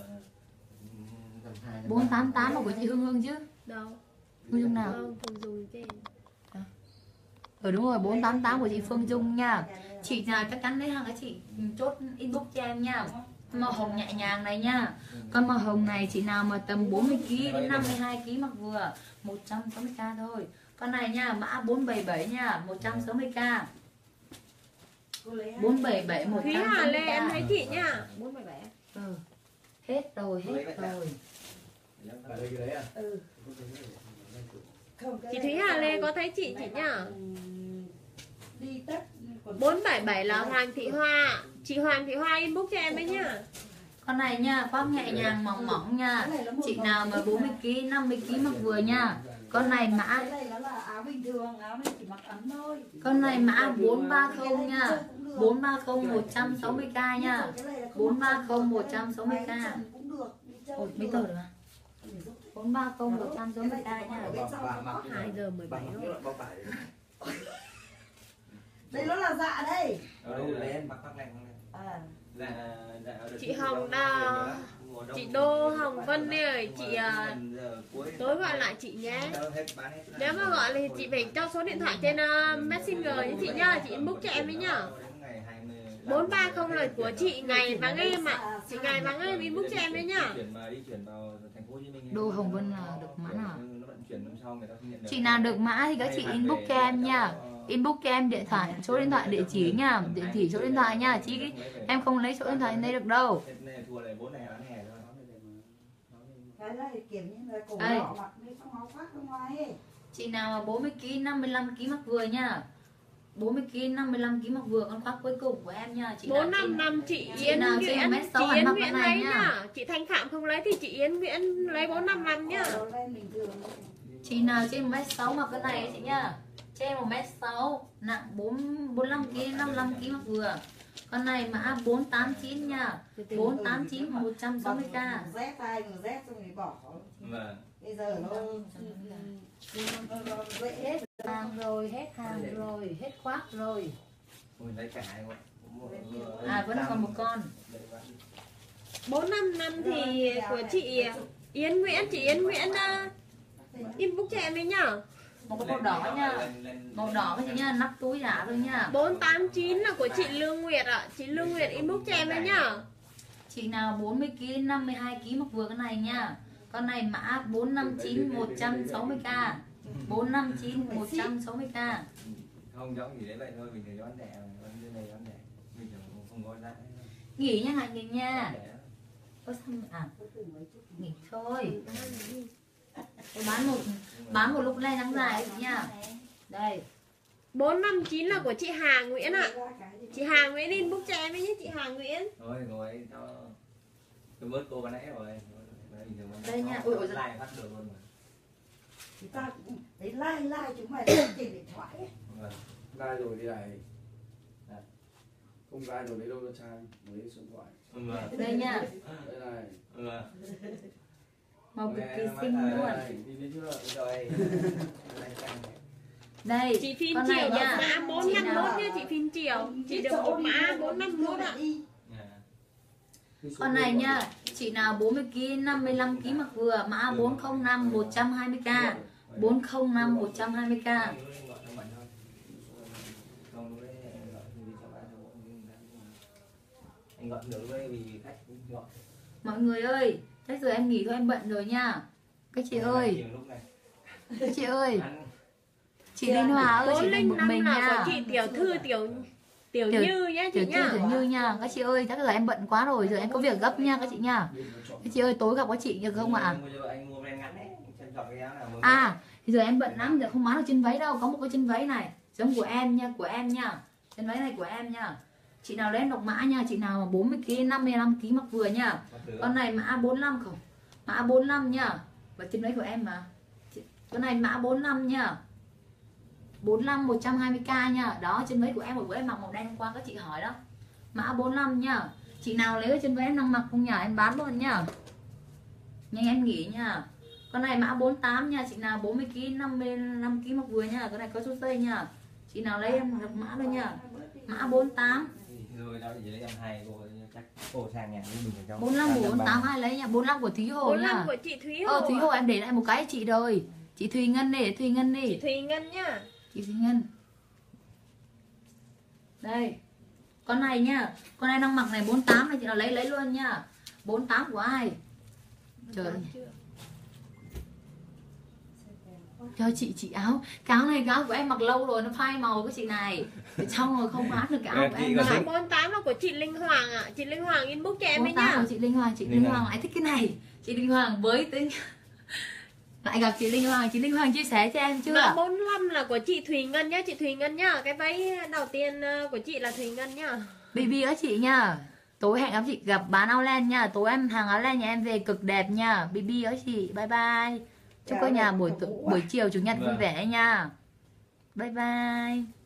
S2: 488 là của chị Hương chứ.
S1: Đâu?
S2: Phương Dung nào?
S1: Không, Phương Dung chứ.
S2: Đúng rồi, 488 của chị Phương Dung nha. Chị nào chắc chắn lấy hàng các chị chốt inbox cho em nha. Màu hồng nhẹ nhàng này nha. Con màu hồng này chị nào mà tầm 40 kg đến 52 kg mặc vừa 160k thôi. Con này nha, mã 477 nha, 160k. 477
S1: Thúy Hà Lê em
S2: 160k.
S1: thấy chị nhá. 477.
S2: Ừ. Hết rồi.
S7: Ở đây cái đấy à?
S6: Ừ. Không, cái
S1: Chị
S6: này
S1: Thúy Hà Lê có thấy chị nhá.
S6: đi tất
S1: 477 là Hoàng Thị Hoa. Chị Hoàng Thị Hoa inbox cho em đấy nhá.
S2: Con này nha, khoác nhẹ nhàng mỏng mỏng nha. Chị nào mà 40 kg, 50 kg mặc vừa nha. Con này mã
S6: cái này nó là áo bình thường, áo này chỉ mặc ấm thôi.
S2: Con này mã 430 nha. 430 160k nha. 430 160k.
S6: Cũng được.
S2: Ôi, mấy tờ rồi à? 430 160k nha.
S1: 2 giờ 17 rồi.
S6: Đây nó là dạ đây.
S3: Ở đâu lên mặc khoác này.
S6: À.
S3: Dạ
S1: Chị Hồng đã
S3: mùa đông
S1: Chị Đô
S3: thì
S1: Hồng
S3: bán
S1: Vân
S3: được
S1: đi
S3: lắm.
S1: rồi,
S3: Nhưng
S1: chị
S3: mà gần giờ cuối
S1: tối gọi lại chị nhé.
S3: hết, bán hết.
S1: Nếu mà gọi thì chị phải cho số điện thoại trên Messenger cho chị nhá, chị inbox cho em ấy nhá. 430 là của chị Ngày Vắng Em ạ. Chị Ngày Vắng Em inbox cho em đấy nhá.
S2: Đô Hồng Vân là được mã nào?
S3: Nó vận chuyển năm sau người ta không nhận được.
S2: Chị nào được mã thì các chị inbox cho em nha. Inbox cho em điện thoại, số điện thoại, địa chỉ nha, địa chỉ số điện thoại nha. Chứ em không lấy số điện thoại đây được đâu.
S6: Cái này kiểu như là cổ
S2: Đây.
S6: đỏ mặc đi trong áo khoác bên ngoài ấy.
S2: Chị nào mà 40 kg 55 kg mặc vừa nha. 40 kg 55 kg mặc vừa, con khoác cuối cùng của em nha. Chị nào
S1: 455 chị
S2: chị
S1: Yến
S2: nào
S1: Nguyễn,
S2: trên 1m6
S1: chị
S2: ăn
S1: Yến
S2: mặc
S1: Nguyễn
S2: cái này
S1: lấy
S2: nha.
S1: nhá. Chị Thanh Phạm không lấy thì chị Yến Nguyễn lấy 455 nhá.
S6: Cổ lên bình thường.
S2: Chị nào trên 1m6 mặc cái này chị nhá. Trên 1m6 nặng 45 kg 55 kg mặc vừa. Con này mã 489 nha. 489 160k.
S6: Z ai người Z xong rồi bỏ.
S3: Vâng.
S6: Bây giờ nó dễ.
S2: Hết hàng rồi, hết hàng rồi, hết khoác rồi.
S3: Ôi, lấy cả hai con.
S2: À vẫn còn một con.
S1: 455 thì của chị Yến Nguyễn, chị Yến Nguyễn inbox cho em đấy nhá.
S2: Một cái màu đỏ nha. Màu đỏ cái chị nha, nắp túi giả thôi nha.
S1: 489 là của chị Lương Nguyệt ạ. Chị Lương Nguyệt inbox cho em đấy nhá.
S2: Chị nào 40 kg 52 kg mặc vừa cái này nha. Con này mã 459 160k. 459 160k.
S3: Không giống gì đấy vậy thôi, mình phải đoán đẻ, bên này đoán đẻ. Mình không có giá.
S2: Nghỉ nha Hạnh nghỉ nha. Ơ sao à? Nghỉ thôi. Tôi bán một lúc này nắng dài chị nha. Đây.
S1: 459 là của chị Hà Nguyễn ạ. Chị Hà Nguyễn inbox cho em ấy nhé, chị Hà Nguyễn.
S3: Thôi ngồi cho tôi bớt cô ban nãy rồi.
S2: Đây nha. Ui ôi
S3: like phát được luôn mà.
S6: Chúng ta cũng thấy like chúng mày trên điện thoại ấy.
S3: Vâng.
S7: Like rồi thì lại không like rồi lấy đâu ra trang, lấy số điện thoại.
S3: Vâng.
S2: đây nha.
S7: Đây này.
S3: Vâng.
S2: Màu cực kỳ xinh luôn.
S7: Đi biết chưa?
S3: Rồi.
S2: Đây.
S1: Chị Phin
S2: con
S1: Triều
S2: này
S1: được
S2: nha.
S1: mã 451 nhá, chị Phin Triều. Chị được một mã 451 ạ.
S2: Con này nha. Chị nào 40 kg 55 kg mặc vừa, mã 405 120k. 405 120k.
S3: Anh gọi được với vì khách gọi.
S2: Mọi người ơi, chắc giờ em nghỉ thôi, em bận rồi nha. Các chị ơi, các chị ơi, chị Linh Hòa ơi, chị Linh một
S1: 405
S2: mình
S1: là
S2: nha.
S1: của chị Tiểu Thư Tiểu Như nhá chị nhá.
S2: Tiểu Như nha. Các chị ơi, chắc giờ em bận quá rồi, giờ em có việc gấp nha các chị nha. Các chị ơi, tối gặp các chị được không ạ? À, thì giờ em bận lắm, giờ không bán được chân váy đâu. Có một cái chân váy này, giống của em nha, chân váy này của em nha. Chị nào lấy độc mã nha, chị nào 40 kg 55 kg mặc vừa nha. Con này mã 45 không? Mã 45 nha. Và chân váy của em mà. Con này mã 45 nha. 45 120k nha. Đó, chân váy của em bữa em mặc màu đen hôm qua các chị hỏi đó. Mã 45 nha. Chị nào lấy cái chân váy em đang mặc không nhờ em bán luôn nha. Nhanh em nghỉ nha. Con này mã 48 nha, chị nào 40 kg 55 kg mặc vừa nha. Con này có số dây nha. Chị nào lấy em độc mã thôi nha. Mã 48.
S3: Rồi đó thì lấy em hai cô chắc cô sang nhà với mình trong
S2: 45 48 ai lấy nha, 45 của Thúy Hồ
S1: 45
S2: nha.
S1: của chị Thúy Hồ.
S2: Thúy Hồ em để lại một cái chị rồi. Chị Thùy Ngân đi, Thùy Ngân đi.
S1: Chị Thùy Ngân nhá.
S2: Chị Thùy Ngân. Đây. Con này nha, con này đang mặc này 48 này chị nào lấy luôn nha. 48 của ai? Trời. Cho chị áo. Cái áo này cái áo của em mặc lâu rồi nó phai màu cái chị này. Để xong rồi không bán được cái áo của em
S1: Mã
S2: đâu.
S1: 48 là của chị Linh Hoàng ạ. Chị Linh Hoàng inbox cho em ấy
S2: 48
S1: nhá.
S2: của chị Linh Hoàng, chị Linh Hoàng lại thích cái này. Chị Linh Hoàng với tính lại gặp chị Linh Hoàng chia sẻ cho em chưa?
S1: Mã 45 là của chị Thùy Ngân nhá, chị Thùy Ngân nhá. Cái váy đầu tiên của chị là Thùy Ngân nhá.
S2: BB các chị nha. Tối hẹn các chị gặp bán áo len nha. Tối em hàng áo len nhà em về cực đẹp nha. BB các chị. Bye bye. Chúc cả nhà buổi chiều chủ nhật vui vẻ nha. Bye bye.